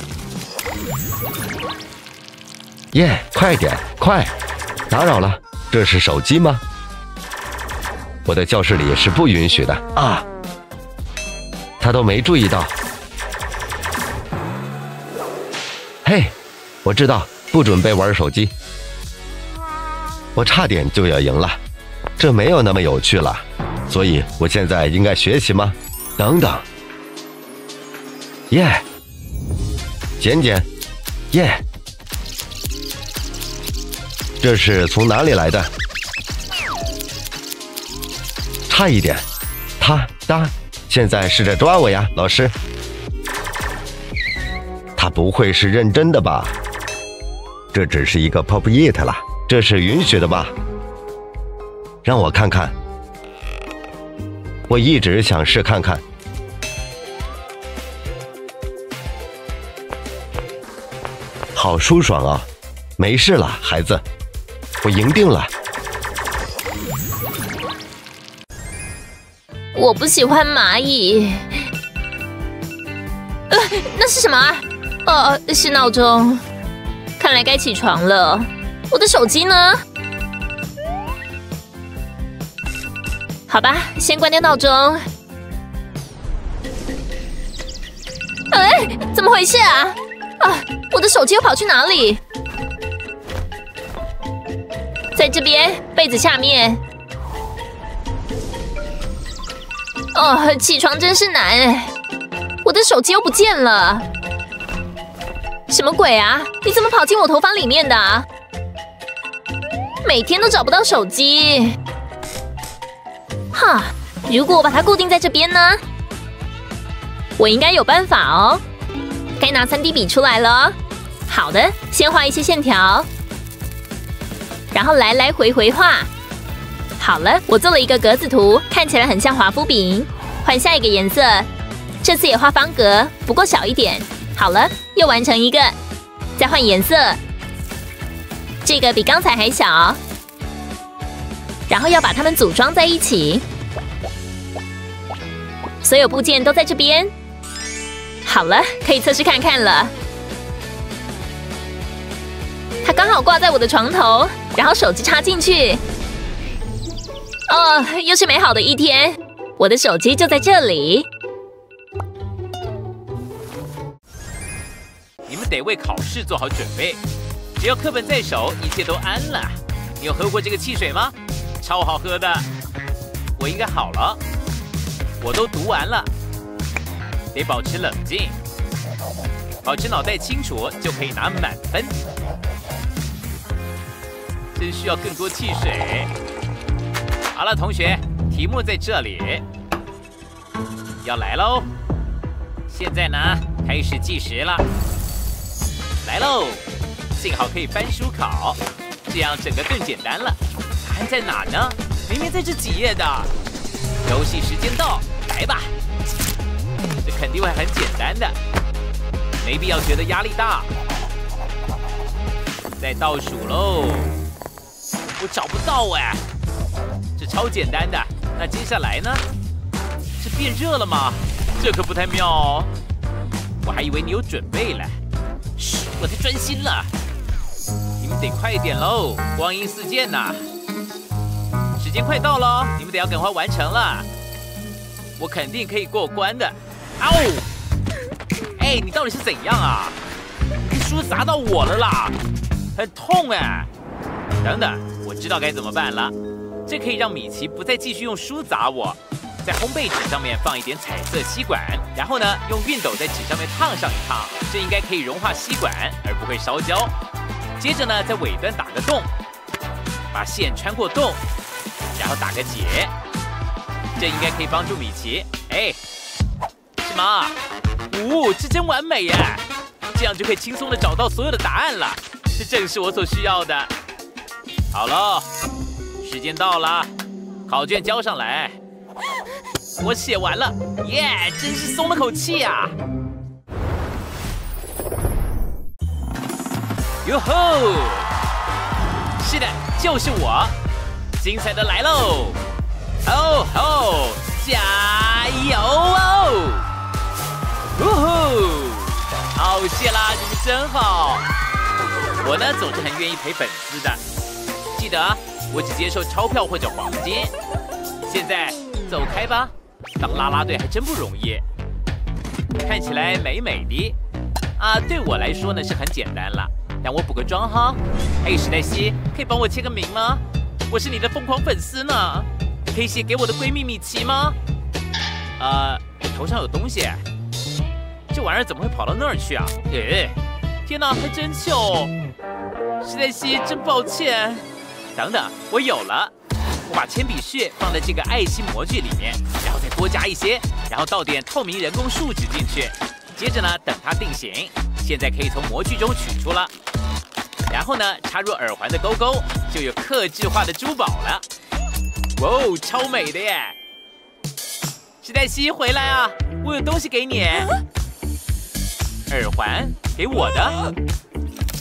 耶，快点，快！打扰了，这是手机吗？我的教室里是不允许的啊。他都没注意到。嘿，我知道，不准备玩手机。我差点就要赢了，这没有那么有趣了，所以我现在应该学习吗？等等，耶、yeah ，捡捡，耶、yeah ，这是从哪里来的？差一点，他哒，现在试着抓我呀，老师。他不会是认真的吧？这只是一个 Pop It 啦。这是允许的吧？让我看看。我一直想试看看。 好舒爽啊！没事了，孩子，我赢定了。 我不喜欢蚂蚁。呃，那是什么啊？哦，是闹钟。看来该起床了。我的手机呢？好吧，先关掉闹钟。哎，怎么回事啊？啊，我的手机又跑去哪里？在这边，被子下面。哦，起床真是难哎！我的手机又不见了。什么鬼啊？你怎么跑进我头发里面的啊？每天都找不到手机。哈，如果我把它固定在这边呢？我应该有办法哦。该拿 三 D 笔出来了。好的，先画一些线条，然后来来回回画。好了，我做了一个格子图，看起来很像华夫饼。换下一个颜色，这次也画方格，不过小一点。好了，又完成一个。再换颜色，这个比刚才还小。然后要把它们组装在一起。所有部件都在这边。好了，可以测试看看了。它刚好挂在我的床头，然后手机插进去。哦，又是美好的一天。我的手机就在这里。 你们得为考试做好准备，只要课本在手，一切都安了。你有喝过这个汽水吗？超好喝的。我应该好了，我都读完了。得保持冷静，保持脑袋清楚，就可以拿满分。真需要更多汽水。好了，同学，题目在这里，要来喽。现在呢，开始计时了。来喽！幸好可以翻书考，这样整个更简单了。答案在哪呢？明明在这几页的。游戏时间到，来吧！这肯定会很简单的，没必要觉得压力大。再倒数喽！我找不到哎，这超简单的。那接下来呢？是变热了吗？这可不太妙哦。我还以为你有准备了。嘘，我太专心了。你们得快一点喽，光阴似箭呐！时间快到了，你们得要赶快完成了。我肯定可以过关的。嗷！哎，你到底是怎样啊？你书砸到我了啦，很痛哎！等等，我知道该怎么办了。这可以让米奇不再继续用书砸我。在烘焙纸上面放一点彩色吸管，然后呢，用熨斗在纸上面烫上一烫，这应该可以融化吸管，而不会烧焦。接着呢，在尾端打个洞，把线穿过洞，然后打个结，这应该可以帮助米奇。哎，是吗？哦，这真完美耶！这样就可以轻松的找到所有的答案了，这正是我所需要的。好了，时间到了，考卷交上来。我写完了，耶！真是松了口气啊！哟吼！是的，就是我，精彩的来喽！哦吼！加油哦！呜呼！好谢啦，你们真好。我呢，总是很愿意陪粉丝的。记得，我只接受钞票或者黄金。现在走开吧。当啦啦队还真不容易，看起来美美的啊！对我来说呢是很简单了，但我补个妆哈。嘿，史黛西，可以帮我签个名吗？我是你的疯狂粉丝呢，可以写给我的闺蜜米奇吗？呃，头上有东西，这玩意儿怎么会跑到那儿去啊？诶，天哪，还真秀！史黛西，真抱歉。等等，我有了。我把铅笔屑放在这个爱心模具里面，然后再多加一些，然后倒点透明人工树脂进去。接着呢，等它定型，现在可以从模具中取出了。然后呢，插入耳环的勾勾，就有客制化的珠宝了。哇哦，超美的耶！史黛西，回来啊，我有东西给你。耳环给我的，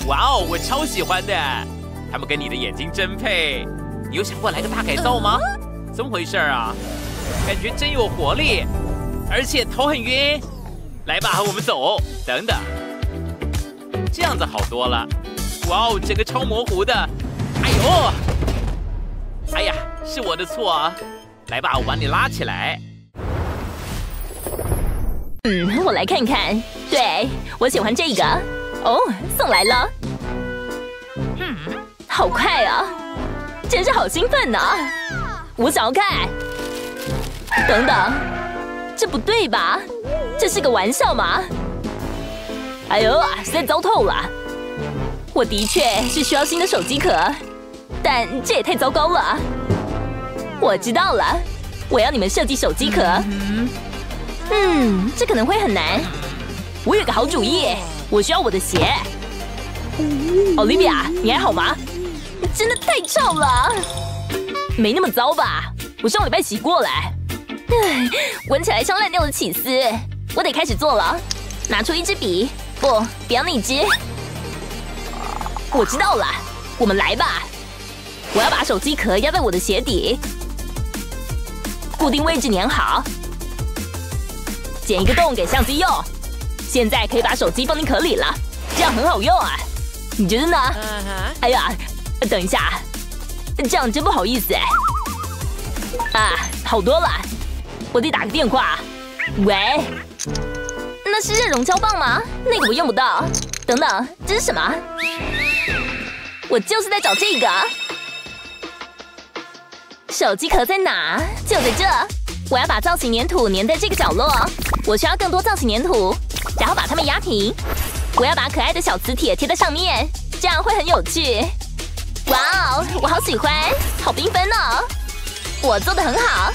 哇哦，我超喜欢的，他们跟你的眼睛真配。你有想过来个大改造吗？怎么回事啊？感觉真有活力，而且头很晕。来吧，和我们走。等等，这样子好多了。哇哦，整个超模糊的。哎呦，哎呀，是我的错。来吧，我把你拉起来。 嗯，我来看看。对，我喜欢这个。哦，送来了。嗯，好快啊！真是好兴奋呢、啊！我想要看。等等，这不对吧？这是个玩笑吗？哎呦，实在糟透了！我的确是需要新的手机壳，但这也太糟糕了。我知道了，我要你们设计手机壳。嗯，这可能会很难。我有个好主意，我需要我的鞋。Olivia， 你还好吗？真的太臭了，没那么糟吧？我上礼拜洗过来。唉，闻起来像烂掉的起司。我得开始做了，拿出一支笔，不，不要那支。我知道了，我们来吧。我要把手机壳压在我的鞋底，固定位置粘好。剪一个洞给相机用，现在可以把手机放进壳里了，这样很好用啊！你觉得呢？ Uh-huh. 哎呀，等一下，这样真不好意思哎。啊，好多了，我得打个电话。喂，那是热熔胶棒吗？那个我用不到。等等，这是什么？我就是在找这个。手机壳在哪？就在这。我要把造型粘土粘在这个角落。我需要更多造型粘土，然后把它们压平。我要把可爱的小磁铁贴在上面，这样会很有趣。哇哦，我好喜欢，好缤纷哦！我做的很好，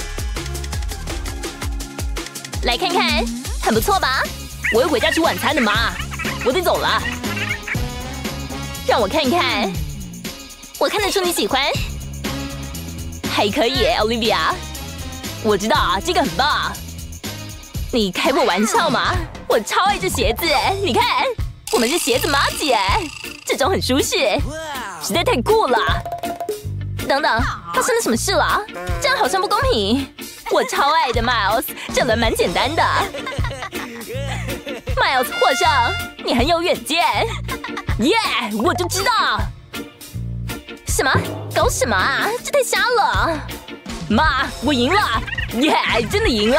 来看看，很不错吧？我要回家吃晚餐的嘛，我得走了。让我看看，我看得出你喜欢，还可以 ，Olivia。我知道啊，这个很棒。你开过玩笑吗？我超爱这鞋子，你看，我们是鞋子妈姐，这种很舒适，实在太酷了。等等，发生了什么事了？这样好像不公平。我超爱的 Miles， 这轮蛮简单的。Miles 获胜，你很有远见。耶、yeah, 我就知道。什么？搞什么啊？这太瞎了。妈，我赢了！耶、yeah, 真的赢了。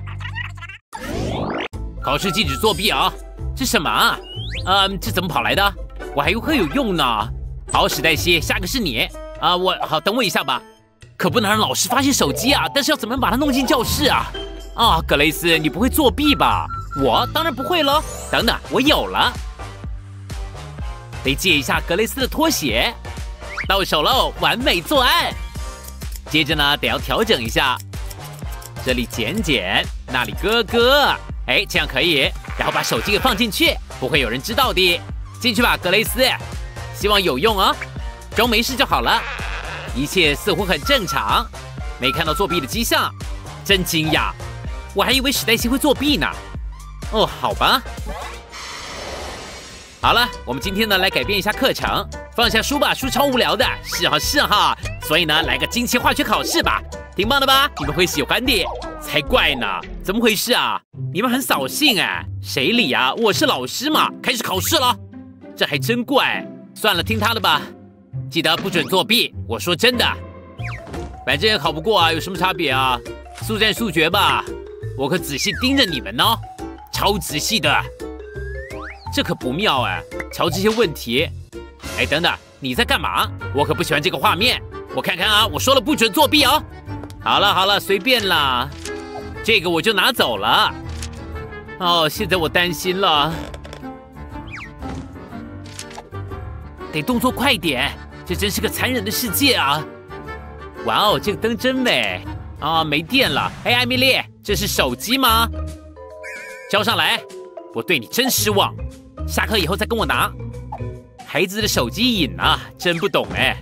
考试禁止作弊啊！这什么啊？嗯，这怎么跑来的？我还以为会有用呢。好，史黛西，下个是你啊！我好，等我一下吧。可不能让老师发现手机啊！但是要怎么样把它弄进教室啊？啊，格雷斯，你不会作弊吧？我当然不会了。等等，我有了。得借一下格雷斯的拖鞋。到手喽，完美作案。接着呢，得要调整一下，这里剪剪，那里割割。哎，这样可以，然后把手机给放进去，不会有人知道的。进去吧，格雷斯，希望有用啊，装没事就好了。一切似乎很正常，没看到作弊的迹象，真惊讶，我还以为史黛西会作弊呢。哦，好吧。好了，我们今天呢来改变一下课程，放下书吧，书超无聊的，是哈是哈。所以呢，来个惊奇化学考试吧，挺棒的吧？你们会喜欢的。才怪呢，怎么回事啊？你们很扫兴哎，谁理啊？我是老师嘛，开始考试了。这还真怪，算了，听他的吧。记得不准作弊，我说真的。反正也考不过啊，有什么差别啊？速战速决吧，我可仔细盯着你们呢，超仔细的。这可不妙哎，瞧这些问题。哎，等等，你在干嘛？我可不喜欢这个画面。我看看啊，我说了不准作弊哦。好了好了，随便啦。这个我就拿走了。哦，现在我担心了，得动作快点，这真是个残忍的世界啊！哇哦，这个灯真美啊！没电了，哎，艾米丽，这是手机吗？交上来，我对你真失望，下课以后再跟我拿。孩子的手机瘾啊，真不懂哎。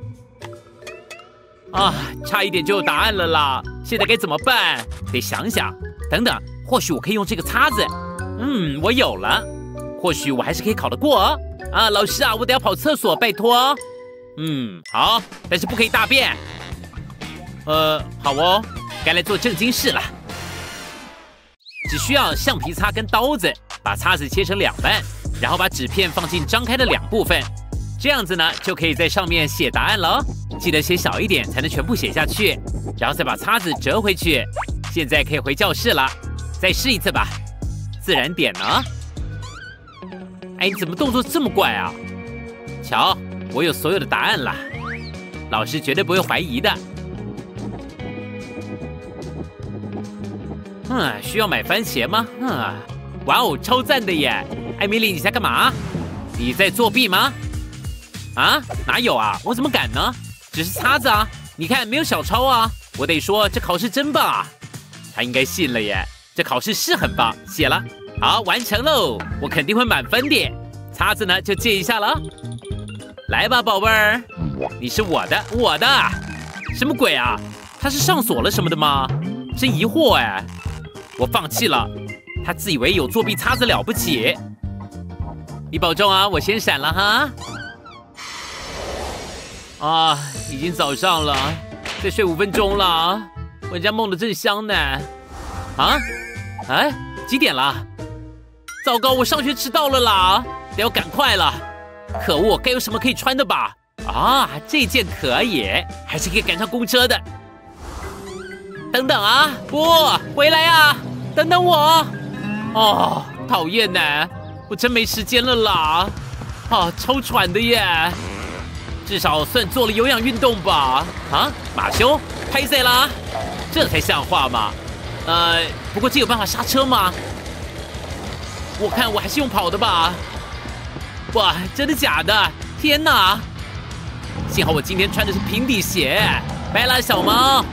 啊，差一点就有答案了啦！现在该怎么办？得想想。等等，或许我可以用这个叉子。嗯，我有了。或许我还是可以考得过哦。 啊，老师啊，我得要跑厕所，拜托。嗯，好，但是不可以大便。呃，好哦，该来做正经事了。只需要橡皮擦跟刀子，把叉子切成两半，然后把纸片放进张开的两部分，这样子呢，就可以在上面写答案了哦。记得写小一点，才能全部写下去，然后再把叉子折回去。现在可以回教室了，再试一次吧，自然点呢。哎，你怎么动作这么怪啊？瞧，我有所有的答案了，老师绝对不会怀疑的。嗯，需要买番茄吗？嗯，哇哦，超赞的耶！艾米丽，你在干嘛？你在作弊吗？啊，哪有啊？我怎么敢呢？只是擦子啊，你看没有小抄啊。我得说，这考试真棒啊！他应该信了耶，这考试是很棒，写了，好，完成喽，我肯定会满分的。擦子呢，就借一下了。来吧，宝贝儿，你是我的，我的，什么鬼啊？他是上锁了什么的吗？真疑惑哎。我放弃了，他自以为有作弊擦子了不起。你保重啊，我先闪了哈。啊，已经早上了，再睡五分钟了，晚上梦得正香呢。啊，哎，几点了？糟糕，我上学迟到了啦，得要赶快了。可恶，该有什么可以穿的吧？啊，这件可以，还是可以赶上公车的。等等啊，不，回来啊！等等我。哦，讨厌呢，我真没时间了啦。啊，超喘的耶。至少算做了有氧运动吧？啊，马修，拍赛啦，这才像话嘛。呃，不过这有办法刹车吗？我看我还是用跑的吧。哇，真的假的？天哪！幸好我今天穿的是平底鞋。拜啦，小猫。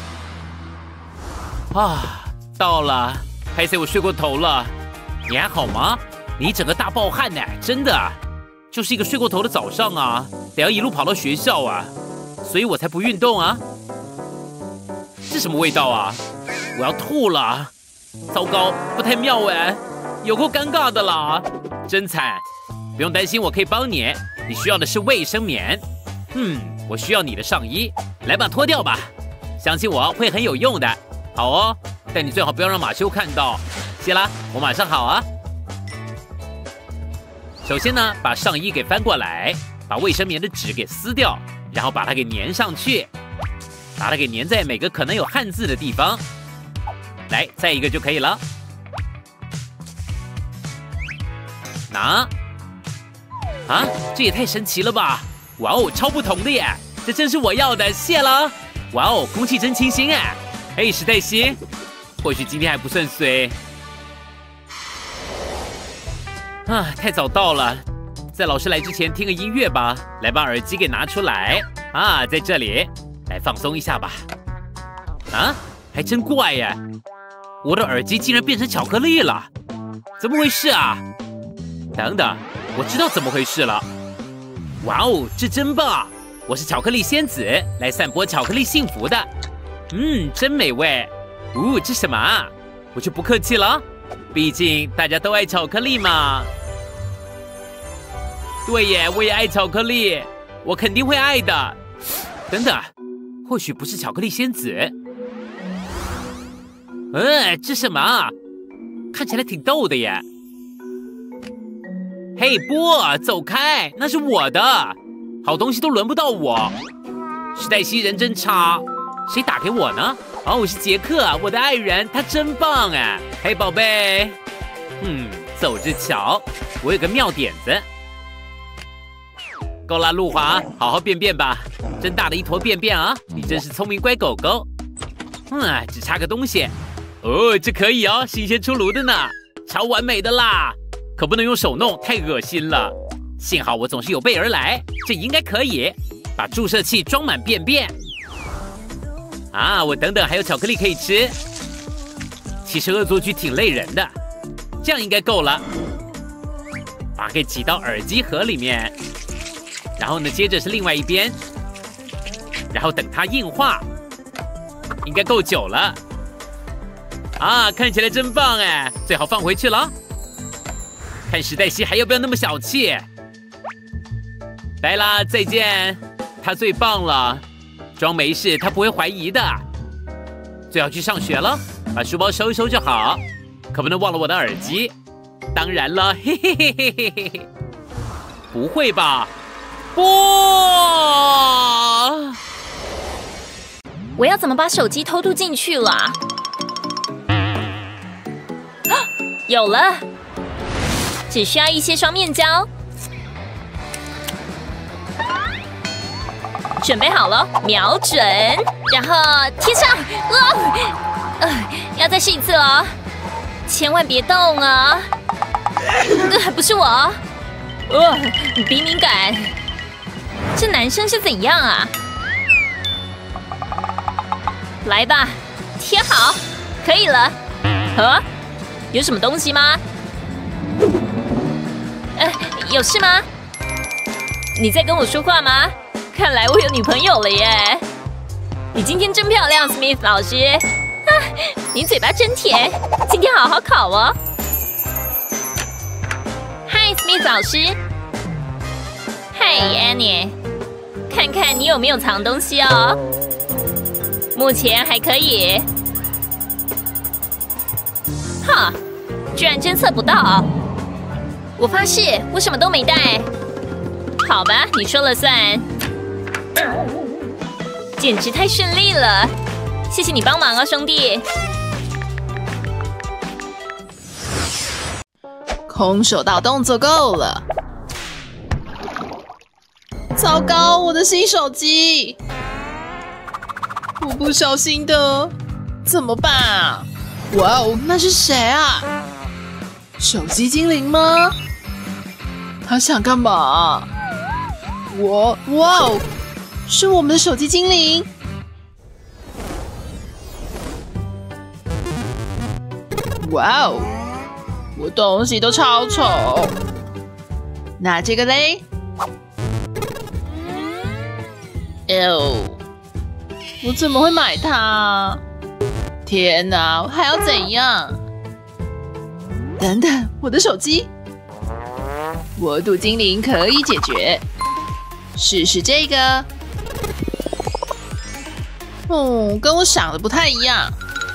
啊，到了，拍赛我睡过头了。你还好吗？你整个大暴汗呢，真的。就是一个睡过头的早上啊，得要一路跑到学校啊，所以我才不运动啊。这什么味道啊？我要吐了！糟糕，不太妙哎，有够尴尬的啦，真惨。不用担心，我可以帮你。你需要的是卫生棉。嗯，我需要你的上衣，来吧，脱掉吧。相信我会很有用的。好哦，但你最好不要让马修看到。谢啦，我马上好啊。首先呢，把上衣给翻过来，把卫生棉的纸给撕掉，然后把它给粘上去，把它给粘在每个可能有汉字的地方。来，再一个就可以了。拿。啊，这也太神奇了吧！哇哦，超不同的耶！这真是我要的，谢了。哇哦，空气真清新哎！嘿，史黛西，或许今天还不算衰。啊，太早到了，在老师来之前听个音乐吧。来，把耳机给拿出来啊，在这里，来放松一下吧。啊，还真怪耶！我的耳机竟然变成巧克力了，怎么回事啊？等等，我知道怎么回事了。哇哦，这真棒！我是巧克力仙子，来散播巧克力幸福的。嗯，真美味。哦，这什么啊？我就不客气了，毕竟大家都爱巧克力嘛。对耶，我也爱巧克力，我肯定会爱的。等等，或许不是巧克力仙子。嗯，这什么啊？看起来挺逗的耶。嘿，波，走开，那是我的，好东西都轮不到我。史黛西人真差，谁打给我呢？哦，我是杰克，我的爱人，他真棒哎。嘿，宝贝，嗯，走着瞧，我有个妙点子。够啦，路华，好好便便吧，真大的一坨便便啊！你真是聪明乖狗狗。嗯，只差个东西。哦，这可以哦，新鲜出炉的呢，超完美的啦。可不能用手弄，太恶心了。幸好我总是有备而来，这应该可以。把注射器装满便便。啊，我等等还有巧克力可以吃。其实恶作剧挺累人的，这样应该够了。把它给挤到耳机盒里面，然后呢，接着是另外一边，然后等它硬化，应该够久了。啊，看起来真棒哎，最好放回去了。看史黛西还要不要那么小气？ 拜啦，再见。他最棒了，装没事，他不会怀疑的。就要去上学了，把书包收一收就好，可不能忘了我的耳机。当然了，嘿嘿嘿嘿嘿嘿。不会吧？不！ 我要怎么把手机偷渡进去了？啊，有了，只需要一些双面胶。准备好了，瞄准，然后贴上。啊，呃，要再试一次哦，千万别动啊！呃，不是我，呃，鼻敏感。这男生是怎样啊？来吧，贴好，可以了。啊，有什么东西吗？呃，有事吗？你在跟我说话吗？看来我有女朋友了耶！你今天真漂亮 ，Smith 老师。啊，你嘴巴真甜，今天好好考哦。嗨 ，Smith 老师。嗨 ，Annie。看看你有没有藏东西哦。目前还可以。哈，居然侦测不到！我发誓，我什么都没带。好吧，你说了算。简直太顺利了，谢谢你帮忙啊，兄弟。 空手道动作够了。糟糕，我的新手机！我不小心的，怎么办啊？哇哦，那是谁啊？手机精灵吗？他想干嘛？我，哇哦，是我们的手机精灵！哇哦，我东西都超丑。那这个嘞？哦，我怎么会买它？天哪，我还要怎样？等等，我的手机，国度精灵可以解决。试试这个。哦，跟我想的不太一样。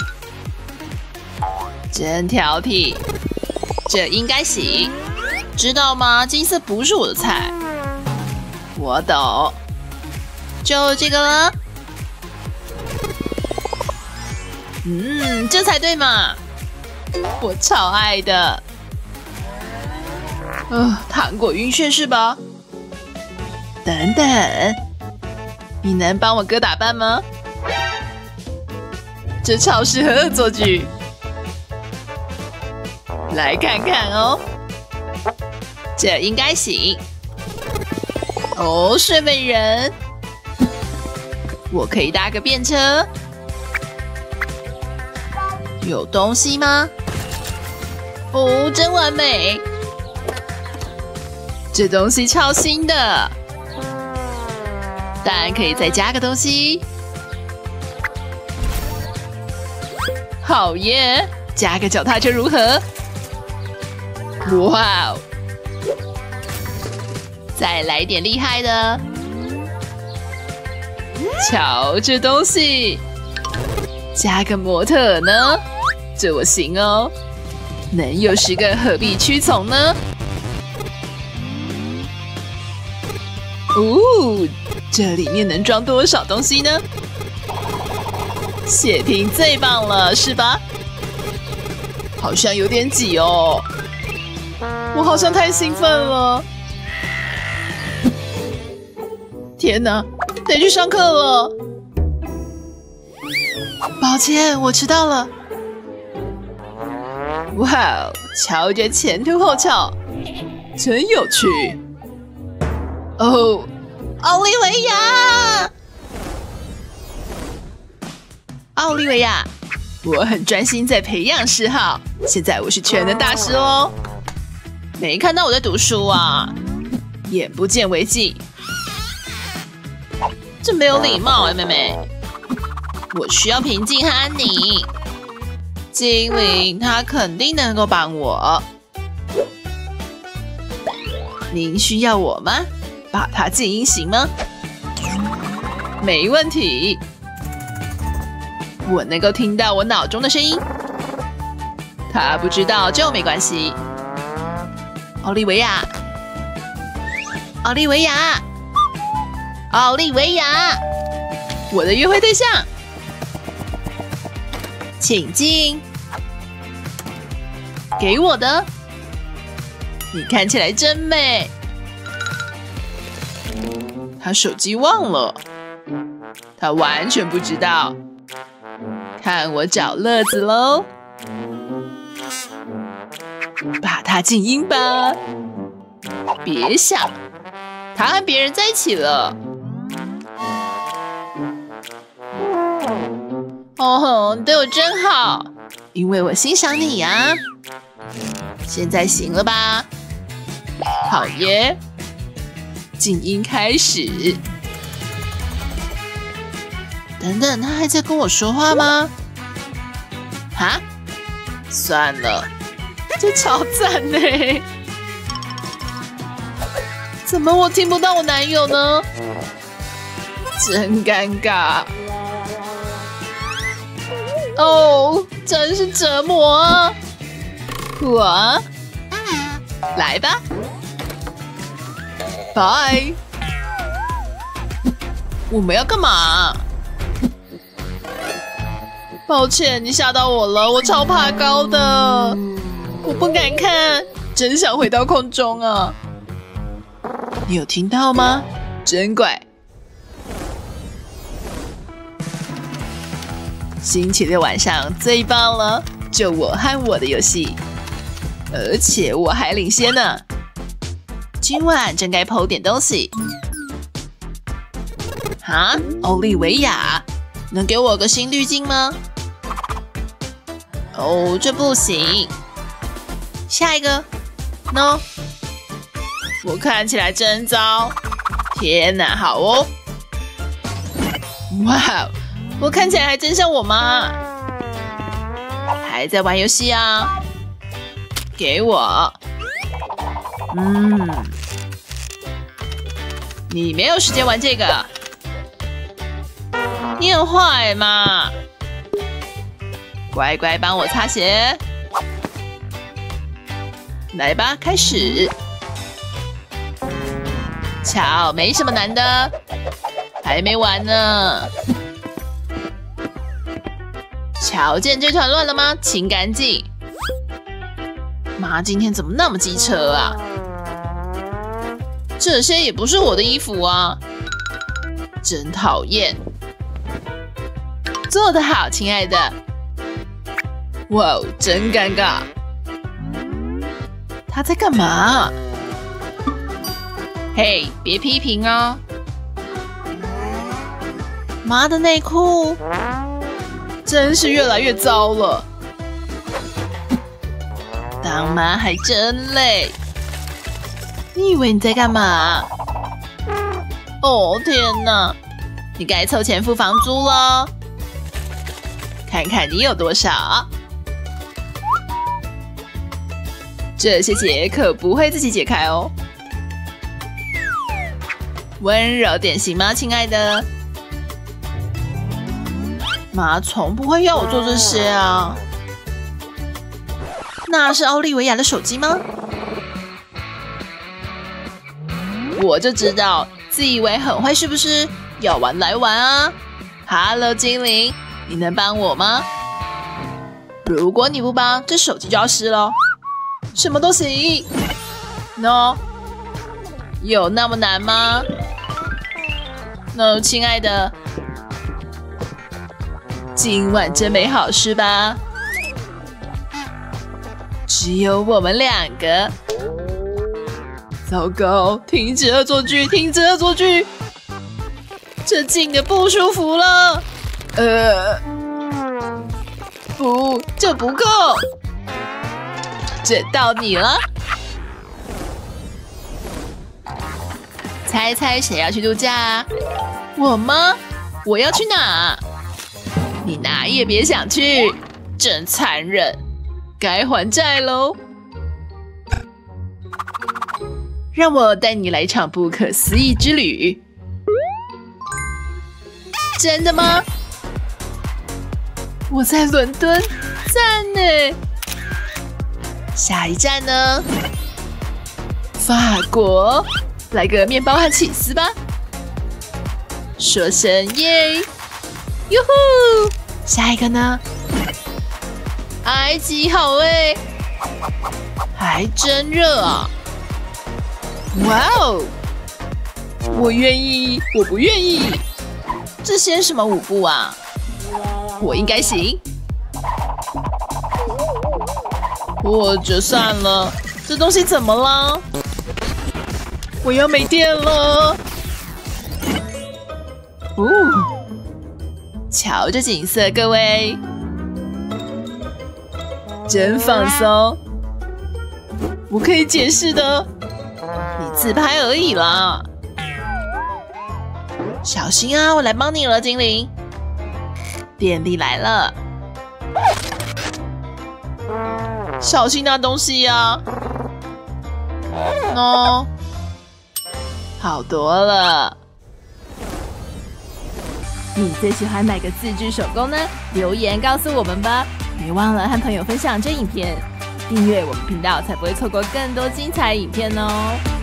真挑剔，这应该行。知道吗？金色不是我的菜。我懂。就这个了。嗯，这才对嘛！我超爱的。呃，糖果晕眩是吧？等等，你能帮我哥打扮吗？这超适合恶作剧。来看看哦，这应该行。哦，睡美人。我可以搭个便车，有东西吗？哦，真完美！这东西超新的，当然可以再加个东西。好耶！加个脚踏车如何？哇哦！再来点厉害的。瞧这东西，加个模特呢？这我行哦，能有十个何必屈从呢？哦，这里面能装多少东西呢？血瓶最棒了，是吧？好像有点挤哦，我好像太兴奋了。天哪！得去上课了，抱歉，我迟到了。哇，瞧这前凸后翘，真有趣。哦，奥利维亚，奥利维亚，我很专心在培养嗜好，现在我是全能大师哦。没看到我在读书啊？眼不见为净。这没有礼貌哎，妹妹。我需要平静和安宁。精灵，他肯定能够帮我。您需要我吗？ 把它静音行吗？没问题。我能够听到我脑中的声音。他不知道就没关系。奥利维亚，奥利维亚，奥利维亚，我的约会对象，请进。给我的，你看起来真美。他手机忘了，他完全不知道。看我找乐子喽！把它静音吧。别想，他和别人在一起了。哦吼，对我真好，因为我欣赏你呀。现在行了吧？好耶！静音开始。等等，他还在跟我说话吗？哈？算了，这超赞呢！怎么我听不到我男友呢？真尴尬。哦，真是折磨啊！我，来吧，拜。我们要干嘛？抱歉，你吓到我了，我超怕高的，我不敢看，真想回到空中啊！你有听到吗？真乖。星期六晚上最棒了，就我和我的游戏，而且我还领先呢。今晚真该 po 点东西。哈，欧利维亚，能给我个新滤镜吗？哦，这不行。下一个 ，no。我看起来真糟。天哪，好哦。哇，我看起来还真像我妈。还在玩游戏啊？给我。嗯，你没有时间玩这个。你很坏嘛。乖乖帮我擦鞋。来吧，开始。瞧，没什么难的，还没完呢。瞧见这团乱了吗？清干净。妈，今天怎么那么机车啊？这些也不是我的衣服啊，真讨厌。做得好，亲爱的。哇，真尴尬。他在干嘛？嘿，别批评哦。妈的内裤，真是越来越糟了。当妈还真累。你以为你在干嘛？哦，天哪！你该凑钱付房租了。看看你有多少。这些结可不会自己解开哦。温柔点行吗，亲爱的？妈从不会要我做这些啊。那是奥利维亚的手机吗？我就知道，自以为很会是不是？要玩来玩啊 ！Hello， 精灵，你能帮我吗？如果你不帮，这手机就要湿了。什么都行。No， 有那么难吗 ？No， 亲爱的，今晚真美好是吧？只有我们两个。糟糕，停止恶作剧，停止恶作剧！这劲的不舒服了。呃，不，这不够。这到你了。猜猜谁要去度假啊？我吗？我要去哪？你哪也别想去，真残忍！该还债喽。 让我带你来一场不可思议之旅。真的吗？我在伦敦，赞呢！下一站呢？法国，来个面包和起司吧。说声耶！哟呼！下一个呢？埃及好哎，还真热啊！哇哦！我愿意，我不愿意。这些什么舞步啊？我应该行。或者算了，这东西怎么了？我要没电了。哦，瞧这景色，各位，真放松。我可以解释的，你自拍而已啦。小心啊，我来帮你了，精灵。电力来了，小心那东西呀！喏，好多了。你最喜欢哪个自制手工呢？留言告诉我们吧！别忘了和朋友分享这影片，订阅我们频道才不会错过更多精彩影片哦。